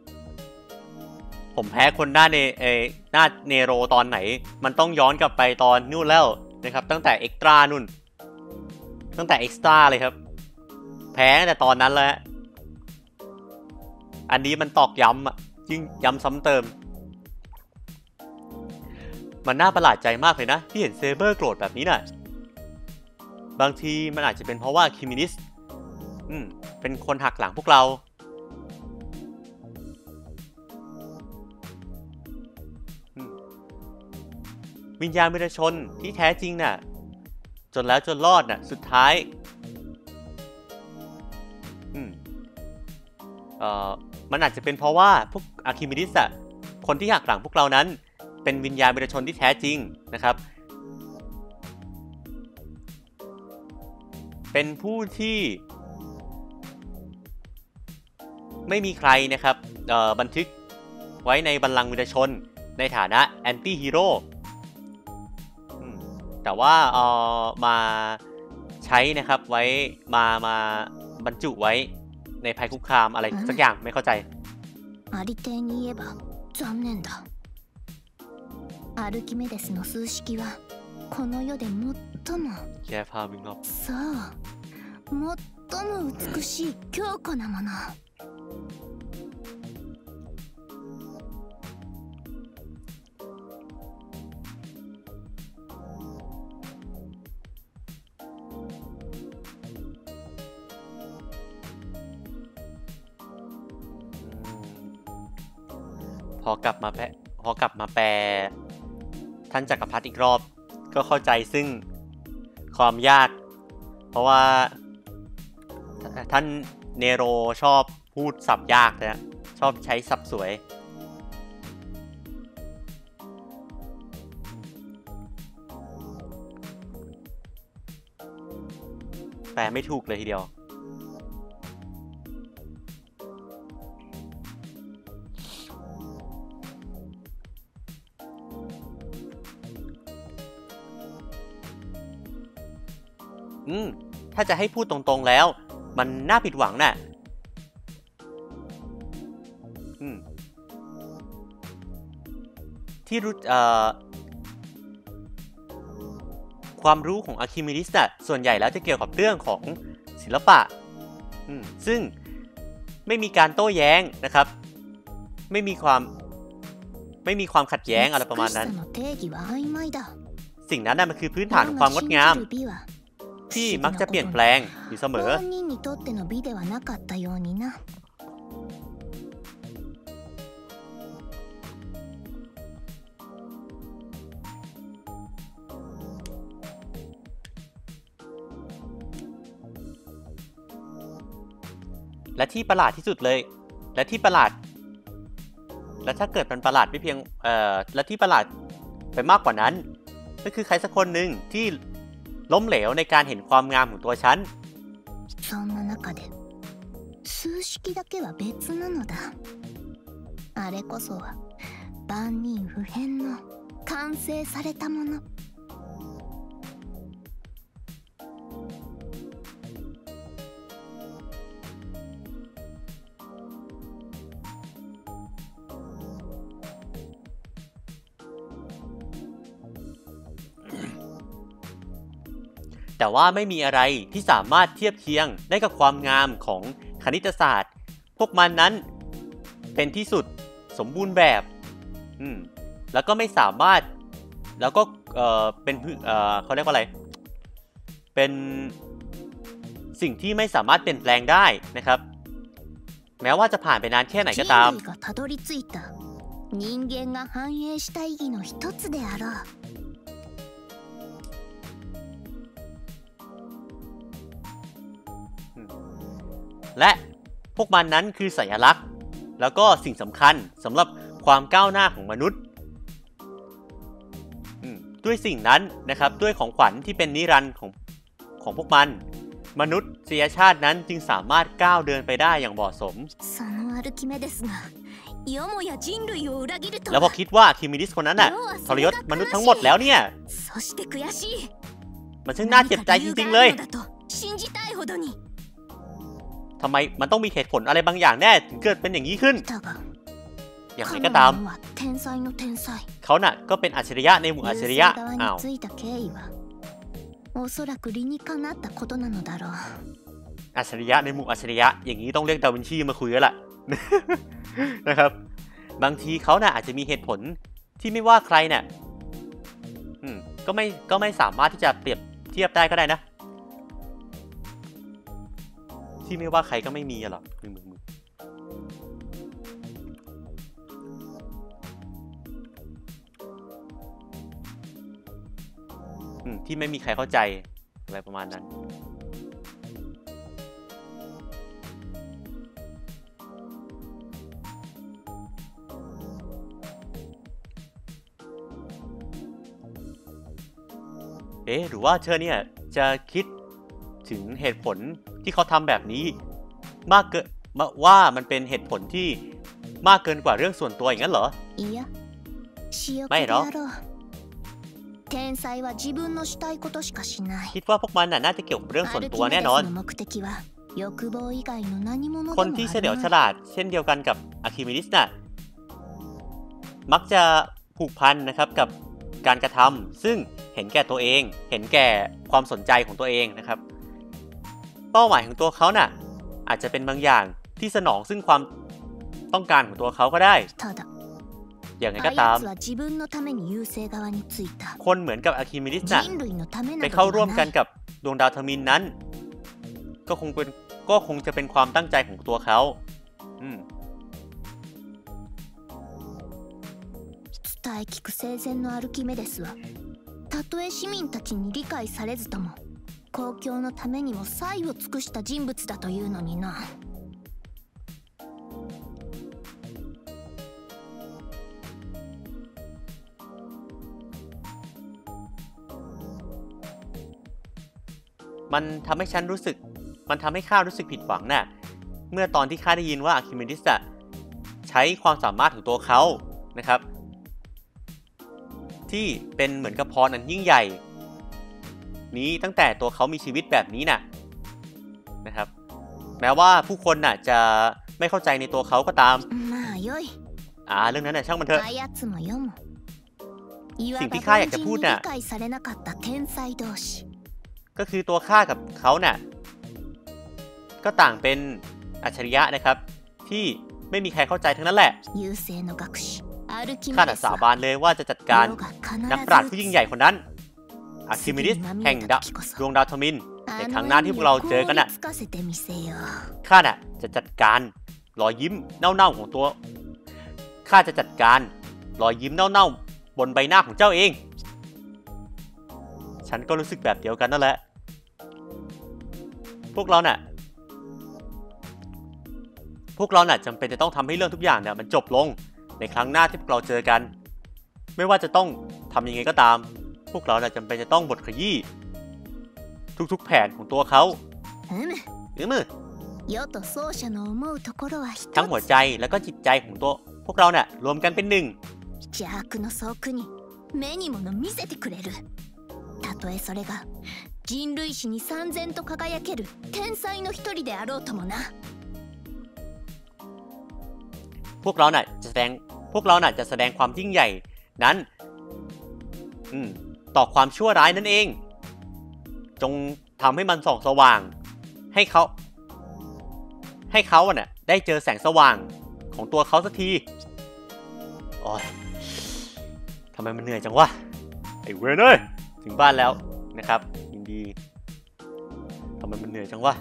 ผมแพ้คนหน้าเนโรตอนไหนมันต้องย้อนกลับไปตอนนู่นแล้วนะครับตั้งแต่เอ็กตร้านู่นตั้งแต่เอ็กซ์ตร้าเลยครับแพ้ตั้งแต่ตอนนั้นแล้วอันนี้มันตอกย้ำอ่ะยิ่งย้ำซ้ำเติมมันน่าประหลาดใจมากเลยนะที่เห็นเซเบอร์โกรธแบบนี้น่ะบางทีมันอาจจะเป็นเพราะว่าคิมินิสเป็นคนหักหลังพวกเราวิญญาณวิรชนที่แท้จริงน่ะจนแล้วจนรอดน่ะสุดท้ายมันอาจจะเป็นเพราะว่าพวกอาร์คิมิดิสอะคนที่หักหลังพวกเรานั้นเป็นวิญญาณวิรชนที่แท้จริงนะครับเป็นผู้ที่ไม่มีใครนะครับบันทึกไว้ในบัลลังก์วิรชนในฐานะแอนตี้ฮีโร่แต่ว่ามาใช้นะครับไว้มาบรรจุไว้ในภัยคุกคามอะไรสักอย่างไม่เข้าใจありていに言えば残念だアルキメデスの数式はこの世で最もそう最も美しい強固なものพอกลับมาแปลท่านจักรพรรดิอีกรอบก็เข้าใจซึ่งความยากเพราะว่าท่านเนโรชอบพูดศัพท์ยากนะชอบใช้ศัพท์สวยแปลไม่ถูกเลยทีเดียวถ้าจะให้พูดตรงๆแล้วมันน่าผิดหวังน่ะที่รู้ความรู้ของอาร์คิมิดิสน่ะส่วนใหญ่แล้วจะเกี่ยวกับเรื่องของศิลปะซึ่งไม่มีการโต้แย้งนะครับไม่มีความขัดแย้งอะไรประมาณนั้นสิ่งนั้นน่ะมันคือพื้นฐานของความงดงามที่มักจะเปลี่ยนแปลงอยู่เสมอและที่ประหลาดที่สุดเลยและถ้าเกิดมันประหลาดไม่เพียงและที่ประหลาดไปมากกว่านั้นก็คือใครสักคนหนึ่งที่ล้มเหลวในการเห็นความงามของตัวฉันそんな中で数式だけは別なのだあれこそは万人不変の完成されたものแต่ว่าไม่มีอะไรที่สามารถเทียบเคียงได้กับความงามของคณิตศาสตร์พวกมันนั้นเป็นที่สุดสมบูรณ์แบบแล้วก็ไม่สามารถแล้วก็เป็นเขาเรียกว่าอะไรเป็นสิ่งที่ไม่สามารถเปลี่ยนแปลงได้นะครับแม้ว่าจะผ่านไปนานแค่ไหนก็ตาม人間が繁栄した意義の一つであろうและพวกมันนั้นคือสัญลักษณ์แล้วก็สิ่งสำคัญสำหรับความก้าวหน้าของมนุษย์ด้วยสิ่งนั้นนะครับด้วยของขวัญที่เป็นนิรันดร์ของพวกมันมนุษยชาตินั้นจึงสามารถก้าวเดินไปได้อย่างเหมาะสมแล้วพอคิดว่าอาร์คิมิดิสคนนั้นน่ะทรยศมนุษย์ทั้งหมดแล้วเนี่ยมันช่างน่าเจ็บใจจริงๆเลยทำไมมันต้องมีเหตุผลอะไรบางอย่างแน่ถึงเกิดเป็นอย่างนี้ขึ้นอย่างไรก็ตามเขาน่ะก็เป็นอัจฉริยะในหมู่อัจฉริยะอ้าวอัจฉริยะในหมู่อัจฉริยะอย่างนี้ต้องเรียกดาวินชีมาคุยแล้วล่ะ นะครับบางทีเขาน่ะอาจจะมีเหตุผลที่ไม่ว่าใครเนี่ยก็ไม่สามารถที่จะเปรียบเทียบได้ก็ได้นะที่ไม่ว่าใครก็ไม่มีหรอกที่ไม่มีใครเข้าใจอะไรประมาณนั้นหรือว่าเธอเนี่ยจะคิดถึงเหตุผลที่เขาทำแบบนี้มากเกินว่ามันเป็นเหตุผลที่มากเกินกว่าเรื่องส่วนตัวอย่างนั้นเหรอไม่หรอกคิดว่าพวกมันน่าจะเกี่ยวกับเรื่องส่วนตัวแน่นอนคนที่เฉลียวฉลาดเช่นเดียวกันกับอาร์คิมิดิสน่ะมักจะผูกพันนะครับกับการกระทำซึ่งเห็นแก่ตัวเองเห็นแก่ความสนใจของตัวเองนะครับเป้าหมายของตัวเขาน่ะอาจจะเป็นบางอย่างที่สนองซึ่งความต้องการของตัวเขาก็ได้อย่างไรก็ตามคนเหมือนกับอาร์คิมิดิสน่ะไปเข้าร่วมกันกับดวงดาวเทอร์มินนั้นก็คงจะเป็นความตั้งใจของตัวเขา伝え聞く生前のアルキメデスはたとえ市民たちに理解されずとも公共のためにも才を尽くした人物だというのになมันทำให้ข้ารู้สึกผิดหวังน่ะเมื่อตอนที่ข้าได้ยินว่าอาร์คิมิดิสใช้ความสามารถของตัวเขานะครับที่เป็นเหมือนกับพรอันยิ่งใหญ่นี้ตั้งแต่ตัวเขามีชีวิตแบบนี้นะครับแม้ว่าผู้คนน่ะจะไม่เข้าใจในตัวเขาก็ตามเรื่องนั้นน่ะช่างมันเถอะสิ่งที่ข้าอยากจะพูดน่ะก็คือตัวข้ากับเขาน่ะก็ต่างเป็นอัจฉริยะนะครับที่ไม่มีใครเข้าใจทั้งนั้นแหละข้าสาบานเลยว่าจะจัดการนักปราชญ์ผู้ยิ่งใหญ่คนนั้นอาร์คิมิดิสแห่งดวงดาวเทอร์มินในครั้งหน้าที่พวกเราเจอกันน่ะข้าจะจัดการรอยยิ้มเน่าๆของตัวข้าจะจัดการรอยยิ้มเน่าๆบนใบหน้าของเจ้าเองฉันก็รู้สึกแบบเดียวกันนั่นแหละพวกเราน่ะจำเป็นจะต้องทำให้เรื่องทุกอย่างเนี่ยมันจบลงในครั้งหน้าที่พวกเราเจอกันไม่ว่าจะต้องทำยังไงก็ตามพวกเราจำเป็นจะต้องบดขยี้ทุกๆแผนของตัวเขาทั้งหัวใจแล้วก็จิตใจของตัวพวกเราเนี่ยรวมกันเป็นหนึ่งたとえそれが人類史に燦然と輝ける天才の一人であろうともなพวกเราจะแสดงความยิ่งใหญ่นั้นต่อความชั่วร้ายนั่นเองจงทำให้มันส่องสว่างให้เขาได้เจอแสงสว่างของตัวเขาสักทีโอ้ยทำไมมันเหนื่อยจังวะไอ้เว้ยเอ้ยถึงบ้านแล้วนะครับยินดีทำไมมันเหนื่อยจังวะ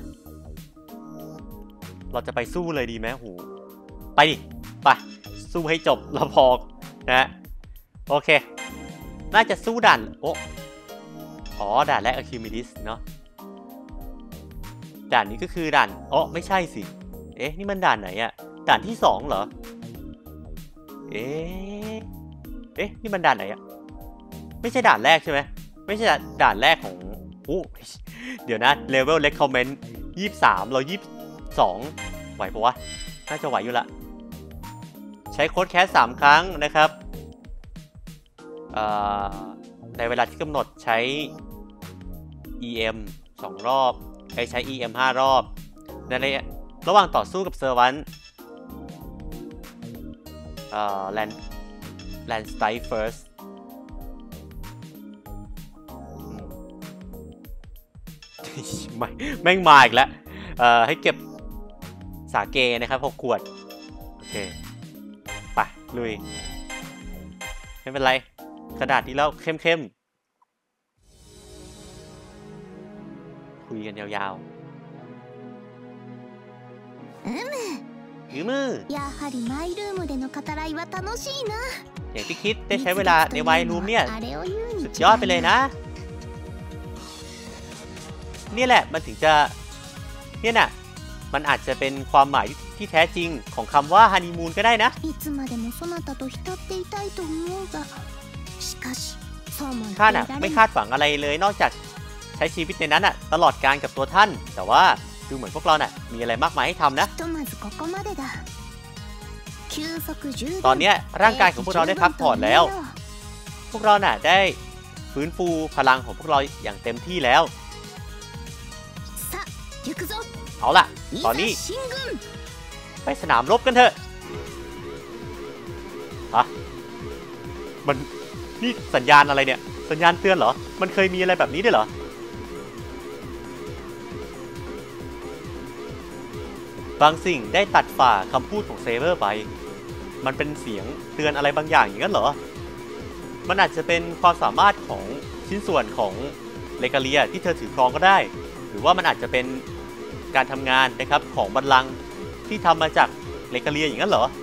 เราจะไปสู้เลยดีไหมโหไปดิไปสู้ให้จบเราพอนะโอเคน่าจะสู้ด่านด่านแรกอาร์คิมิดิสเนาะด่านนี้ก็คือด่านไม่ใช่สินี่มันด่านไหนอะด่านที่2เหรอเอ๊ะนี่มันด่านไหนอะไม่ใช่ด่านแรกใช่ไหมไม่ใช่ด่านแรกของเดี๋ยวนะ level recommend 23เรา22ไหวปะวะน่าจะไหวอยู่ละใช้โค้ดแคส3ครั้งนะครับในเวลาที่กำหนดใช้ EM 2 รอบใช้ EM 5 รอบในระหว่างต่อสู้กับเซอร์วันLand Strike First แม่งมาอีกแล้วให้เก็บสาเกนะครับ6 ขวดโอเคไปลุยไม่เป็นไรกระดาษที่แล้วเข้มคุยกันยาวๆมือやはりマイルームでの語らいは楽しいなอย่างที่คิดได้ใช้เวลาในไวรูมเนี่ยสุดยอดไปเลยนะนี่แหละมันถึงจะเนี่ยน่ะมันอาจจะเป็นความหมายที่แท้จริงของคำว่าฮันนีมูนก็ได้นะข้าน่ะไม่คาดหวังอะไรเลยนอกจากใช้ชีวิตในนั้นน่ะตลอดกาลกับตัวท่านแต่ว่าดูเหมือนพวกเราน่ะมีอะไรมากมายให้ทำนะตอนนี้ร่างกายของพวกเราได้พักผ่อนแล้วพวกเราน่ะได้ฟื้นฟูพลังของพวกเราอย่างเต็มที่แล้วเอาล่ะตอนนี้ไปสนามรบกันเถอะมันนี่สัญญาณอะไรเนี่ยสัญญาณเตือนเหรอมันเคยมีอะไรแบบนี้ด้วยเหรอบางสิ่งได้ตัดฝ่าคำพูดของเซเบอร์ไปมันเป็นเสียงเตือนอะไรบางอย่างอย่างนั้นเหรอมันอาจจะเป็นความสามารถของชิ้นส่วนของเลกาเลียที่เธอถือครองก็ได้หรือว่ามันอาจจะเป็นการทำงานนะครับของบัลลังก์ที่ทำมาจากเลกาเลียอย่างนั้นเหรอ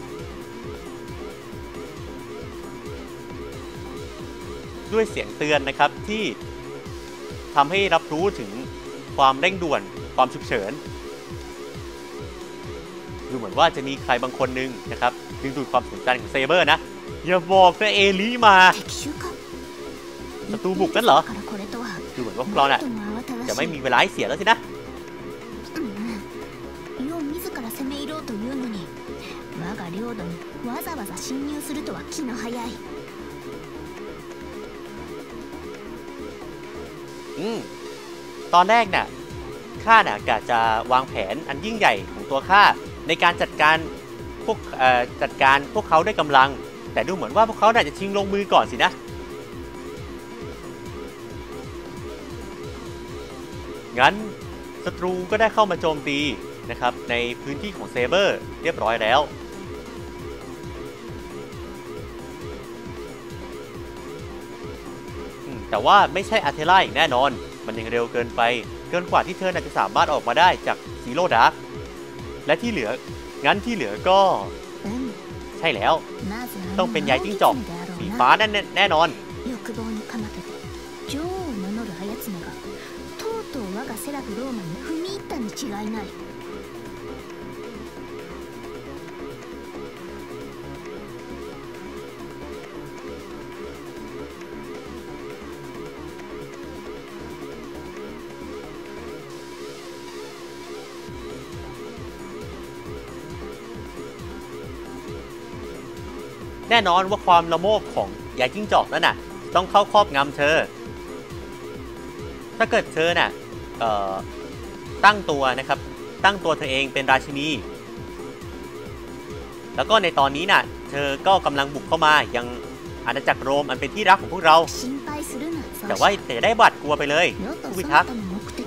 ด้วยเสียงเตือนนะครับที่ทำให้รับรู้ถึงความเร่งด่วนความฉุกเฉินดูเหมือนว่าจะมีใครบางคนนึงนะครับดึงดูดความสนใจของเซเบอร์นะอย่าบอกนะเอลิมาศัตรูบุกกันเหรอดูเหมือนว่าพวกเราเนี่ยจะไม่มีเวลาให้เสียแล้วสินะตอนแรกน่ะข้าน่ะกะจะวางแผนอันยิ่งใหญ่ของตัวข้าในการจัดการพวกเขาด้วยกำลังแต่ดูเหมือนว่าพวกเขาน่าจะชิงลงมือก่อนสินะงั้นศัตรูก็ได้เข้ามาโจมตีนะครับในพื้นที่ของเซเบอร์เรียบร้อยแล้วแต่ว่าไม่ใช่อาร์เทล่าอย่างแน่นอนมันยังเร็วเกินไปเกินกว่าที่เธอจะสามารถออกมาได้จากซีโร่ดาร์กและที่เหลืองั้นที่เหลือก็ใช่แล้วต้องเป็นยายจิ้งจอกสีฟ้าแน่นอนแน่นอนว่าความละโมบของยายจิ้งจอกนั่นน่ะต้องเข้าครอบงำเธอถ้าเกิดเธอน่ะตั้งตัวนะครับตั้งตัวเธอเองเป็นราชินีแล้วก็ในตอนนี้น่ะเธอก็กำลังบุกเข้ามายังอาณาจักรโรมอันเป็นที่รักของพวกเราแต่ว่าจะได้บัดกลัวไปเลยผู้พิทักษ์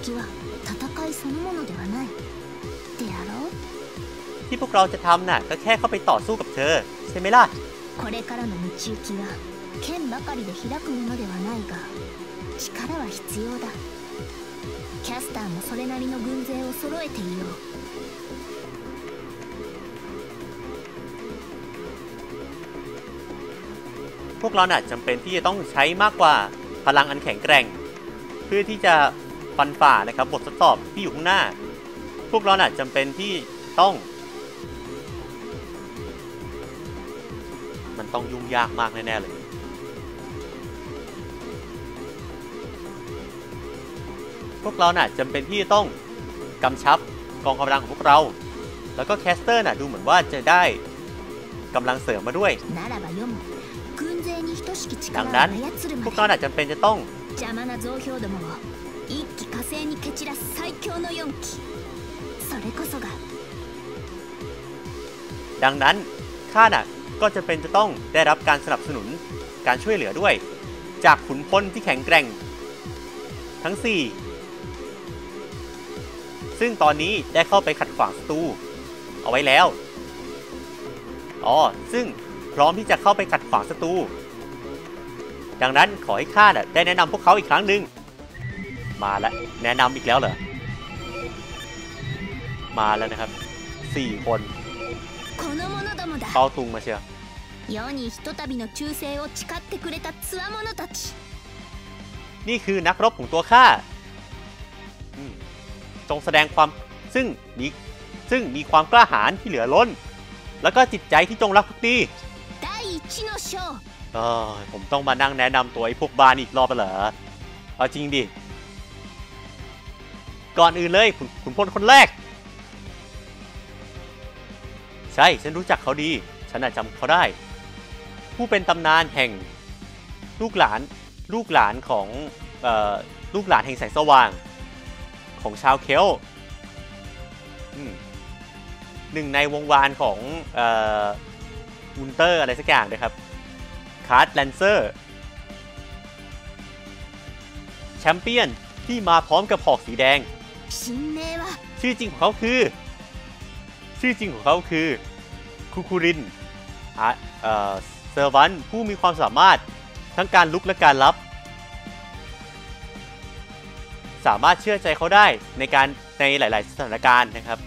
ที่พวกเราจะทำน่ะก็แค่เข้าไปต่อสู้กับเธอใช่ไหมล่ะこれからの道行きは剣ばかりで開くものではないが力は必要だキャスターもそれなりの軍勢を揃えていようพวกเราน่ะจำเป็นที่จะต้องใช้มากกว่าพลังอันแข็งแกร่งเพื่อที่จะฟันฝ่านะครับบททดสอบที่อยู่ข้างหน้าพวกเราน่ะจำเป็นที่ต้องมันต้องยุ่งยากมากแน่ๆเลยพวกเราน่ะจำเป็นที่จะต้องกำชับกองกำลังของพวกเราแล้วก็แคสเตอร์น่ะดูเหมือนว่าจะได้กำลังเสริมมาด้วยดังนั้นพวกเราน่ะจำเป็นจะต้องดังนั้นข้าน่ะก็จะเป็นจะต้องได้รับการสนับสนุนการช่วยเหลือด้วยจากขุนพลที่แข็งแกร่งทั้ง4ซึ่งตอนนี้ได้เข้าไปขัดขวางศัตรูเอาไว้แล้วซึ่งพร้อมที่จะเข้าไปขัดขวางศัตรูดังนั้นขอให้ข้าน่ะได้แนะนำพวกเขาอีกครั้งหนึ่งมาแล้วแนะนำอีกแล้วเหรอมาแล้วนะครับ4 คนเข้าตุงมาเชียวนี่คือนักรบของตัวข้าจงแสดงความซึ่งมีความกล้าหาญที่เหลือล้นแล้วก็จิตใจที่จงรักภักดีผมต้องมานั่งแนะนำตัวไอ้พวกบ้านอีกรอบเหรอเอาจริงดิก่อนอื่นเลยขุนพลคนแรกใช่ฉันรู้จักเขาดีฉันจำเขาได้ผู้เป็นตำนานแห่งลูกหลานของลูกหลานแห่งแสงสว่างของชาวเคลหนึ่งในวงวานของอุนเตอร์อะไรสักอย่างนะครับคาร์ดแลนเซอร์แชมเปี้ยนที่มาพร้อมกับหอกสีแดงชื่อจริงของเขาคือคูคูรินเซอร์วันผู้มีความสามารถทั้งการลุกและการรับสามารถเชื่อใจเขาได้ในหลายๆสถานการณ์นะครับ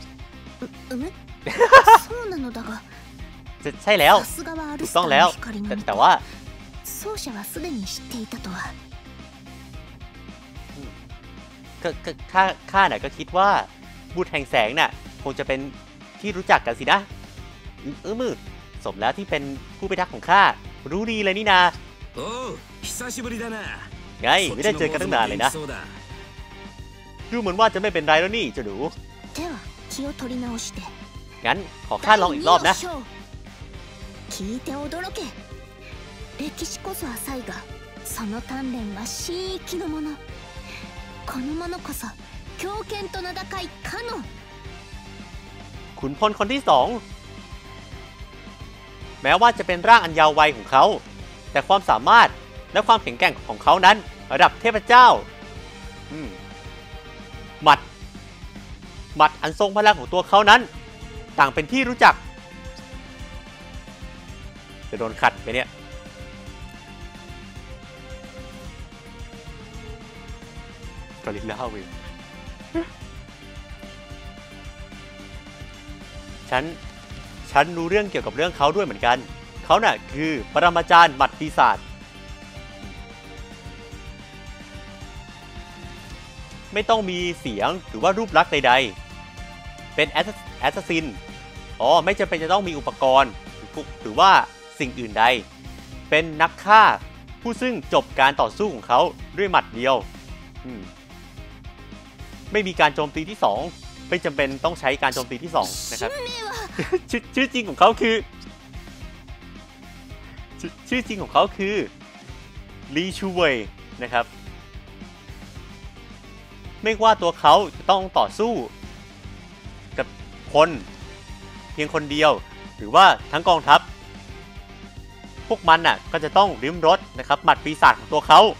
ใช่แล้วถูกต้องแล้วแต่ว่าข้าน่ะก็คิดว่าบุตรแห่งแสงน่ะคงจะเป็นที่รู้จักกันสินะมือสมแล้วที่เป็นผู้พิทักษ์ของข้ารู้ดีเลยนี่นาไงไม่ได้เจอกันตั้งนานเลยนะดูเหมือนว่าจะไม่เป็นไรแล้วนี่เจ้าหนูงั้นขอข้าลองอีกรอบนะขุนพลคนที่2แม้ว่าจะเป็นร่างอันยาววัยของเขาแต่ความสามารถและความแข็งแกร่งของเขานั้นระดับเทพเจ้าหมัดอันทรงพลังของตัวเขานั้นต่างเป็นที่รู้จักจะโดนขัดไปเนี่ยกอริลลาเวฉันรู้เรื่องเกี่ยวกับเรื่องเขาด้วยเหมือนกันเขาน่ะคือปรมาจารย์หมัดปีศาจไม่ต้องมีเสียงหรือว่ารูปลักษณ์ใดๆเป็นแอสซัสซินไม่จำเป็นจะต้องมีอุปกรณ์หรือว่าสิ่งอื่นใดเป็นนักฆ่าผู้ซึ่งจบการต่อสู้ของเขาด้วยหมัดเดียวไม่มีการโจมตีที่2ไม่จำเป็นต้องใช้การโจมตีที่2นะครับชื่อจริงของเขาคือลีชูเว่ยนะครับไม่ว่าตัวเขาจะต้องต่อสู้กับคนเพียงคนเดียวหรือว่าทั้งกองทัพพวกมันน่ะก็จะต้องริมรสนะครับหมัดปีศาจของตัวเขา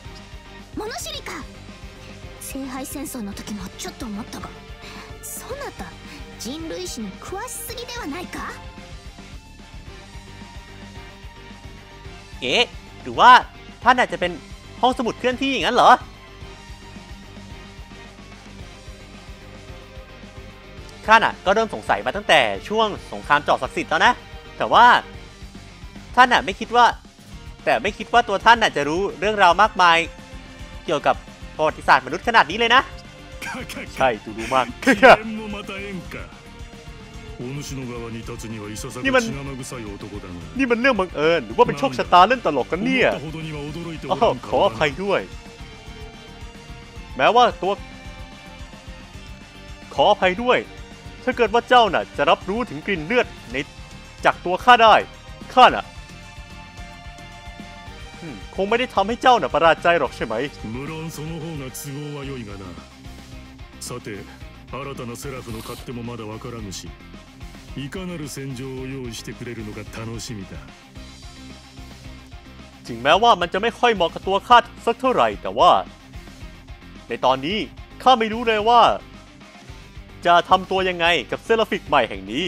หรือว่าท่านอาจจะเป็นห้องสมุดเคลื่อนที่อย่างนั้นเหรอข้าน่ะก็เริ่มสงสัยมาตั้งแต่ช่วงสงครามจอดศักดิ์สิทธิ์แล้วนะแต่ว่าท่านน่ะไม่คิดว่าตัวท่านน่ะจะรู้เรื่องราวมากมายเกี่ยวกับประวัติศาสตร์มนุษย์ขนาดนี้เลยนะใช่ดูรู้มากนี่มันเรื่องบังเอิญหรือว่าเป็นโชคชะตาเล่นตลกกันเนี่ยขออภัยด้วยแม้ว่าตัวขออภัยด้วยถ้าเกิดว่าเจ้าน่ะจะรับรู้ถึงกลิ่นเลือดในจากตัวข้าได้ข้าน่ะคงไม่ได้ทำให้เจ้าน่ะประหลาดใจหรอกใช่ไหมさて新たなセラフの勝手もまだわからぬしいかなる戦場を用意してくれるのか楽しみだถึงแม้ว่ามันจะไม่ค่อยเหมาะกับตัวข้าสักเท่าไหร่แต่ว่าในตอนนี้ข้าไม่รู้เลยว่าจะทำตัวยังไงกับเซราฟิกใหม่แห่งนี้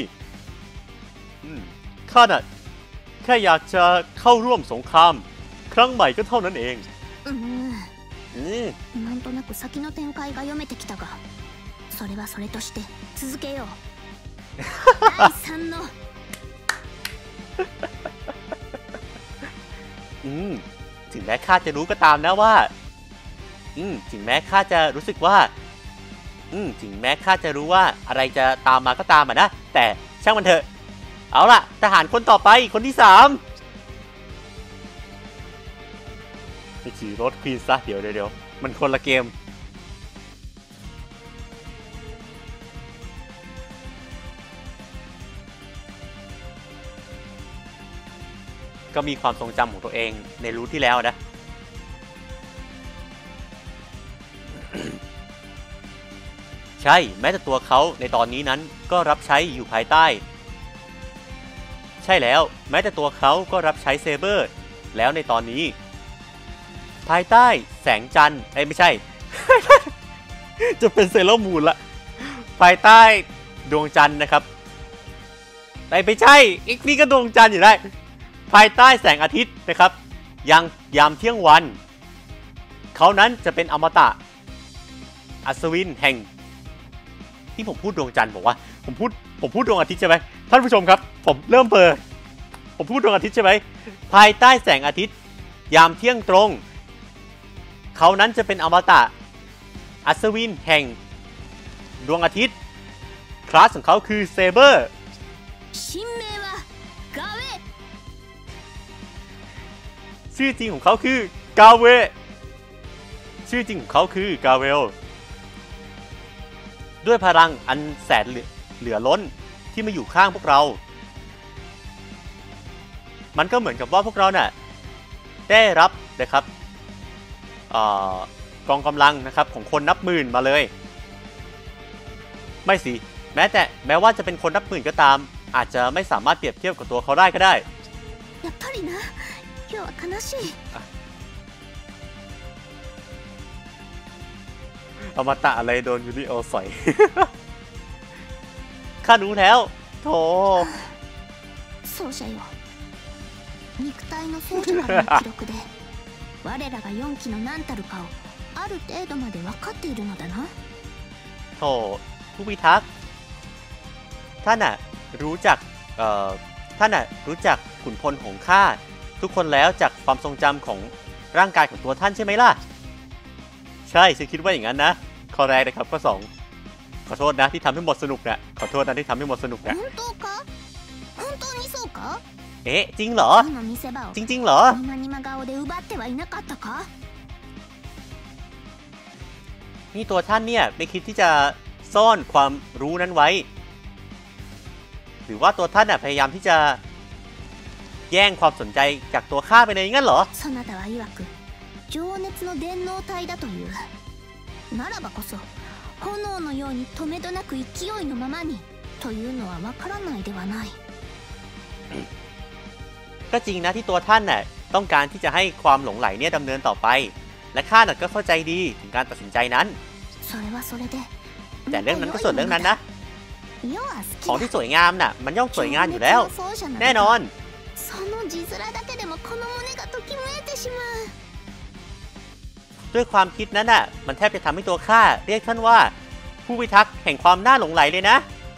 ข้าน่ะแค่อยากจะเข้าร่วมสงครามครั้งใหม่ก็เท่านั้นเองなんとなく先の展開が読めてきたがそれはそれとして続けよう第3のถึงแม้ข้าจะรู้ก็ตามนะว่าถึงแม้ข้าจะรู้สึกว่าถึงแม้ข้าจะรู้ว่าอะไรจะตามมาก็ตามนะแต่ช่างมันเถอะเอาล่ะทหารคนต่อไปคนที่3ไปขี่รถควีนซะเดี๋ยวมันคนละเกมก็มีความทรงจำของตัวเองในรูทที่แล้วนะ ใช่แม้แต่ตัวเขาในตอนนี้นั้นก็รับใช้อยู่ภายใต้ใช่แล้วแม้แต่ตัวเขาก็รับใช้เซเบอร์แล้วในตอนนี้ภายใต้แสงจันทร์ไม่ใช่ จะเป็นเซเลอร์มูนละภายใต้ดวงจันทร์นะครับไม่ใช่อีกนี่ก็ดวงจันทร์อยู่ได้ภายใต้แสงอาทิตย์นะครับยังยามเที่ยงวันเขานั้นจะเป็นอมตะอัศวินแห่งที่ผมพูดดวงจันทร์บอกว่าผมพูดดวงอาทิตย์ใช่ไหมท่านผู้ชมครับผมเริ่มผมพูดดวงอาทิตย์ใช่ไหมภายใต้แสงอาทิตย์ยามเที่ยงตรงเขานั้นจะเป็นอมตะอัศวินแห่งดวงอาทิตย์คลาสของเขาคือเซเบอร์ชื่อจริงของเขาคือกาเวชื่อจริงของเขาคือกาเวลด้วยพลังอันแสนเหลือล้นที่มาอยู่ข้างพวกเรามันก็เหมือนกับว่าพวกเราเนี่ยได้รับนะครับกองกำลังนะครับของคนนับหมื่นมาเลยไม่สิแม้ว่าจะเป็นคนนับหมื่นก็ตามอาจจะไม่สามารถเปรียบเทียบกับตัวเขาได้ก็ได้อมตะอะไรโดนยูริโอใส่ ข้ารู้แล้วโธ่奏者よ肉体の奏者からの記録で我らが4期の何たるかをある程度まで分かっているのだなโธ่ผู้พิทักษ์ท่านน่ะรู้จักขุนพลของข้าทุกคนแล้วจากความทรงจำของร่างกายของตัวท่านใช่ไหมล่ะใช่ฉันคิดว่าอย่างนั้นนะข้อแรกนะครับข้อ2ขอโทษนะที่ทำให้หมดสนุกนะขอโทษนะที่ทำให้หมดสนุกนะจริงเหรอจริงเหรอนี่ตัวท่านเนี่ยไม่คิดที่จะซ่อนความรู้นั้นไว้หรือว่าตัวท่านพยายามที่จะแย่งความสนใจจากตัวข้าไปเลยงั้นเหรอ情熱の電脳体だというならばこそ炎のように止めどなく勢いのままにというのはわからないではないก็จริงนะที่ตัวท่านน่ะต้องการที่จะให้ความหลงไหลเนี่ยดำเนินต่อไปและข้าน่ะก็เข้าใจดีถึงการตัดสินใจนั้นแต่เรื่องนั้นก็ส่วนเรื่องนั้นนะของที่สวยงามน่ะมันย่อมสวยงามอยู่แล้วแน่นอนด้วยความคิดนั้นน่ะมันแทบจะทำให้ตัวข้าเรียกท่านว่าผู้พิทักษ์แห่งความน่าหลงไหลเลยนะ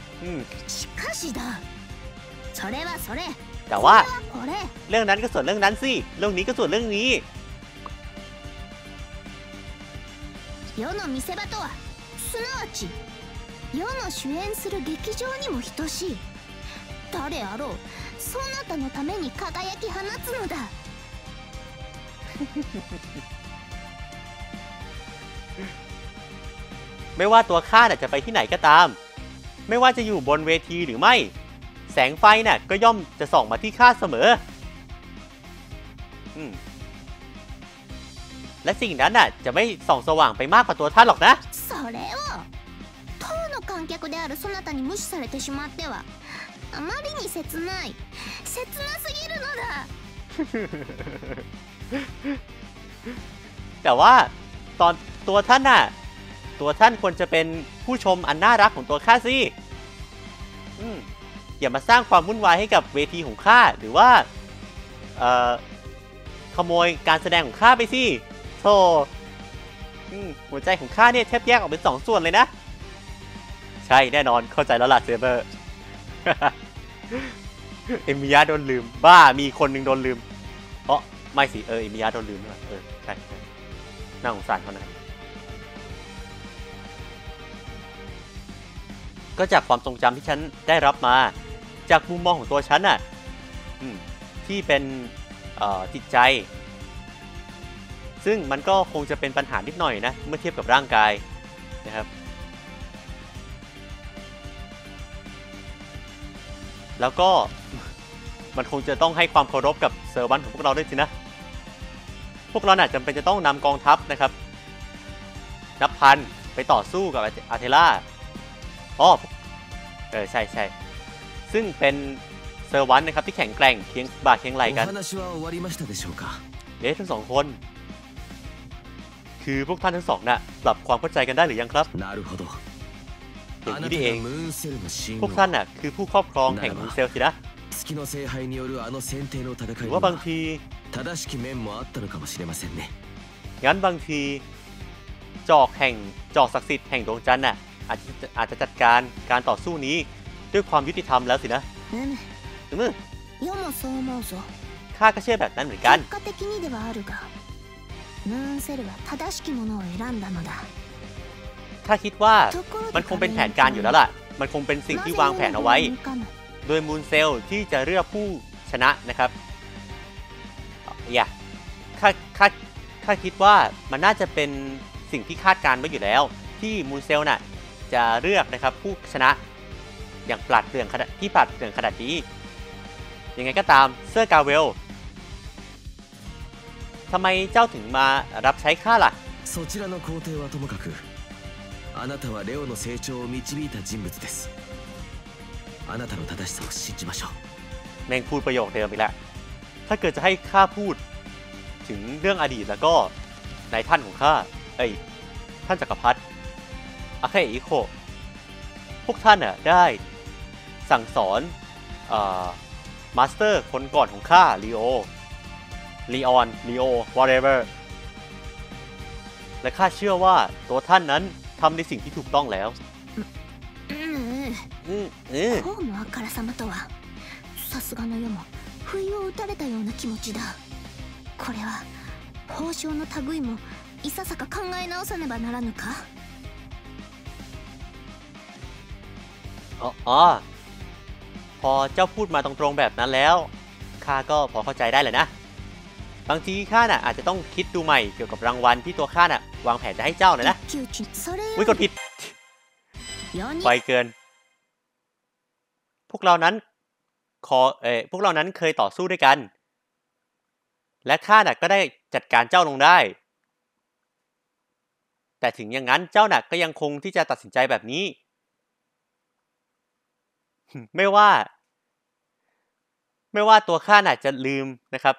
แต่ว่าเรื่องนั้นก็ส่วนเรื่องนั้นสิเรื่องนี้ก็ส่วนเรื่องนี้世の主演する劇場にも等しい。誰あろうそなたのために輝き放つのだ。 ไม่ว่าตัวข้าน่ะจะไปที่ไหนก็ตามไม่ว่าจะอยู่บนเวทีหรือไม่แสงไฟน่ะก็ย่อมจะส่องมาที่ข้าเสมอและสิ่งนั้นน่ะจะไม่ส่องสว่างไปมากกว่าตัวท่านหรอกนะそれを当の観客であるそなたに無視されてしまってはあまりに切ない切なすぎるのだแต่ว่าตอนตัวท่านน่ะตัวท่านควรจะเป็นผู้ชมอันน่ารักของตัวข้าสิอย่ามาสร้างความวุ่นวายให้กับเวทีของข้าหรือว่าขโมยการแสดงของข้าไปสิโธ่หัวใจของข้าเนี่ยแทบแยกออกเป็น2 ส่วนเลยนะใช่แน่นอนเข้าใจแล้วล่ะเซเบอร์ เอมิยะโดนลืมบ้ามีคนหนึ่งโดนลืมไม่สิเอมิยะโดนลืมด้วยใช่น่าสงสารเขานะก็จากความทรงจำที่ฉันได้รับมาจากมุมมองของตัวฉันน่ะที่เป็นจิตใจซึ่งมันก็คงจะเป็นปัญหานิดหน่อยนะเมื่อเทียบกับร่างกายนะครับแล้วก็มันคงจะต้องให้ความเคารพกับเซอร์วันของพวกเราด้วยสินะพวกเราน่ะจำเป็นจะต้องนำกองทัพนะครับนับพันไปต่อสู้กับอาเทล่าใช่ซึ่งเป็นเซอร์วันนะครับที่แข็งแกร่งเคียงบ่าเคียงไหล่กันทั้ง2 คนคือพวกท่านทั้ง2น่ะปรับความเข้าใจกันได้หรือยังครับอย่างนี้เองพวกท่านน่ะคือผู้ครอบครองแห่งมูนเซลสินะหรือว่าบางทีงั้นบางทีจอกศักดิ์สิทธิ์แห่งดวงจันทร์น่ะอาจจะจัดการต่อสู้นี้ด้วยความยุติธรรมแล้วสินะข้าก็เชื่อแบบนั้นเหมือนกันข้าคิดว่ามันคงเป็นแผนการอยู่แล้วล่ะมันคงเป็นสิ่งที่วางแผนเอาไว้โดยมูนเซลที่จะเลือกผู้ชนะนะครับข้าคิดว่ามันน่าจะเป็นสิ่งที่คาดการไว้อยู่แล้วที่มูนเซลน่ะจะเลือกนะครับผู้ชนะอย่างปราดเปรื่องขนาดนี้ยังไงก็ตามเซอร์กาเวลทำไมเจ้าถึงมารับใช้ข้าล่ะあなたはレオの成長を導いた人物です。あなたの正しさを信じましょう。 แม่งพูดประโยคเดิมไปแล้วถ้าเกิดจะให้ข้าพูดถึงเรื่องอดีตแล้วก็นายท่านของข้าท่านจักรพรรดิอาเคอิโคพวกท่านน่ะได้สั่งสอนมาสเตอร์คนก่อนของข้าลีโอ whatever และข้าเชื่อว่าตัวท่านนั้นทำในสิ่งที่ถูกต้องแล้วホームあからさまとはさすがの世も不意を打たれたような気持ちだ。これは報奨の類もいささか考え直さねばならぬか。 พอเจ้าพูดมาตรงๆแบบนั้นแล้วข้าก็พอเข้าใจได้เลยนะบางทีข้าน่ะอาจจะต้องคิดดูใหม่เกี่ยวกับรางวัลที่ตัวข้าน่ะวางแผนจะให้เจ้าเลยนะกดผิดไปเกินพวกเรานั้นเคยต่อสู้ด้วยกันและข้าน่ะก็ได้จัดการเจ้าลงได้แต่ถึงอย่างนั้นเจ้าน่ะก็ยังคงที่จะตัดสินใจแบบนี้ไม่ว่าตัวข้าน่ะจะลืมนะครับ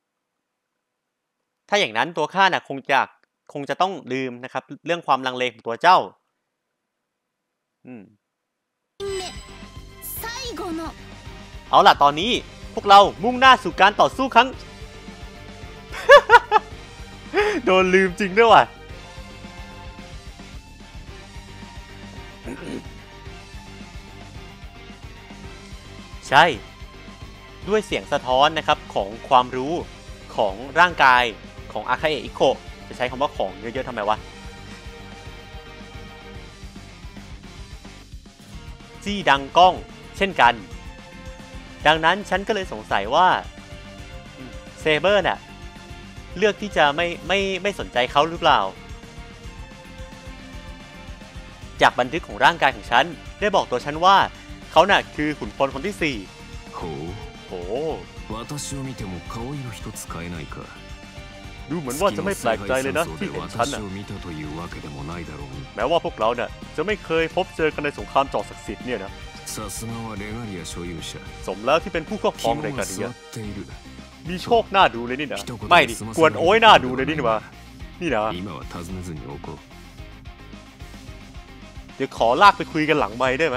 ถ้าอย่างนั้นตัวข้าน่ะคงจะต้องลืมนะครับเรื่องความลังเลของตัวเจ้าเอาล่ะตอนนี้พวกเรามุ่งหน้าสู่การต่อสู้ครั้ง โดนลืมจริงด้วยว่ะ ใช่ด้วยเสียงสะท้อนนะครับของความรู้ของร่างกายของอาคาเอะอิโคะจะใช้คำว่าของเยอะๆทำไมวะที่ดังก้องเช่นกันดังนั้นฉันก็เลยสงสัยว่าเซเบอร์น่ะเลือกที่จะไม่สนใจเขาหรือเปล่าจากบันทึกของร่างกายของฉันได้บอกตัวฉันว่าเขาน่ะคือขุนพลคนที่4โอ้ดูเหมือนว่าจะไม่แปลกใจเลยนะที่เห็นฉันน่ะแม้ว่าพวกเราเนี่ยจะไม่เคยพบเจอกันในสงครามจอศักดิ์สิทธิ์เนี่ยนะสมแล้วที่เป็นผู้ครอบครองเรกาเดียมีโชคน่าดูเลยนี่นะไม่ดิกวนโอ้ยน่าดูเลยนี่นะนี่นะเดี๋ยวขอลากไปคุยกันหลังไมค์ได้ไหม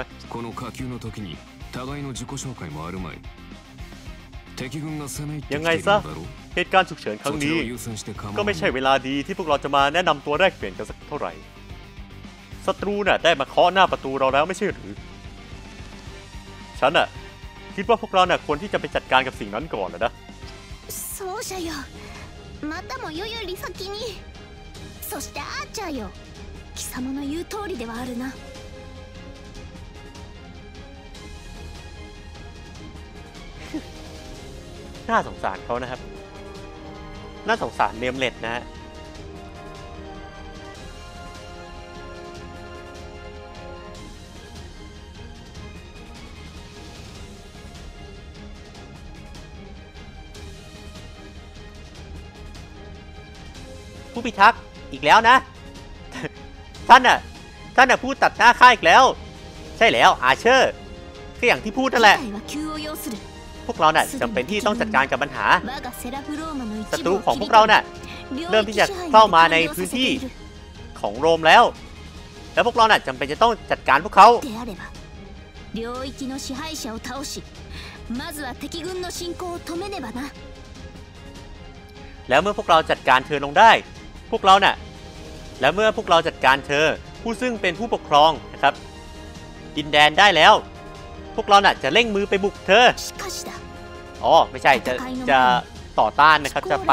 ยังไงซะเหตุการณ์ฉุกเฉินครั้งนี้ก็ไม่ใช่เวลาดีที่พวกเราจะมาแนะนำตัวแรกเปลี่ยนกันสักเท่าไหร่ศัตรูน่ะได้มาเคาะหน้าประตูเราแล้วไม่ใช่หรือฉันน่ะคิดว่าพวกเราน่ะควรที่จะไปจัดการกับสิ่งนั้นก่อนนะそうじゃよまたもよより先にそしてアーチャーよ貴様の言う通りではあるなน่าสงสารเขานะครับน่าสงสารเนมเลตนะฮะผู้พิทักษ์อีกแล้วนะ ท่านน่ะพูดตัดหน้าข้าอีกแล้วใช่แล้วอาเชอร์ก็อย่างที่พูดนั่นแหละพวกเราน่ะจำเป็นที่ต้องจัดการกับปัญหาศัตรูของพวกเราน่ะเริ่มที่จะเข้ามาในพื้นที่ของโรมแล้วพวกเราน่ะจำเป็นจะต้องจัดการพวกเขาแล้วเมื่อพวกเราจัดการเธอลงได้พวกเราน่ะแล้วเมื่อพวกเราจัดการเธอผู้ซึ่งเป็นผู้ปกครองนะครับดินแดนได้แล้วพวกเราน่ะจะเร่งมือไปบุกเธออ๋อไม่ใช่จะต่อต้านนะครับจะ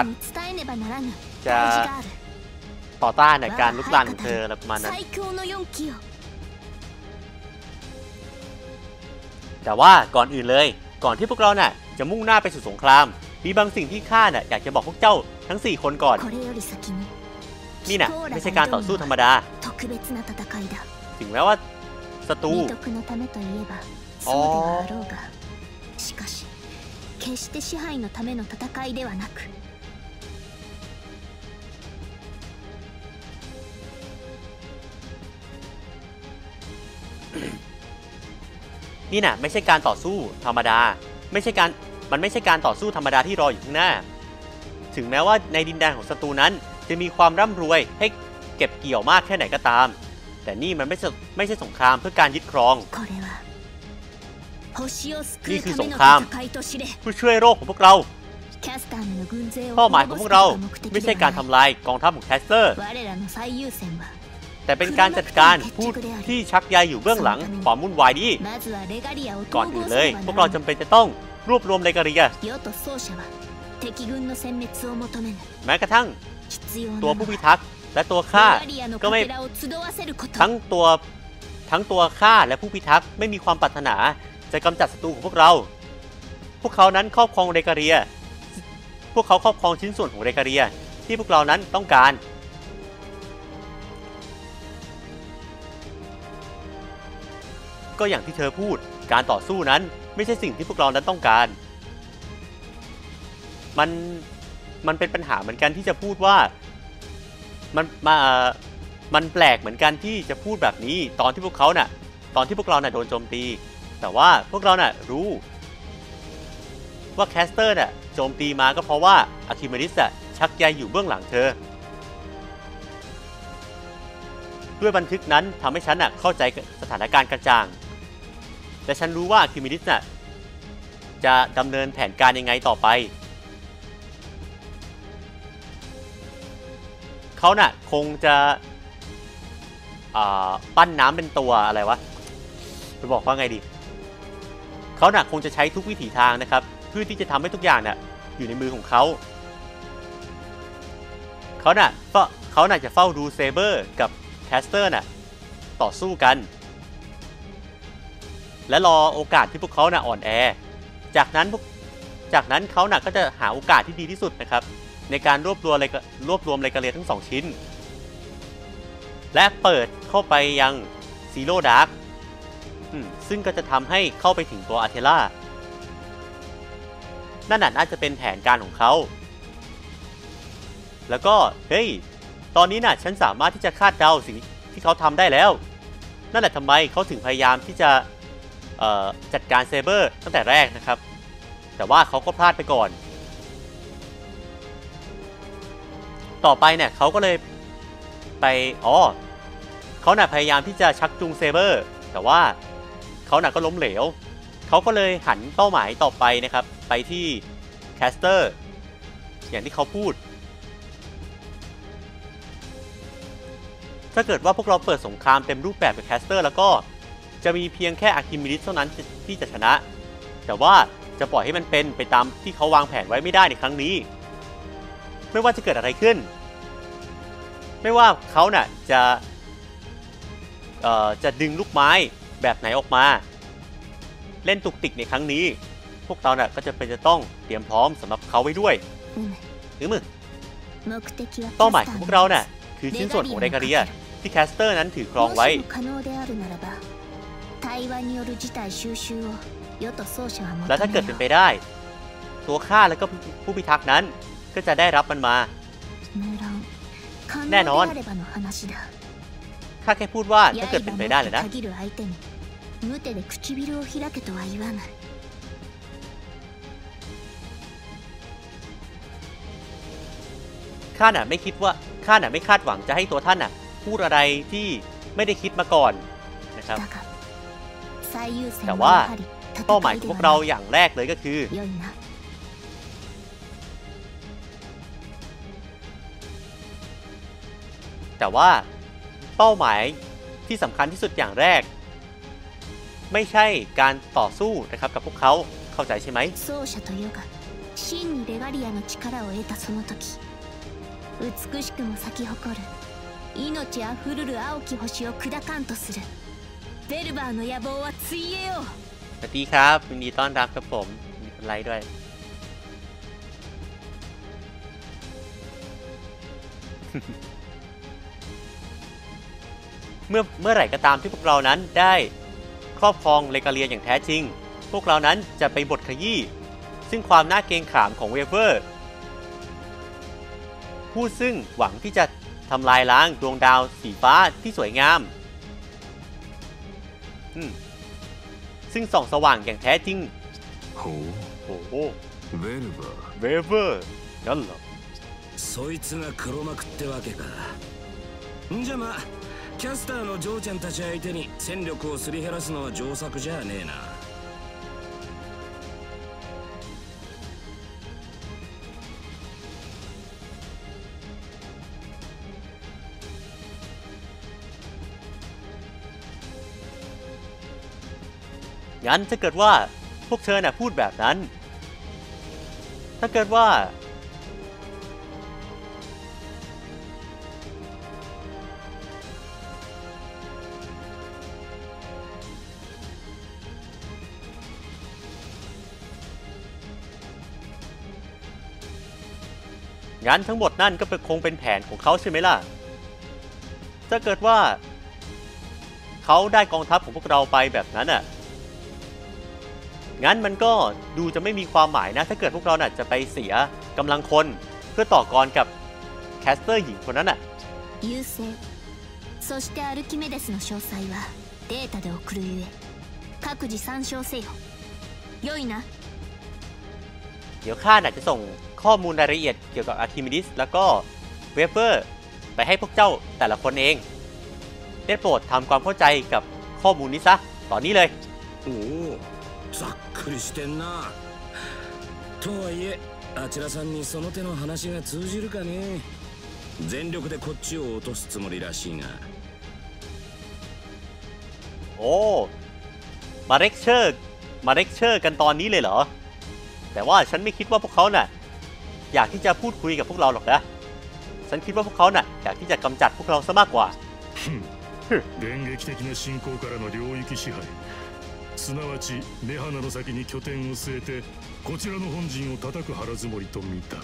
ต่อต้านในการลุกลามของเธออะไรประมาณนั้นแต่ว่าก่อนอื่นเลยก่อนที่พวกเราน่ะจะมุ่งหน้าไปสู่สงครามมีบางสิ่งที่ข้าน่ะอยากจะบอกพวกเจ้าทั้ง4คนก่อนนี่น่ะไม่ใช่การต่อสู้ธรรมดาถึงแม้ว่าศัตรูอ๋อ決して支配のための戦いではなくนี่น่ะไม่ใช่การต่อสู้ธรรมดามันไม่ใช่การต่อสู้ธรรมดาที่รออยู่ข้างหน้าถึงแม้ว่าในดินแดนของศัตรูนั้นจะมีความร่ำรวยให้เก็บเกี่ยวมากแค่ไหนก็ตามแต่นี่มันไม่ใช่สงครามเพื่อการยึดครองนี่คือสงครามผู้ช่วยโลกของพวกเราเป้าหมายของพวกเราไม่ใช่การทำลายกองทัพของแคสเตอร์แต่เป็นการจัดการผู้ที่ชักใยอยู่เบื้องหลังความวุ่นวายนี้ก่อนอื่นเลยพวกเราจำเป็นจะต้องรวบรวมเลกาเรียแม้กระทั่งตัวผู้พิทักษ์และตัวข้าก็ไม่ทั้งตัวข้าและผู้พิทักษ์ไม่มีความปรารถนาจะกำจัดศัตรูของพวกเขานั้นครอบครองเรกาเรียพวกเขาครอบครองชิ้นส่วนของเรกาเรียที่พวกเรานั้นต้องการก็อย่างที่เธอพูดการต่อสู้นั้นไม่ใช่สิ่งที่พวกเรานั้นต้องการมันเป็นปัญหาเหมือนกันที่จะพูดว่ามันแปลกเหมือนกันที่จะพูดแบบนี้ตอนที่พวกเราน่ะโดนโจมตีแต่ว่าพวกเราน่ะรู้ว่าแคสเตอร์น่ะโจมตีมาก็เพราะว่าอะคิเมดิสชักใยอยู่เบื้องหลังเธอด้วยบันทึกนั้นทำให้ฉันน่ะเข้าใจสถานการณ์กระจ่างแต่ฉันรู้ว่าอะคิเมดิสน่ะจะดำเนินแผนการยังไงต่อไปเขาน่ะคงจะปั้นน้ำเป็นตัวอะไรวะไปบอกว่าไงดีเขาน่ะคงจะใช้ทุกวิถีทางนะครับเพื่อที่จะทำให้ทุกอย่างน่ะอยู่ในมือของเขาเขาน่ะจะเฝ้าดูเซเบอร์กับแคสเตอร์น่ะต่อสู้กันและรอโอกาสที่พวกเขาอ่อนแอจากนั้นเขาก็จะหาโอกาสที่ดีที่สุดนะครับในการรวบรวมเลกาเลียทั้ง2ชิ้นและเปิดเข้าไปยังซีโร่ดาร์กซึ่งก็จะทำให้เข้าไปถึงตัวอาร์เทล่านั่นน่าจะเป็นแผนการของเขาแล้วก็เฮ้ยตอนนี้ฉันสามารถที่จะคาดเดาสิ่งที่เขาทำได้แล้วนั่นแหละทำไมเขาถึงพยายามที่จะจัดการเซเบอร์ตั้งแต่แรกนะครับแต่ว่าเขาก็พลาดไปก่อนต่อไปเขาก็เลยไปเขาพยายามที่จะชักจูงเซเบอร์แต่ว่าเขาก็ล้มเหลวเขาก็เลยหันเป้าหมายต่อไปนะครับไปที่แคสเตอร์อย่างที่เขาพูดถ้าเกิดว่าพวกเราเปิดสงครามเต็มรูปแบบกับแคสเตอร์แล้วก็จะมีเพียงแค่อาร์คิมิดิสเท่านั้นที่จะชนะแต่ว่าจะปล่อยให้มันเป็นไปตามที่เขาวางแผนไว้ไม่ได้ในครั้งนี้ไม่ว่าจะเกิดอะไรขึ้นไม่ว่าเขาจะดึงลูกไม้แบบไหนออกมาเล่นตุกติกในครั้งนี้พวกเราก็จะเป็นจะต้องเตรียมพร้อมสำหรับเขาไว้ด้วยเป้าหมายของพวกเราคือชิ้นส่วนของเรกาเรียที่แคสเตอร์นั้นถือครองไว้และถ้าเกิดเป็นไปได้ตัวข้าและก็ผู้พิทักษ์นั้นก็จะได้รับมันมาแน่นอนข้าแค่พูดว่าถ้าเกิดเป็นไปได้เลยนะข้าไม่คิดว่าข้าไม่คาดหวังจะให้ตัวท่านพูดอะไรที่ไม่ได้คิดมาก่อนนะครับแต่ว่าเป้าหมายของพวกเราอย่างแรกเลยก็คือแต่ว่าเป้าหมายที่สำคัญที่สุดอย่างแรกไม่ใช่การต่อสู้นะครับกับพวกเขาเข้าใจใช่ไหม美しくも咲き誇る命あふるる青き星を砕かんとするベルバーの野望はついえようสวัสดีครับยินดีต้อนรับครับผมมีคนไลค์ด้วยเมื่อไหร่ก็ตามที่พวกเรานั้นได้ครอบครองเลกาเลียอย่างแท้จริงพวกเรานั้นจะไปบดขยี้ซึ่งความน่าเกรงขามของเวเวอร์ผู้ซึ่งหวังที่จะทำลายล้างดวงดาวสีฟ้าที่สวยงามซึ่งส่องสว่างอย่างแท้จริงโอ้โหเวเวอร์นั่นเหรอそいつが黒幕ってわけかんじゃまキャスターのジョーちゃんたち相手に戦力をすり減らすのは上策じゃねえなงั้นถ้าเกิดว่าพวกเธอพูดแบบนั้นถ้าเกิดว่างั้นทั้งหมดนั่นก็คงเป็นแผนของเขาใช่ไหมล่ะถ้าเกิดว่าเขาได้กองทัพของพวกเราไปแบบนั้นงั้นมันก็ดูจะไม่มีความหมายนะถ้าเกิดพวกเราจะไปเสียกำลังคนเพื่อต่อกรกับแคสเตอร์หญิงคนนั้นそしてアルキメデスの詳細はデータで送るゆえ各自参照せよ良いなเดี๋ยวข้าจะส่งข้อมูลรายละเอียดเกี่ยวกับอาร์คิมิดิสแล้วก็เวเวอร์ไปให้พวกเจ้าแต่ละคนเองได้โปรดทำความเข้าใจกับข้อมูลนี้ซะตอนนี้เลยโอ้ざっくりしてんなとはいえあちらさんにその手の話が通じるかね全力でこっちを落とすつもりらしいがโอ้มาเลคเชอร์กันตอนนี้เลยเหรอแต่ว่าฉันไม่คิดว่าพวกเขาอยากที่จะพูดคุยกับพวกเราหรอกนะฉันคิดว่าพวกเขาอยากที่จะกำจัดพวกเราซะมากกว่า電撃的な進行からの領域支配すなわち目鼻の先に拠点を据えてこちらの本陣を叩く腹積もりと見た。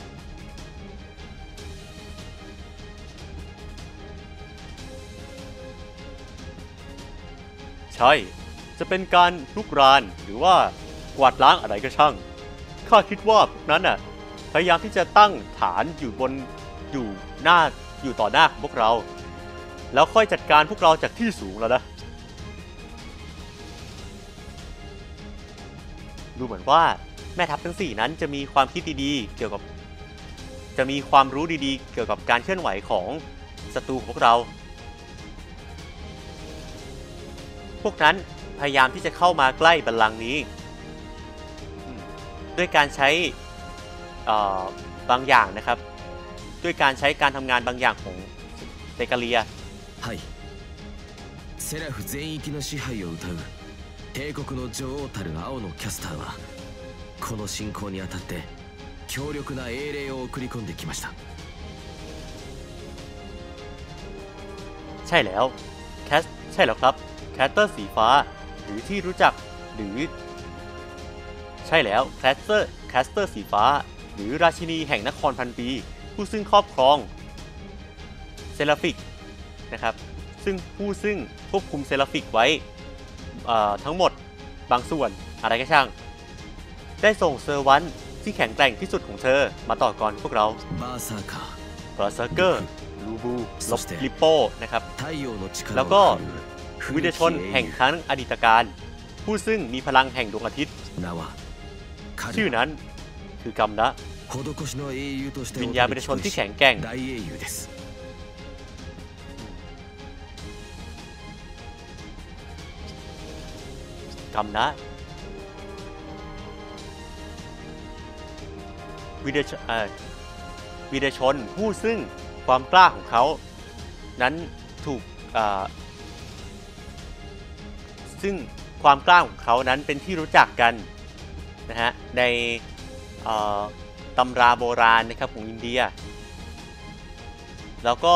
ใช่จะเป็นการลุกรานหรือว่ากวาดล้างอะไรก็ช่างข้าคิดว่าพวกนั้นน่ะพยายามที่จะตั้งฐานอยู่ต่อหน้าของพวกเราแล้วค่อยจัดการพวกเราจากที่สูงแล้วนะดูเหมือนว่าแม่ทัพทั้ง4นั้นจะมีความคิดดีๆเกี่ยวกับจะมีความรู้ดีๆเกี่ยวกับการเคลื่อนไหวของศัตรูของพวกเราพวกนั้นพยายามที่จะเข้ามาใกล้บัลลังก์นี้ด้วยการใช้บางอย่างนะครับด้วยการใช้การทำงานบางอย่างของเซกาเลียはいセラフ全域の支配を謳う帝国の女王たる青のキャスターはこの侵攻にあたって強力な英霊を送り込んできましたใช่แล้วครับแคสเตอร์สีฟ้าหรือที่รู้จักหรือใช่แล้วแคสเตอร์สีฟ้าหรือราชินีแห่งนครพันปีผู้ซึ่งครอบครองเซราฟิกนะครับซึ่งควบคุมเซราฟิกไว้ทั้งหมดบางส่วนอะไรก็ช่างได้ส่งเซอร์วันที่แข็งแกร่งที่สุดของเธอมาต่อกรพวกเราบาร์เซอร์เกอร์ลูบูลิปโป้นะครับแล้วก็วิญญาณแห่งครั้งอดีตการผู้ซึ่งมีพลังแห่งดวงอาทิตย์ชื่อนั้นคือกำนะวิญญาณวิญญาณที่แข็งแกร่งกำนะวิญญาณผู้ซึ่งความกล้าของเขานั้นถูกซึ่งความกล้าของเขานั้นเป็นที่รู้จักกันนะฮะในตำราโบราณนะครับของอินเดียแล้วก็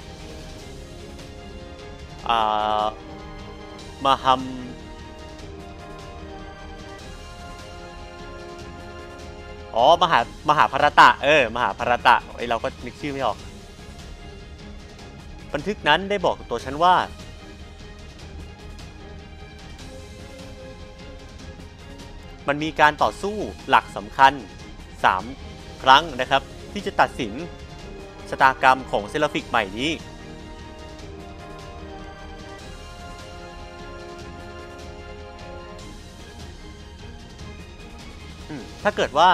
มหาภารตะมหาภารตะเราก็นึกชื่อไม่ออกบันทึกนั้นได้บอกกับตัวฉันว่ามันมีการต่อสู้หลักสำคัญ3 ครั้งนะครับที่จะตัดสินชะตากรรมของเซราฟิกใหม่นี้ถ้าเกิดว่า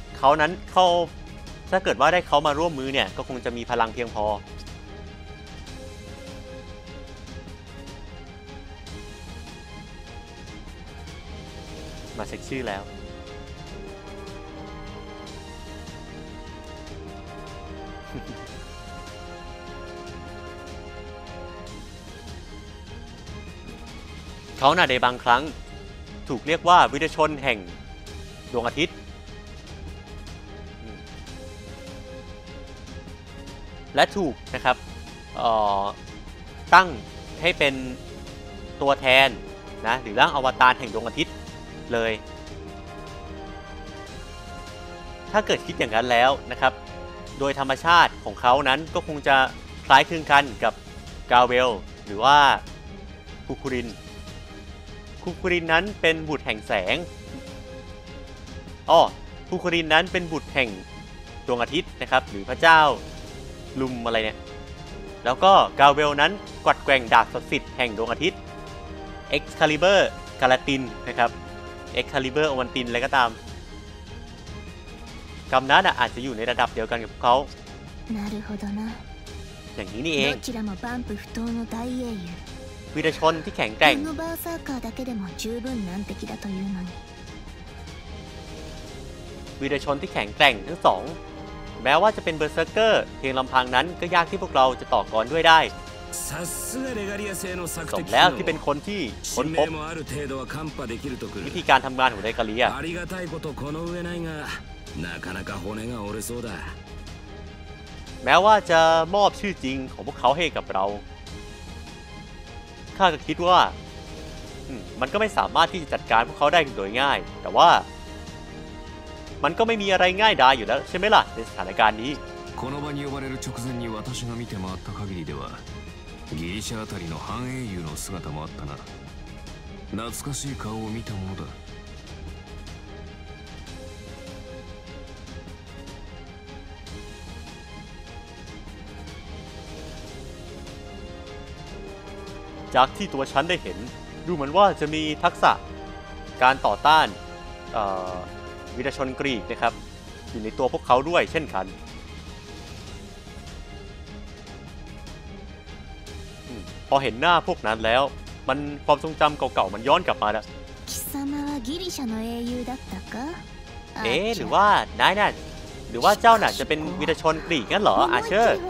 ได้เขามาร่วมมือเนี่ยก็คงจะมีพลังเพียงพอมาเช็คชื่อแล้วเขาในบางครั้งถูกเรียกว่าวิญญาณแห่งดวงอาทิตย์และถูกนะครับตั้งให้เป็นตัวแทนนะหรือร่างอวตารแห่งดวงอาทิตย์เลยถ้าเกิดคิดอย่างนั้นแล้วนะครับโดยธรรมชาติของเขานั้นก็คงจะคล้ายคลึงกันกับกาเวลหรือว่าคูคูรินนั้นเป็นบุตรแห่งแสงคูคูรินนั้นเป็นบุตรแห่งดวงอาทิตย์นะครับหรือพระเจ้าลุมอะไรเนี่ยแล้วก็กาเวลนั้นกวัดแกว่งดาบศักดิ์สิทธิ์แห่งดวงอาทิตย์เอ็กซ์คาลิเบอร์กาลาตินนะครับเอ็กซ์คาลิเบอร์โอวันตินอะไรก็ตามกำนั้นอาจจะอยู่ในระดับเดียวกันกับเขาอย่างนี้นี่เองวิญญาณที่แข็งแกร่งวิญญาณที่แข็งแกร่งทั้งสองแม้ว่าจะเป็นเบอร์เซอร์เกอร์เพียงลำพังนั้นก็ยากที่พวกเราจะต่อกรด้วยได้สมแล้วที่เป็นคนที่ค้นพบวิธีการทำงานของเรกาเลียแม้ว่าจะมอบชื่อจริงของพวกเขาให้กับเราข้าก็คิดว่ามันก็ไม่สามารถที่จะจัดการพวกเขาได้โดยง่าย แต่ว่ามันก็ไม่มีอะไรง่ายดายอยู่แล้วใช่ไหมล่ะในสถานการณ์นี้この場に呼ばれる直前に私が見て回った限りではギリシャあたりの半英雄の姿もあったな懐かしい顔を見たものだจากที่ตัวฉันได้เห็นดูเหมือนว่าจะมีทักษะการต่อต้านวีรชนกรีกนะครับอยู่ในตัวพวกเขาด้วยเช่นกันพอเห็นหน้าพวกนั้นแล้วมันความทรงจำเก่าๆมันย้อนกลับมาแล้วหรือว่านายน่ะหรือว่าเจ้าน่ะจะเป็นวีรชนกรีกงั้นเหรออาเชอร์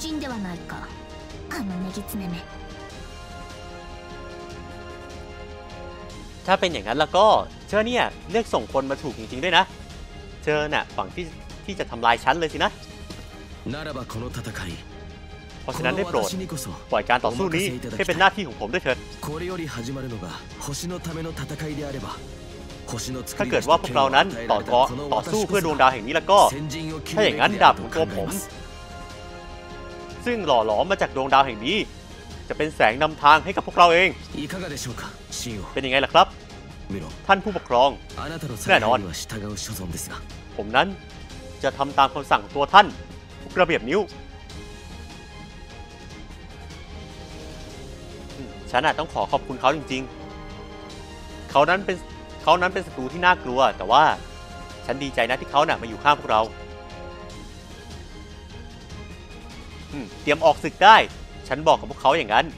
ถ้าเป็นอย่างนั้นแล้วก็เชอเนี่ยเลือกส่งคนมาถูกจริงๆด้วยนะเชอน่ะฝั่งที่จะทำลายฉันเลยสินะเพราะฉะนั้นได้โปรดปล่อยการต่อสู้นี้ให้เป็นหน้าที่ของผมด้วยเถิดถ้าเกิดว่าพวกเรานั้นต่อสู้เพื่อดวงดาวแห่งนี้แล้วก็ถ้าอย่างนั้นดาบของตัวผมซึ่งหล่อหลอมมาจากดวงดาวแห่งนี้จะเป็นแสงนำทางให้กับพวกเราเองเป็นยังไงล่ะครับท่านผู้ปกครองแน่นอนผมนั้นจะทำตามคำสั่งของตัวท่านทุกระเบียบนิ้วฉันต้องขอขอบคุณเขาจริงๆเขานั้นเป็นศัตรูที่น่ากลัวแต่ว่าฉันดีใจนะที่เขามาอยู่ข้างพวกเราเตรียมออกศึกได้ฉันบอกกับพวกเขาอย่างนั้น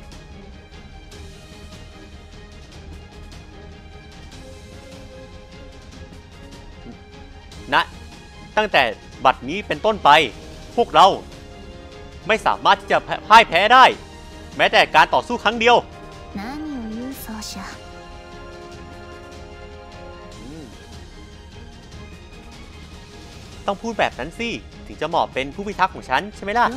นะตั้งแต่บัดนี้เป็นต้นไปพวกเราไม่สามารถที่จะพ่ายแพ้ได้แม้แต่การต่อสู้ครั้งเดียวต้องพูดแบบนั้นสิถึงจะเหมาะเป็นผู้พิทักษ์ของฉันใช่ไหมล่ะ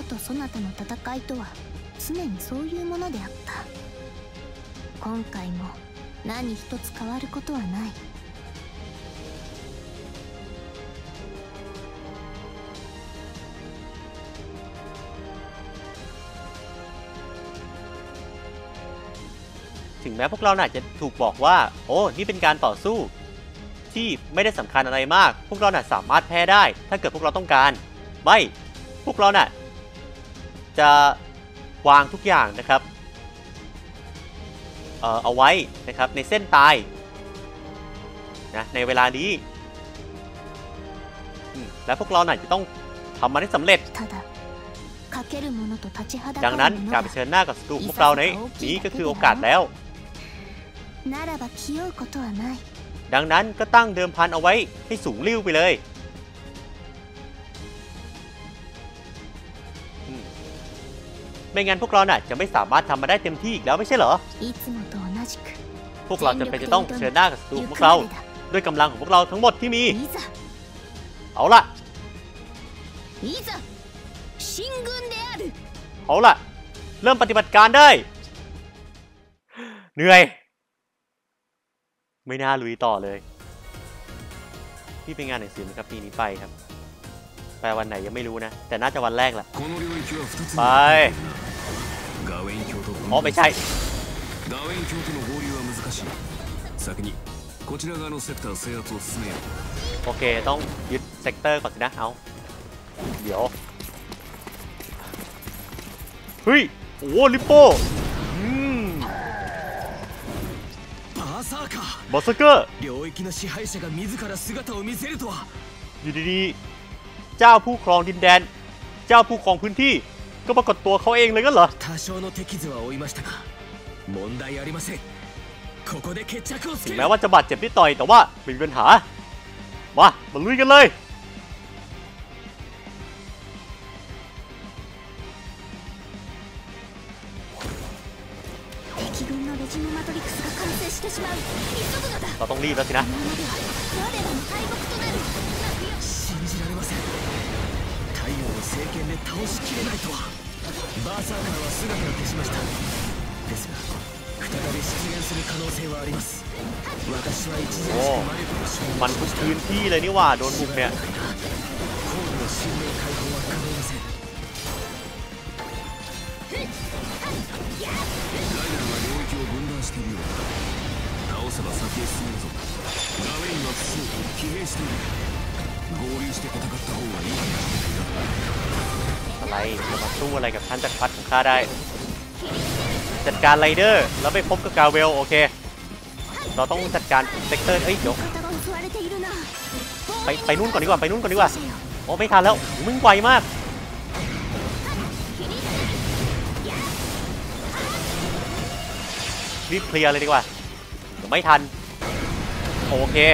ถึงแม้พวกเราจะถูกบอกว่าโอ้นี่เป็นการต่อสู้ที่ไม่ได้สำคัญอะไรมากพวกเราสามารถแพ้ได้ถ้าเกิดพวกเราต้องการไม่พวกเราจะวางทุกอย่างนะครับเอาไว้นะครับในเส้นตายนะในเวลานี้และพวกเราจะต้องทำมันให้สำเร็จดังนั้นการเผชิญหน้ากับศัตรูพวกเรานี้ก็คือโอกาสแล้วดังนั้นก็ตั้งเดิมพันเอาไว้ให้สูงลิ่วไปเลยไม่งั้นพวกเราจะไม่สามารถทำมาได้เต็มที่อีกแล้วไม่ใช่เหรอพวกเราจะเป็นจะต้องเผชิญหน้ากับศัตรูพวกเราด้วยกำลังของพวกเราทั้งหมดที่มีเอาล่ะเริ่มปฏิบัติการได้เหนื่อยไม่น่าลุยต่อเลยพี่ไปงานหนังสือนะครับปีนี้ไปครับไปวันไหนยังไม่รู้นะแต่น่าจะวันแรกแหละไปอ๋อไม่ใช่โอเคต้องยึดเซกเตอร์ก่อนสินะเอาเดี๋ยวเฮ้ยโอ้ลิปโป้บอสเกอร์อยู่ดีๆเจ้าผู้ครองดินแดนเจ้าผู้ครองพื้นที่ก็ปรากฏตัวเขาเองเลยก็เหรอถึงแม้ว่าจะบาดเจ็บนิดหน่อยแต่ว่าไม่มีปัญหามาลุยกันเลยเราต้องรีบแล้วสินะび出現する可能性はあります私は一時しโอ้か魔力の消มันทุกพื้นที่เลยนี่หว่าโดนบุกเนี่ย高度の神明解放は可能ませんライダーが領域を分断しているようだ倒せば先へ進めるぞラメインは負傷疲弊している合流して戦った方がいいかもしれないなอะไรจะมาสู้อะไรกับท่านจักรพรรดิของข้าได้จัดการไรเดอร์แล้วไปพบกับกาเวลโอเคเราต้องจัดการเซกเตอร์เอ้ยเดี๋ยวไปนู่นก่อนดีกว่าไปนู่นก่อนดีกว่าโอ้ไม่ทันแล้วมึงไวมากรีบเคลียร์เลยดีกว่าเดี๋ยวไม่ทันโอเค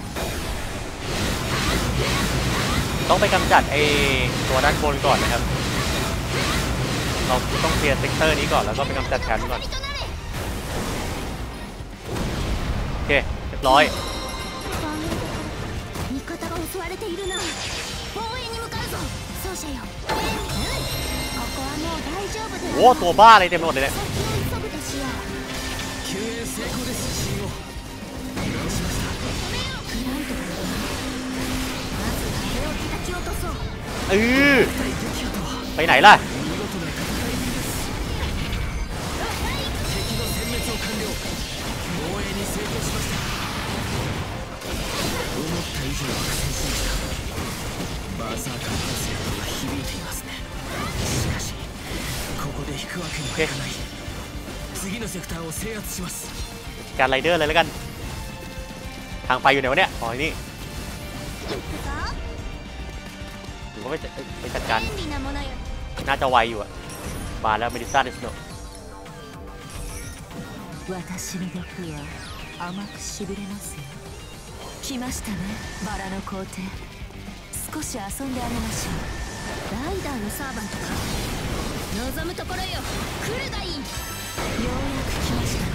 ต้องไปกำจัดไอตัวด้านบนก่อนนะครับเราต้องเคลียร์เซกเตอร์นี้ก่อนแล้วก็ไปกำจัดแคมป์ก่อนโอเคเรียบร้อยโอ้ตัวบ้าอะไรเต็มไปหมดเลยเนี่ย救援成功ですシンゴ油断しましたไปไหนล่ะการไรเดอร์เลยแล้วกันทางไปอยู่ไหนวะเนี่ยอ๋อนี่หรือว่าไปจัดการน่าจะไวอยู่อะมาแล้วเมดิซ่าเดสโน私の玉は甘くしびれますよ来ましたねバラの皇帝少し遊んであげましょうライダーのサーバントか望むところよ来るがいいようやく来ましたね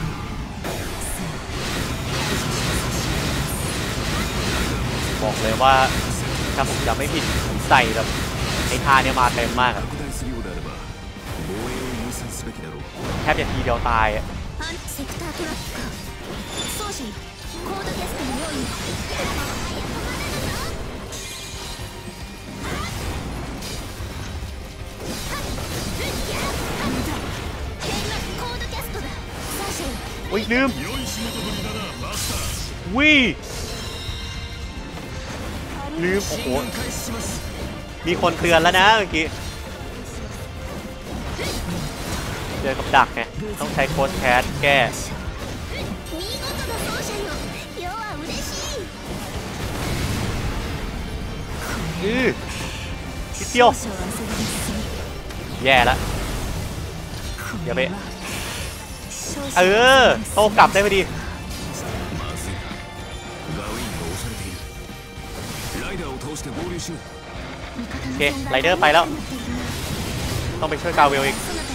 บอกเลยว่าถ้าผมจำไม่ผิดใส่แบบไอ้ท่าเนี่ยมาเต็มมากอะแทบจะทีเดียวตายอะอุ้ยลืมวิลืมโอ้โหมีคนเตือนแล้วนะเมื่อกี้เจอกับดักไงต้องใช้โค้ดแคสแก้นิดเดียวแย่แล้วอย่าไปโต้กลับได้พอดีโอเคไรเดอร์ไปแล้วต้องไปช่วยกาเวลอีก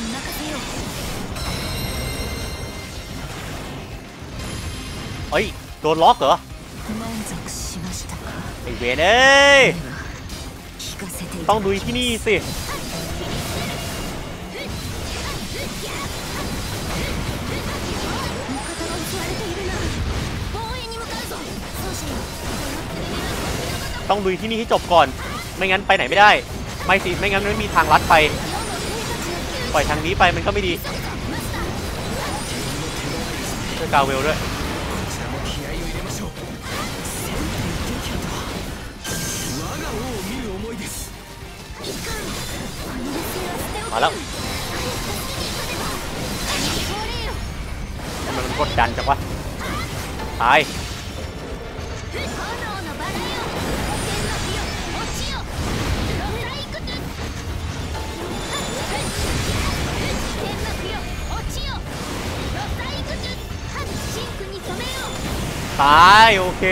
เฮ้ยโดนล็อกเหรอไอเวนเอ้ยต้องดูที่นี่สิต้องดูที่นี่ให้จบก่อนไม่งั้นไปไหนไม่ได้ไม่สิไม่งั้นไม่มีทางลัดไปปล่อยทางนี้ไปมันก็ไม่ดีช่วยกาเวลด้วยมาแล้วทำไมมันกดดันจังวะตายตายโอเค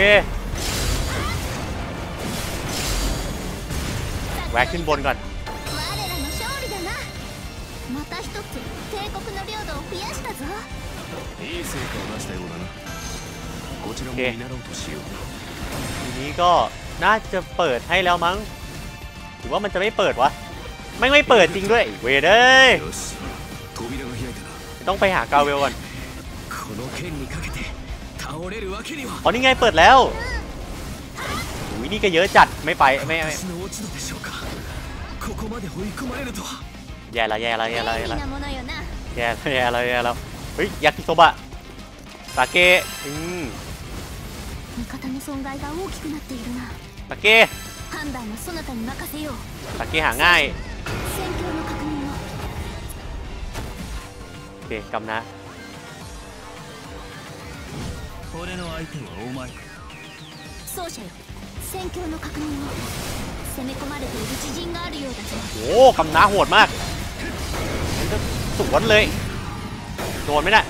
แวะขึ้นบนก่อนโอเคทีนี้ก็น่าจะเปิดให้แล้วมั้งหรือว่ามันจะไม่เปิดวะไม่เปิดจริงด้วยเวเด้ยต้องไปหากาเวลก่อนこの剣にかけて倒れるわけには。 อ๋อนี่ไงเปิดแล้วอุ้ยนี่ก็เยอะจัดไม่ไปไม่私の落ち度でしょうか。ここまで追い込まれるとは。 แย่แล้วแย่แล้วแย่แล้วแย่便แล้ว利なものよな。 แย่แล้วแย่แล้วแย่แล้วเฮ้ยยากิโซบะสาเกะ味方の損害が大きくなっているな。 สาเกะ判断はそなたに任せよう。 สาเกะหาง่าย戦況の確認を。 โอเคกำนะ俺の相手はお前か。 奏者よ、戦況の確認を。攻め込まれている自陣があるようだぞ。 โอ้กำนะโหดมากสวนเลยโดนไหมน่ะ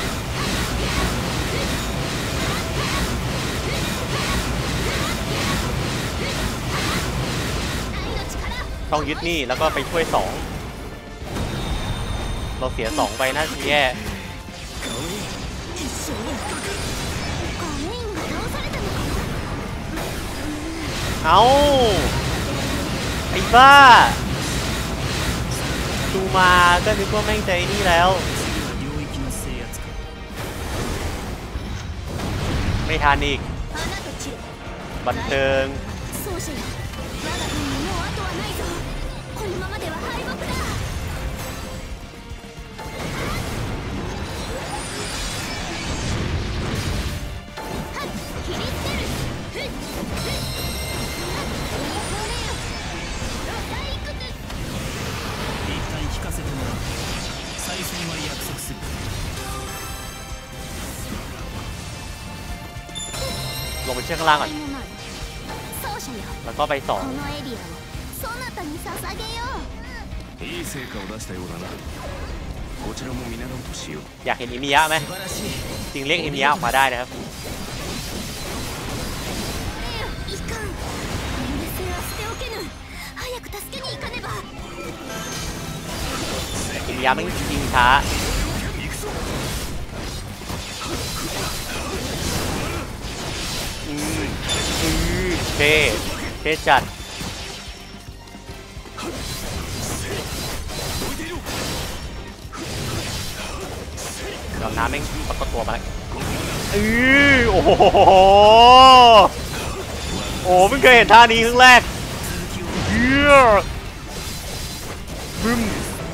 ต้องยึดนี่แล้วก็ไปช่วย2เราเสีย2ไปน่าจะแย่ガメインが倒されたのか。 เอาไอ้บ้าดูมาก็นึกว่าแม่งใจนี่แล้วไม่ทันอีก穴と散れ。 บันเทิง奏者よ、我が軍にもう後はないぞ。このままでは敗北だ。はっ、切り捨てる。ふっふっ。はっ、これよ。大屈。 一旦聞かせてもらう。再戦は約束する。 ลงไปเชือกข้างล่างก่อน才のない奏者よ、 แล้วก็ไปこのエリアをそなたに捧げよう。 いい成果を出したようだな。こちらも見習おうとしよう。 2อยากเห็นอิมิยะไหม素晴らしい。 จริงเรียกอิมิยะออกมาได้นะครับいかん、許せは捨ておけぬ。早く助けに行かねば。 อิมิยะแม่งยิงช้าเท่จัดดำน้ำแม่งปรากฏตัวมาแล้วโอ้โหโอ้เพิ่งเคยเห็นท่านี้ครั้งแรกบึ้ม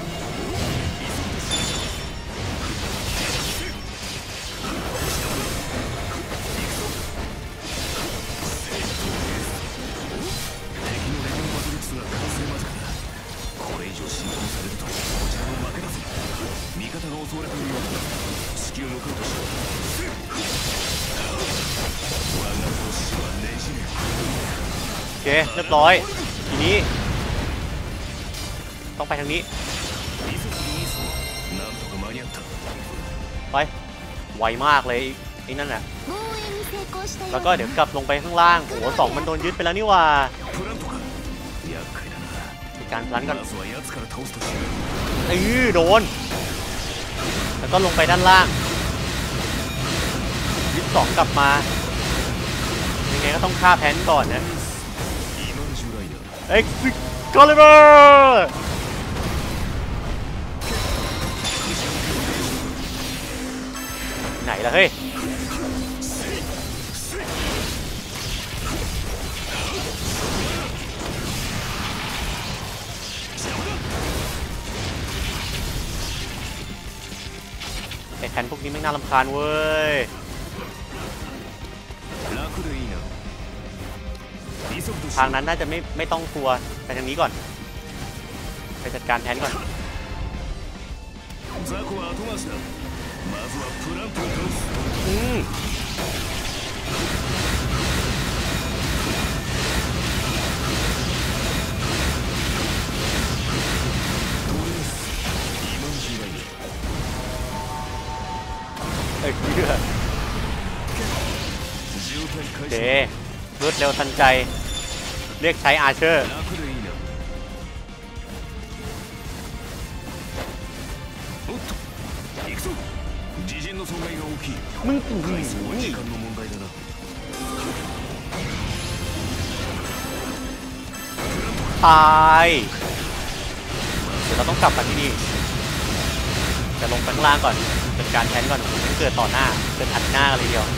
โอเคเรียบร้อยทีนี้ต้องไปทางนี้ไปไวมากเลยไอ้นั่นน่ะ防衛に成功したようだな。 แล้วก็เดี๋ยวกลับลงไปข้างล่างโอ้โห2มันโดนยึดไปแล้วนี่ว่ามีการพลันก่อนโดนแล้วก็ลงไปด้านล่างยึด2กลับมายังไงก็ต้องฆ่าแพนก่อนนะเอ็กซิคาลิเบอร์ไหนล่ะเฮ้ยไอ้แคนพวกนี้ไม่น่ารำคาญเว้ยทางนั้นน่าจะไม่ต้องกลัวไปทางนี้ก่อนไปจัดการแทนก่อนเอ้ยเดรวดเร็วทันใจเรียกใช้อาร์เชอร์มึงตายเดี๋ยวเราต้องกลับมาที่นี่จะลงไปข้างล่างก่อนจัดการแทนก่อนมันเกิดต่อหน้าเกิดอัดหน้ากันเลยเดียว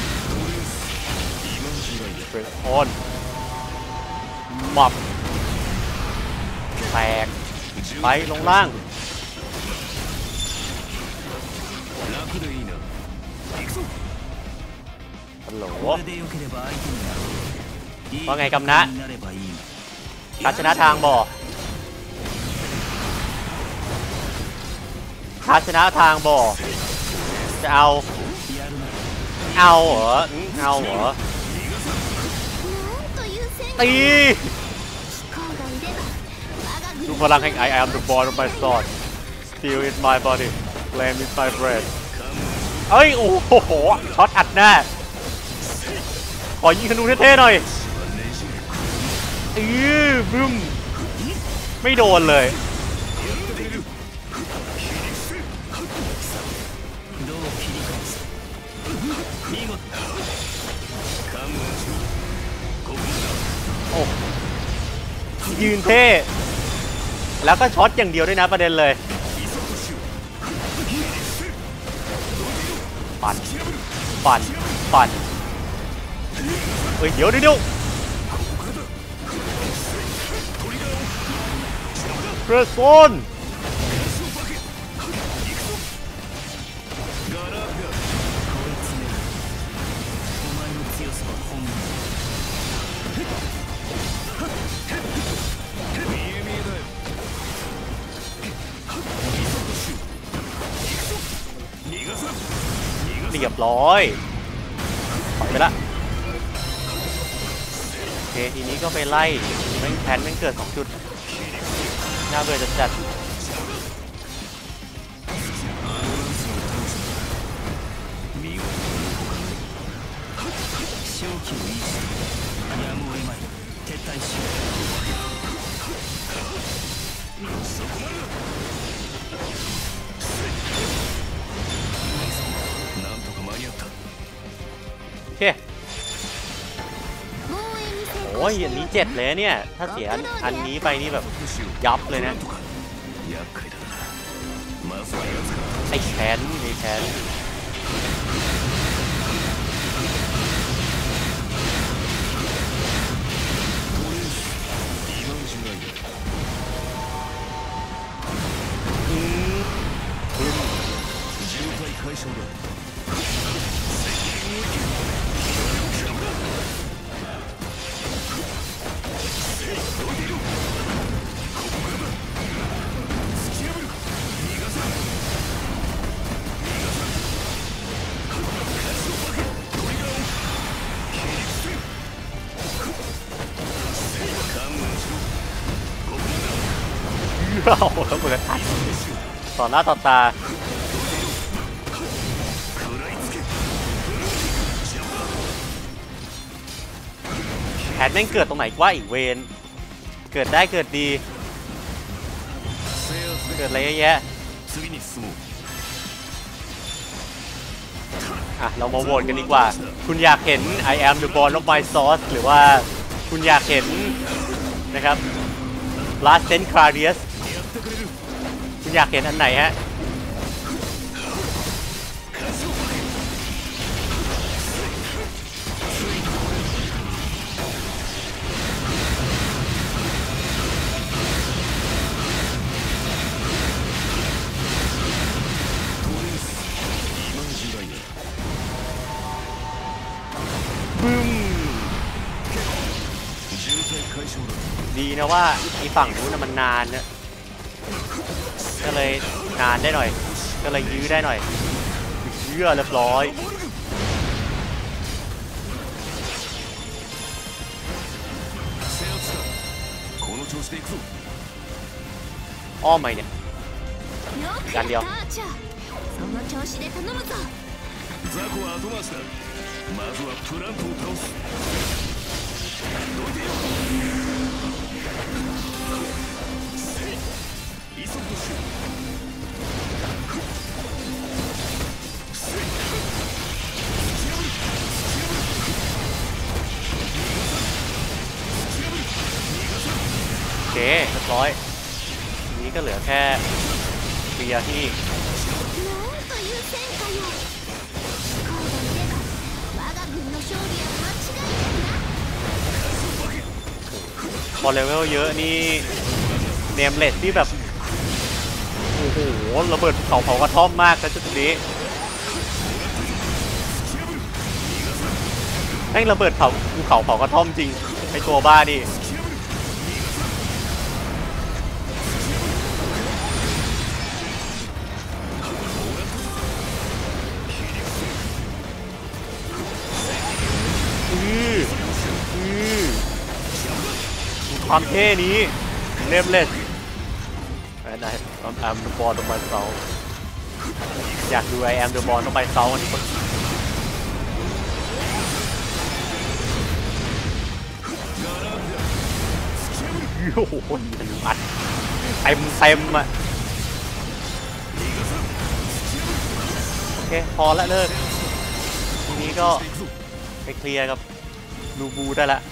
เบรกโอนมับแตกไปลงล่างฮัลโหลว่าไงกำนะการชนะทางบ่การชนะทางบ่จะเอาเหรอเอาเหรอตีดูพลังแห่ง I am the born of my sword steel is my body flame is my breath เอ้ยโอ้โหช็อตอัดหน้าขอยิงธนูเท่ๆหน่อยบึ้มไม่โดนเลยโอ้ยืนเท่แล้วก็ช็อตอย่างเดียวด้วยนะประเด็นเลยปั่นเฮ้ยเดี๋ยวเเรสโซนเรียบร้อยถอยไปละโอเคทีนี้ก็ไปไล่แม่งแทนแม่งเกิด2 จุดน่าเบื่อจัดโอเคโอ้ยอันนี้7เลยเนี่ยถ้าเสียอันนี้ไปนี่แบบยับเลยนะไอ้แขนเราแล้วเหมือนต่อหน้าต่อตาแผนแม่งเกิดตรงไหนวะอีกเวนเกิดได้เกิดดีเกิดอะไรเยอะแยะเรามาโหวตกันดีกว่าคุณอยากเห็น I am the born of my sword หรือว่าคุณอยากเห็นนะครับ Last Stand Clarius คุณอยากเห็นอันไหนฮะบึ้มดีนะว่าอีฝั่งนู้นมันนานเนี่ยก็เลยนานได้หน่อยก็เลยยื้อได้หน่อยเยื่อเรียบร้อยอ้อมไหมเนี่ยการเดียวโอเคเรียบร้อยทีนี้ก็เหลือแค่เบียร์ที่戦かよ。こうだいれば我が軍の勝利は間違いないな。 พอเลเวลเยอะนี่เนมเลสที่แบบโอ้โหระเบิดภูเขาเผากระท่อมมากนะจุดนี้แม่งระเบิดภูเขาเผากระท่อมจริงไอตัวบ้าดิความเท่นี้เนมเลสand I am the ball of myself อยากดู I am the ball of myself อันนี้คนโอ้โหอันนี้อัดเต็มอ่ะโอเคพอละเลิกทีนี้ก็ไปเคลียร์กับนูบูได้ละ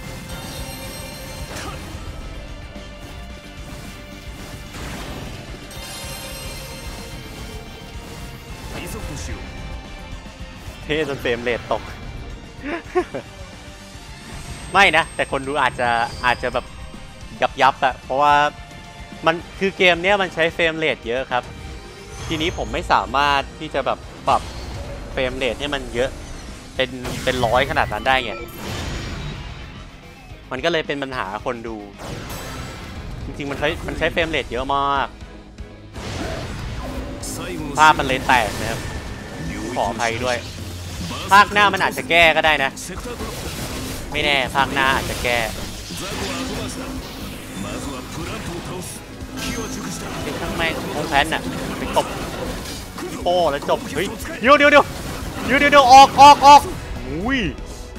เท่จนเฟรมเรทตก ไม่นะแต่คนดูอาจจะแบบยับอะเพราะว่ามันคือเกมเนี้ยมันใช้เฟรมเรทเยอะครับทีนี้ผมไม่สามารถที่จะแบบปรับเฟรมเรทให้มันเยอะเป็นร้อยขนาดนั้นได้ไงมันก็เลยเป็นปัญหาคนดูจริงๆมันใช้เฟรมเรทเยอะมากภาพมันเลยแตกนะครับขออภัยด้วยภาคหน้ามันอาจจะแก้ก็ได้นะไม่แน่ภาคหน้าอาจจะแก้เป็นทั้งแม่งโงแพนน่ะไปตบโป้แล้วจบเฮ้ยเดี๋ยวออกอุ้ย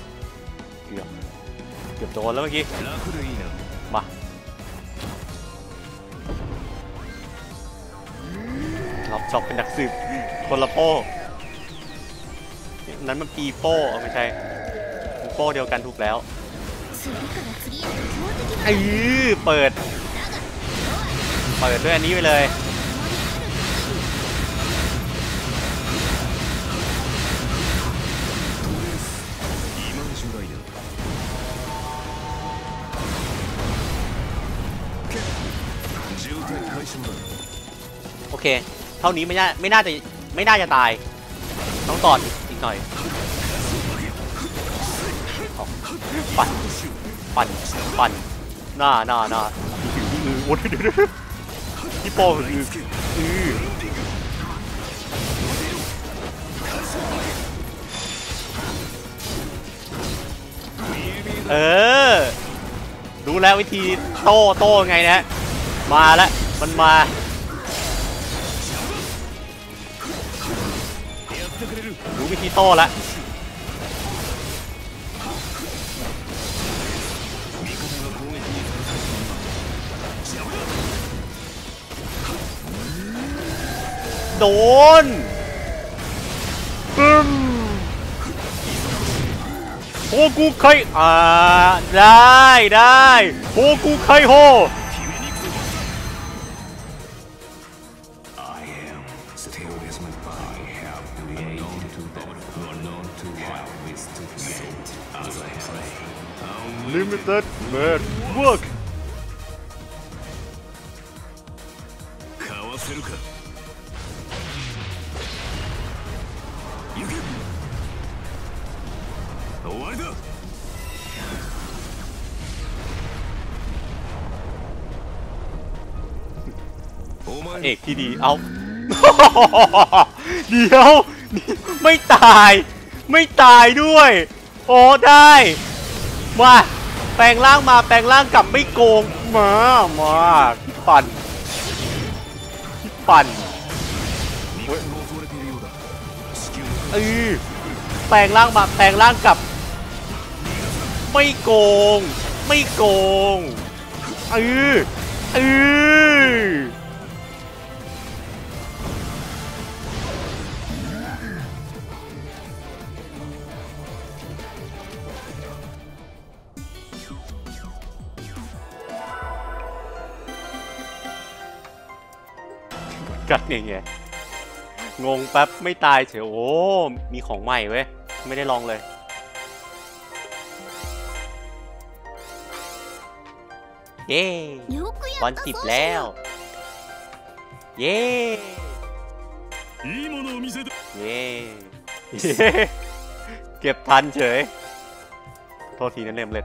เกือบโดนแล้วเมื่อกี้มารับช็อปเป็นนักสืบคนละโป้นั้นมันปีโป้ไม่ใช่โป้เดียวกันถูกแล้วเปิดด้วยอันนี้ไปเลยโอเคเท่านี้ไม่น่าจะตายต้องต่ออีกหน่อยปั่นหน้าโอ้ยพี่โป้รู้แล้ววิธีโต้ไงนะมาแล้วมันมารู้วิธีโต้แล้วโดนโฮกุไคได้โฮกุไคโฮLimited Network เอกที่ดีเอาเดี๋ยวไม่ตายด้วยโอ้ได้มาแปลงร่างกลับไม่โกงมาปั่นแปลงร่างกลับไม่โกงกัดอย่างเงี้ยงงแป๊บไม่ตายเฉยโอ้มีของใหม่เว้ยไม่ได้ลองเลยเย้วัน10แล้วเย้いいものを見せてเย้ เก็บทันเฉยโทษทีนั่นเองเลย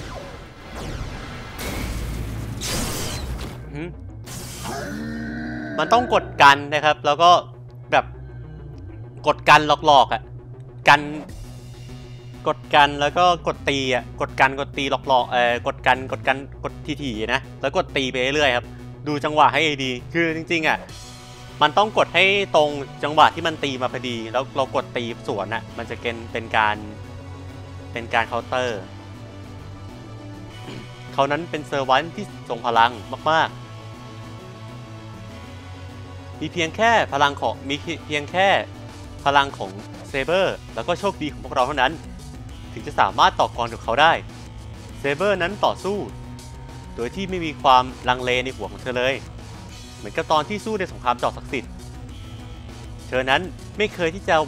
มันต้องกดกันนะครับแล้วก็แบบกดกันหลอกๆอ่ะกันกดกันแล้วก็กดตีอ่ะกดกันกดตีหลอกๆกดกันกดถี่ๆนะแล้วกดตีไปเรื่อยๆครับดูจังหวะให้ดีคือจริงๆอ่ะมันต้องกดให้ตรงจังหวะที่มันตีมาพอดีแล้วเรากดตีสวนอ่ะมันจะเป็นการเคาน์เตอร์เขานั้นเป็นเซอร์วันที่ทรงพลังมากๆมีเพียงแค่พลังของเซเบอร์แล้วก็โชคดีของพวกเราเท่านั้นถึงจะสามารถต่อกรกับเขาได้เซเบอร์นั้นต่อสู้โดยที่ไม่มีความลังเลในหัวของเธอเลยเหมือนกับตอนที่สู้ในสงครามจอมศักดิ์สิทธิ์เธอนั้นไม่เคยที่จะ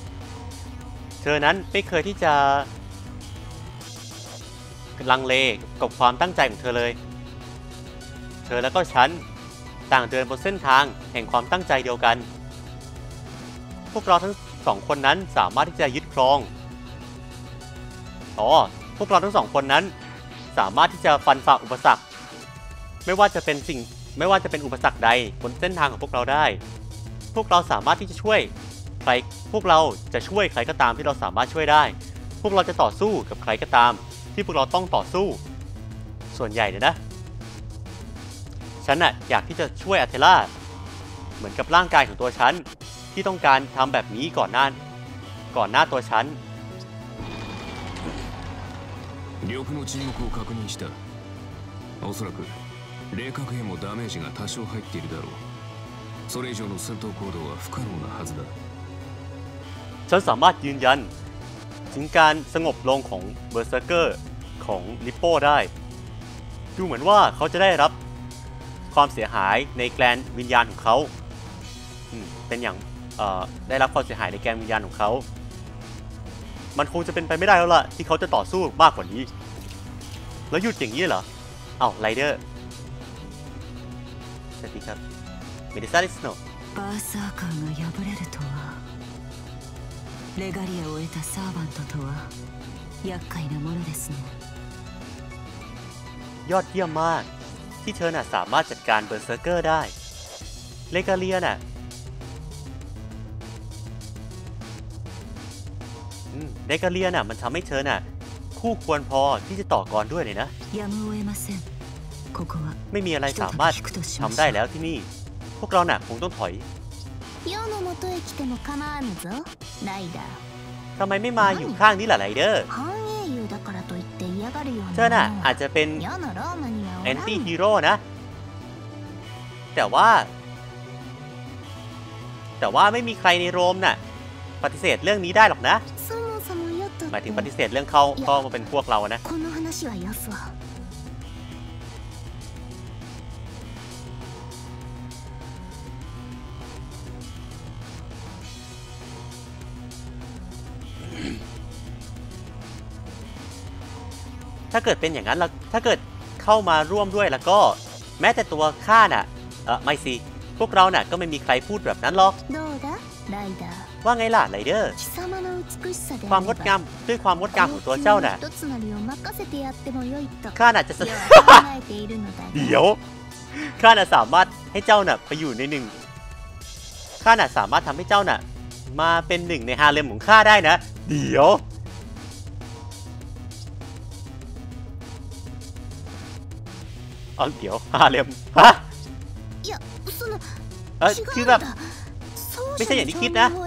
ลังเลกับความตั้งใจของเธอเลยเธอแล้วก็ฉันต่างเดินบนเส้นทางแห่งความตั้งใจเดียวกันพวกเราทั้งสองคนนั้นสามารถที่จะยึดครองพวกเราทั้งสองคนนั้นสามารถที่จะฟันฝ่าอุปสรรคไม่ว่าจะเป็นอุปสรรคใดบนเส้นทางของพวกเราได้พวกเราสามารถที่จะช่วยใครพวกเราจะช่วยใครก็ตามที่เราสามารถช่วยได้พวกเราจะต่อสู้กับใครก็ตามที่พวกเราต้องต่อสู้ส่วนใหญ่เนี่ยนะฉันน่ะอยากที่จะช่วยอาเทล่าเหมือนกับร่างกายของตัวฉันที่ต้องการทำแบบนี้ก่อนหน้าตัวฉัน両軍の沈黙を確認したおそらく冷却兵もダメージが多少入っているだろうそれ以上の戦闘行動は不可能なはずだฉันสามารถยืนยันถึงการสงบลงของเบอร์เซอร์เกอร์ของลิปโป้ได้ดูเหมือนว่าเขาจะได้รับความเสียหายในแกนวิญญาณของเขาเป็นอย่างได้รับความเสียหายในแกนวิญญาณของเขามันคงจะเป็นไปไม่ได้แล้วล่ะที่เขาจะต่อสู้มากกว่านี้แล้วหยุดอย่างนี้เหรอไรเดอร์สวัสดีครับเมดิซาลิสโนバーサーカーが敗れるとはレガリアを得たサーバントとは厄介なものですねยอดเยี่ยมมากที่เธอน่ะสามารถจัดการเบอร์เซอร์เกอร์ได้เลกาเลียน่ะมันทำให้เธอน่ะคู่ควรพอที่จะต่อกรด้วยเลยนะไม่มีอะไรสามารถทำได้แล้วที่นี่พวกเราน่ะคงต้องถอยทำไมไม่มาอยู่ข้างนี้ล่ะไรเดอร์เธอน่ะอาจจะเป็นแอนตี้ฮีโร่นะแต่ว่าไม่มีใครในโรมน่ะปฏิเสธเรื่องนี้ได้หรอกนะหมายถึงปฏิเสธเรื่องเข้ามาเป็นพวกเรานะถ้าเกิดเป็นอย่างนั้นแล้วถ้าเกิดเข้ามาร่วมด้วยแล้วก็แม้แต่ตัวข้าน่ะไม่สิพวกเราน่ะก็ไม่มีใครพูดแบบนั้นหรอกว่าไงล่ะไรเดอร์ความงดงามด้วยความงดงามของตัวเจ้าน่ะข้าน่ะจะ เดี๋ยวข้าน่ะสามารถให้เจ้าน่ะไปอยู่ในหนึ่งข้าน่ะสามารถทำให้เจ้าน่ะมาเป็นหนึ่งในฮาเลมของข้าได้นะเดี๋ยวฮาเลมฮะคือแบบไม่ใช่อย่างที่คิดนะ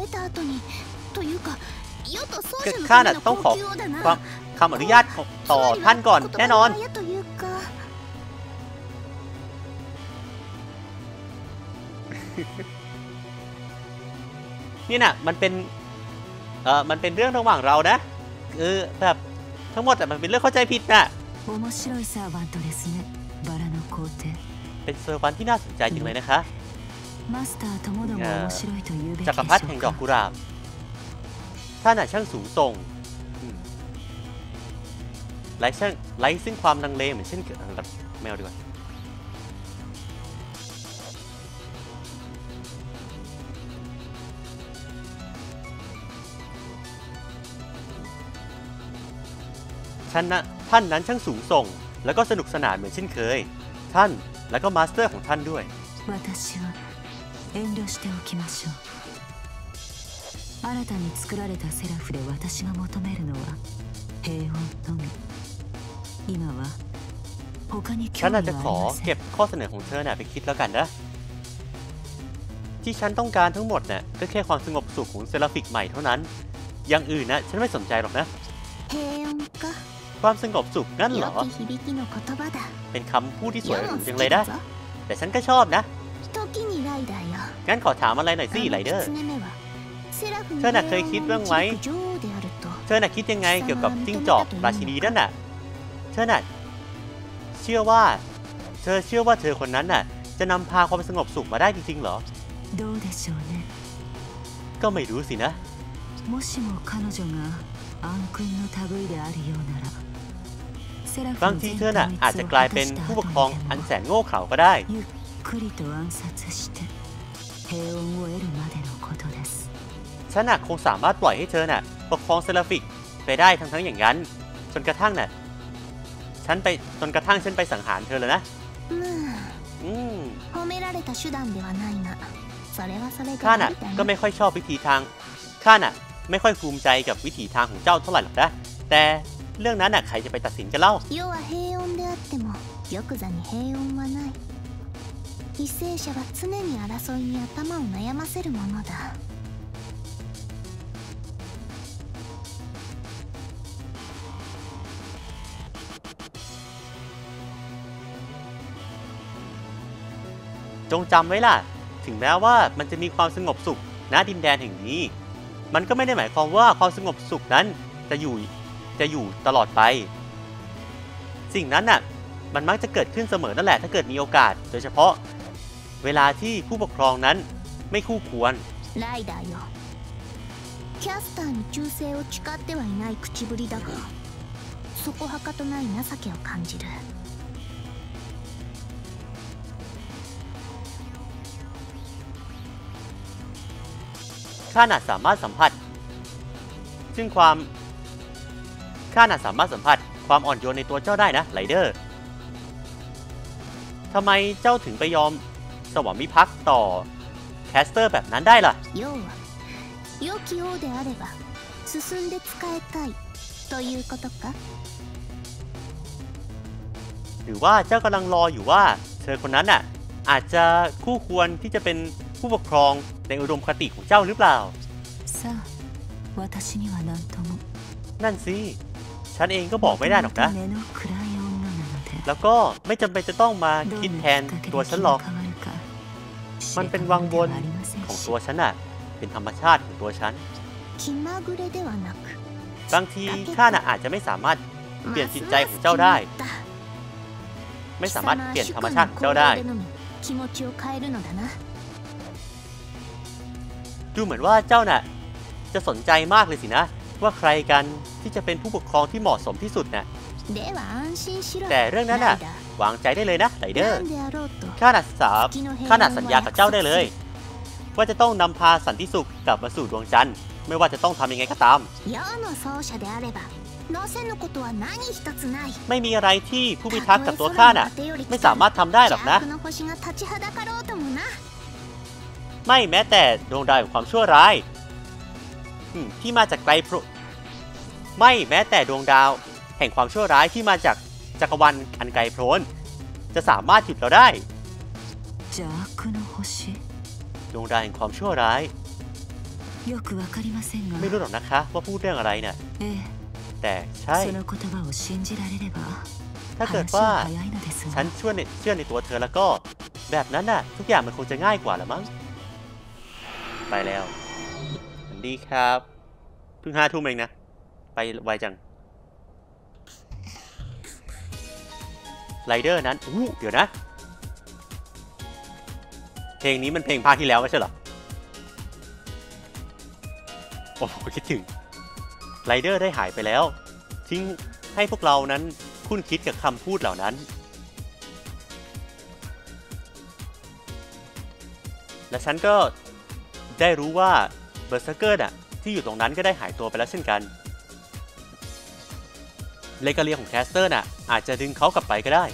ข้าน่ะต้องขอคำอนุญาตต่อท่านก่อนแน่นอนนี่น่ะมันเป็นเรื่องระหว่างเรานะแบบทั้งหมดมันเป็นเรื่องเข้าใจผิดน่ะเป็นเซอร์วันที่น่าสนใจจริงเลยนะคะจักรพรรดิแห่งดอกกุหลาบท่านน่ะช่างสูงส่งไร้ซึ่งความลังเลเหมือนเช่นแมวดีกว่าท่านนั้นช่างสูงส่งแล้วก็สนุกสนานเหมือนเช่นเคยท่านและก็มาสเตอร์ของท่านด้วย新たに作られたセラフで私が求めるのは平穏のみ今は他に興味はありません。ฉันอาจจะขอเก็บข้อเสนอของเธอน่ะไปคิดแล้วกันนะที่ฉันต้องการทั้งหมดน่ะก็แค่ความสงบสุขของเซราฟิกใหม่เท่านั้นอย่างอื่นนะฉันไม่สนใจหรอกนะความสงบสุขนั่นเหรอเป็นคำพูดที่สวยหรูจังเลยนะแต่ฉันก็ชอบนะงั้นขอถามอะไรหน่อยสิไรเดอร์เธอน่ะเคยคิดบ้างไหมเธอน่ะคิดยังไงเกี่ยวกับจิ้งจอกราชินีนั่นน่ะเธอน่ะเชื่อว่าเธอคนนั้นน่ะจะนำพาความสงบสุขมาได้จริงๆเหรอก็ไม่รู้สินะบางทีเธอน่ะอาจจะกลายเป็นผู้ปกครองอันแสนโง่เขลาก็ได้ฉันน่ะคงสามารถปล่อยให้เธอน่ะปกครองเซราฟิกไปได้ทั้งอย่างนั้นจนกระทั่งฉันไปสังหารเธอเลยนะข้าน่ะก็ไม่ค่อยชอบวิธีทางข้าน่ะไม่ค่อยภูมิใจกับวิถีทางของเจ้าเท่าไหร่หรอกนะแต่เรื่องนั้นน่ะใครจะไปตัดสินกันเล่า犠牲者は常に争いに頭を悩ませるものだจงจำไว้ล่ะถึงแม้ว่ามันจะมีความสงบสุขณดินแดนแห่งนี้มันก็ไม่ได้หมายความว่าความสงบสุขนั้นจะอยู่ตลอดไปสิ่งนั้นน่ะมันมักจะเกิดขึ้นเสมอนั่นแหละถ้าเกิดมีโอกาสโดยเฉพาะเวลาที่ผู้ปกครองนั้นไม่คู่ควรライダーよキャスターに忠誠を誓ってはいない口ぶりだがそこはかとない情けを感じるข้าน่ะสามารถสัมผัสความอ่อนโยนในตัวเจ้าได้นะไรเดอร์ทำไมเจ้าถึงไปยอมสวามิภักดิ์ต่อแคสเตอร์แบบนั้นได้ล่ะหรือว่าเจ้ากำลังรออยู่ว่าเธอคนนั้นน่ะอาจจะคู่ควรที่จะเป็นผู้ปกครองในอุดมคติของเจ้าหรือเปล่านั่นสิฉันเองก็บอกไม่ได้หรอกนะแล้วก็ไม่จำเป็นจะต้องมาคิดแทนตัวฉันหรอกมันเป็นวังวนของตัวฉันน่ะเป็นธรรมชาติของตัวฉันบางทีข้าน่ะอาจจะไม่สามารถเปลี่ยนจิตใจของเจ้าได้ไม่สามารถเปลี่ยนธรรมชาติของเจ้าได้ดูเหมือนว่าเจ้าน่ะจะสนใจมากเลยสินะว่าใครกันที่จะเป็นผู้ปกครองที่เหมาะสมที่สุดน่ะแต่เรื่องนั้นน่ะวางใจได้เลยนะไรเดอร์ข้าน่ะสัญญากับเจ้าได้เลยว่าจะต้องนำพาสันติสุขกลับมาสู่ดวงจันทร์ไม่ว่าจะต้องทำยังไงก็ตามไม่มีอะไรที่ผู้พิทักษ์กับตัวข้าน่ะไม่สามารถทำได้หรอกนะไม่แม้แต่ดวงดาวแห่งความชั่วร้ายที่มาจากไกลโพ้นไม่แม้แต่ดวงดาวแห่งความชั่วร้ายที่มาจากจักรวาลอันไกลโพ้นจะสามารถหยุดเราได้ดวงดาวแห่งความชั่วร้ายไม่รู้หรอกนะคะว่าพูดเรื่องอะไรเนี่ยแต่ใช่ถ้าเกิดว่าฉันเชื่อในตัวเธอแล้วก็แบบนั้นน่ะทุกอย่างมันคงจะง่ายกว่าละมั้งไปแล้วสวัสดีครับเพิ่ง5 ทุ่มเองนะไปไวจังไรเดอร์นั้นเดี๋ยวนะเพลงนี้มันเพลงภาคที่แล้วไม่ใช่เหรอโอ้โหคิดถึงไรเดอร์ได้หายไปแล้วทิ้งให้พวกเรานั้นคุ้นคิดกับคำพูดเหล่านั้นและฉันก็ได้รู้ว่าเบอร์เซอร์เกอร์น่ะที่อยู่ตรงนั้นก็ได้หายตัวไปแล้วเช่นกันเลกาเลียของแคสเตอร์น่ะอาจจะดึงเขากลับไปก็ได้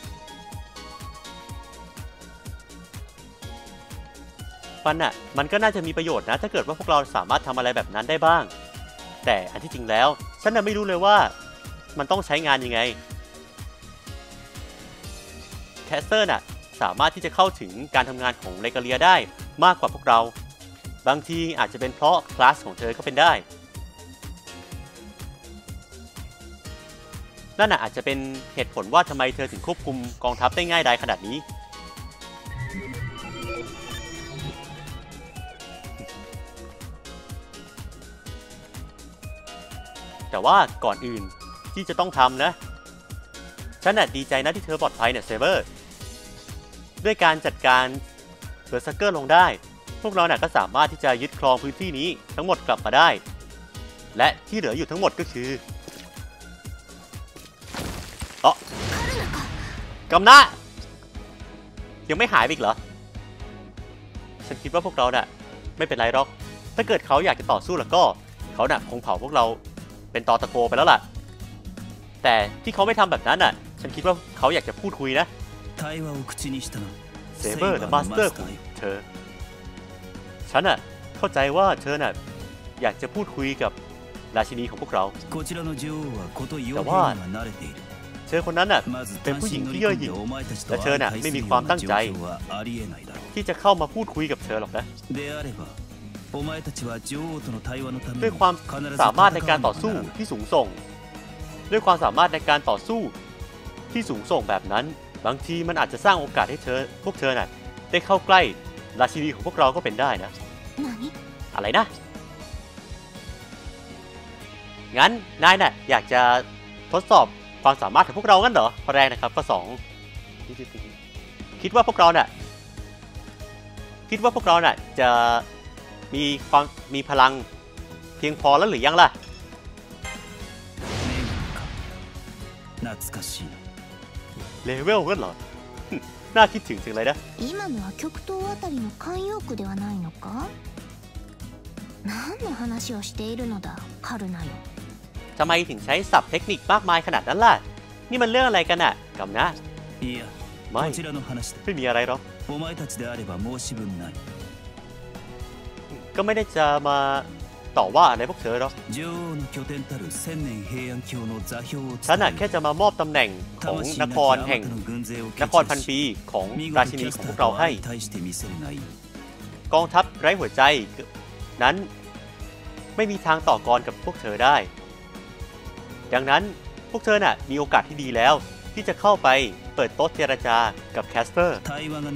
มันก็น่าจะมีประโยชน์นะถ้าเกิดว่าพวกเราสามารถทำอะไรแบบนั้นได้บ้างแต่อันที่จริงแล้วฉันน่ะไม่รู้เลยว่ามันต้องใช้งานยังไงแคสเตอร์น่ะสามารถที่จะเข้าถึงการทำงานของเลกาเลียได้มากกว่าพวกเราบางทีอาจจะเป็นเพราะคลาสของเธอก็เป็นได้นั่นอาจจะเป็นเหตุผลว่าทำไมเธอถึงควบคุมกองทัพได้ง่ายดายขนาดนี้แต่ว่าก่อนอื่นที่จะต้องทำนะฉันดีใจนะที่เธอปลอดภัยเนี่ยเซเวอร์ด้วยการจัดการเบอร์เซอร์เกอร์ลงได้พวกเราก็สามารถที่จะยึดครองพื้นที่นี้ทั้งหมดกลับมาได้และที่เหลืออยู่ทั้งหมดก็คือกำนะยังไม่หายไปอีกเหรอฉันคิดว่าพวกเราไม่เป็นไรหรอกถ้าเกิดเขาอยากจะต่อสู้แล้วก็เขาคงเผาพวกเราเป็นตอตะโกไปแล้วล่ะแต่ที่เขาไม่ทำแบบนั้นฉันคิดว่าเขาอยากจะพูดคุยนะเซเบอร์มาสเตอร์ของเธอฉันเข้าใจว่าเธออยากจะพูดคุยกับราชินีของพวกเราแต่ว่าเธอคนนั้นเป็นผู้หญิงที่เย่อหยิ่งและเธอไม่มีความตั้งใจที่จะเข้ามาพูดคุยกับเธอหรอกนะด้วยความสามารถในการต่อสู้ที่สูงส่งแบบนั้นบางทีมันอาจจะสร้างโอกาสให้พวกเธอได้เข้าใกล้ราชินีของพวกเราก็เป็นได้นะอะไรนะงั้นนายอยากจะทดสอบความสามารถของพวกเรางั้นเหรอข้อแรกนะครับข้อ2คิดว่าพวกเราจะมีพลังเพียงพอแล้วหรือยังล่ะเลเวลงั้นเหรอ น่าคิดถึงจังเลยนะ今のは極東あたりの慣用句ではないのか何の話をしているのだカルナよทำไมถึงใช้ศัพท์เทคนิคมากมายขนาดนั้นล่ะนี่มันเรื่องอะไรกันกำนะไม่มีอะไรหรอกก็ไม่ได้จะมาต่อว่าอะไรพวกเธอหรอกฉันแค่จะมามอบตำแหน่งของนครพันปีของราชินีของพวกเราให้กองทัพไร้หัวใจนั้นไม่มีทางต่อกรกับพวกเธอได้ดังนั้นพวกเธอมีโอกาสที่ดีแล้วที่จะเข้าไปเปิดโต๊ะเจรจากับแคสเตอร์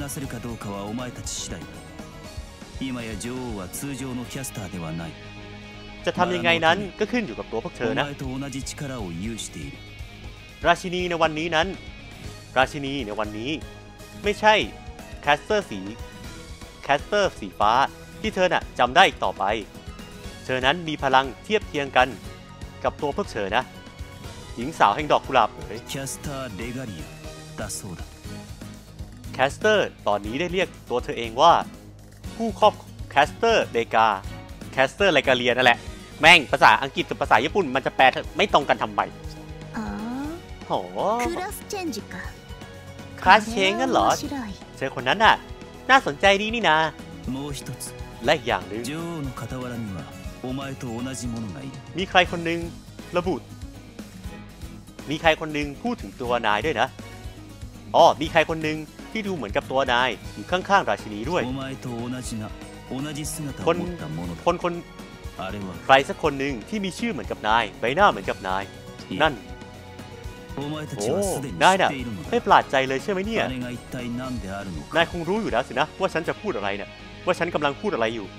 จะทำยังไงนั้นก็ขึ้นอยู่กับตัวพวกเธอนะราชินีในวันนี้ไม่ใช่แคสเตอร์สีฟ้าที่เธอจำได้อีกต่อไปเธอนั้นมีพลังเทียบเทียงกันกับตัวพวกเธอนะหญิงสาวแห่งดอกกุหลาบแคสเตอร์ตอนนี้ได้เรียกตัวเธอเองว่าผู้ครอบแคสเตอร์เดกาแคสเตอร์เลกาเลียนั่นแหละแม่งภาษาอังกฤษกับภาษาญี่ปุ่นมันจะแปลไม่ตรงกันทำไมโหคลาสเชนงั้นเหรอเธอคนนั้นน่าสนใจดีนี่นะและอีกอย่างหนึ่งมีใครคนหนึ่งพูดถึงตัวนายด้วยนะมีใครคนหนึ่งที่ดูเหมือนกับตัวนายอยู่ข้างๆราชินีด้วยคนใครสักคนหนึ่งที่มีชื่อเหมือนกับนายใบหน้าเหมือนกับนายนั่นโอ้นายไม่ประหลาดใจเลยใช่ไหมเนี่ยนายคงรู้อยู่แล้วสินะว่าฉันจะพูดอะไรว่าฉันกำลังพูดอะไรอยู่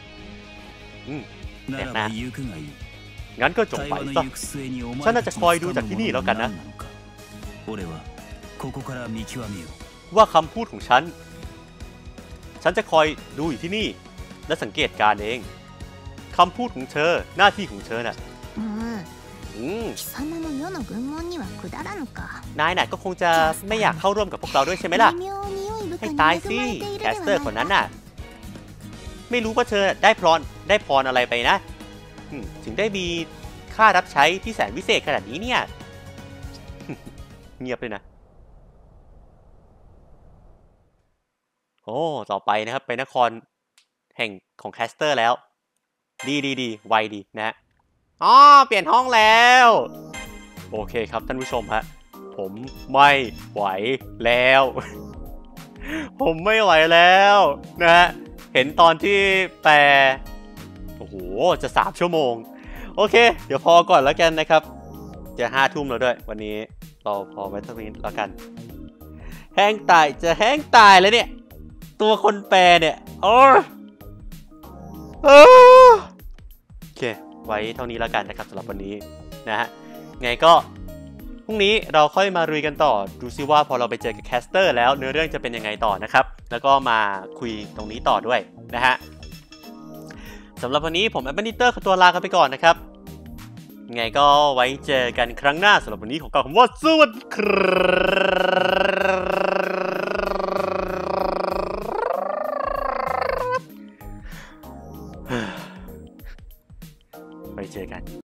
นะงั้นก็จงไปซะฉันน่าจะคอยดูจากที่นี่แล้วกันนะว่าคำพูดของฉันฉันจะคอยดูอยู่ที่นี่และสังเกตการเองคำพูดของเธอหน้าที่ของเธอน่ะ貴様の世の軍門には下らぬかนายน่ะก็คงจะไม่อยากเข้าร่วมกับพวกเราด้วยใช่ไหมล่ะให้ตายสิแคสเตอร์คนนั้นน่ะไม่รู้ว่าเธอได้พรอะไรไปนะถึงได้มีค่ารับใช้ที่แสนวิเศษขนาดนี้เนี่ย เงียบเลยนะโอ้ต่อไปนะครับไปนครแห่งของแคสเตอร์แล้วดีไวดีนะอ๋อเปลี่ยนห้องแล้วโอเคครับท่านผู้ชมฮะผมไม่ไหวแล้ว ผมไม่ไหวแล้วนะฮะเห็นตอนที่แปลโอ้โหจะ3 ชั่วโมงโอเคเดี๋ยวพอก่อนแล้วกันนะครับจะ5 ทุ่มแล้วด้วยวันนี้เราพอไว้เท่านี้แล้วกันแห้งตายจะแห้งตายแล้วเนี่ยตัวคนแปลเนี่ยโอเคไว้เท่านี้แล้วกันนะครับสำหรับวันนี้นะฮะไงก็พรุ่งนี้เราค่อยมาลุยกันต่อดูซิว่าพอเราไปเจอกับแคสเตอร์แล้วเนื้อเรื่องจะเป็นยังไงต่อนะครับแล้วก็มาคุยตรงนี้ต่อด้วยนะฮะสำหรับวันนี้ผมแอปเปิลนิเตอร์ขอตัวลากันไปก่อนนะครับไงก็ไว้เจอกันครั้งหน้าสำหรับวันนี้ขอกล่าวคำว่าสวัสดีครับไว้เจอกัน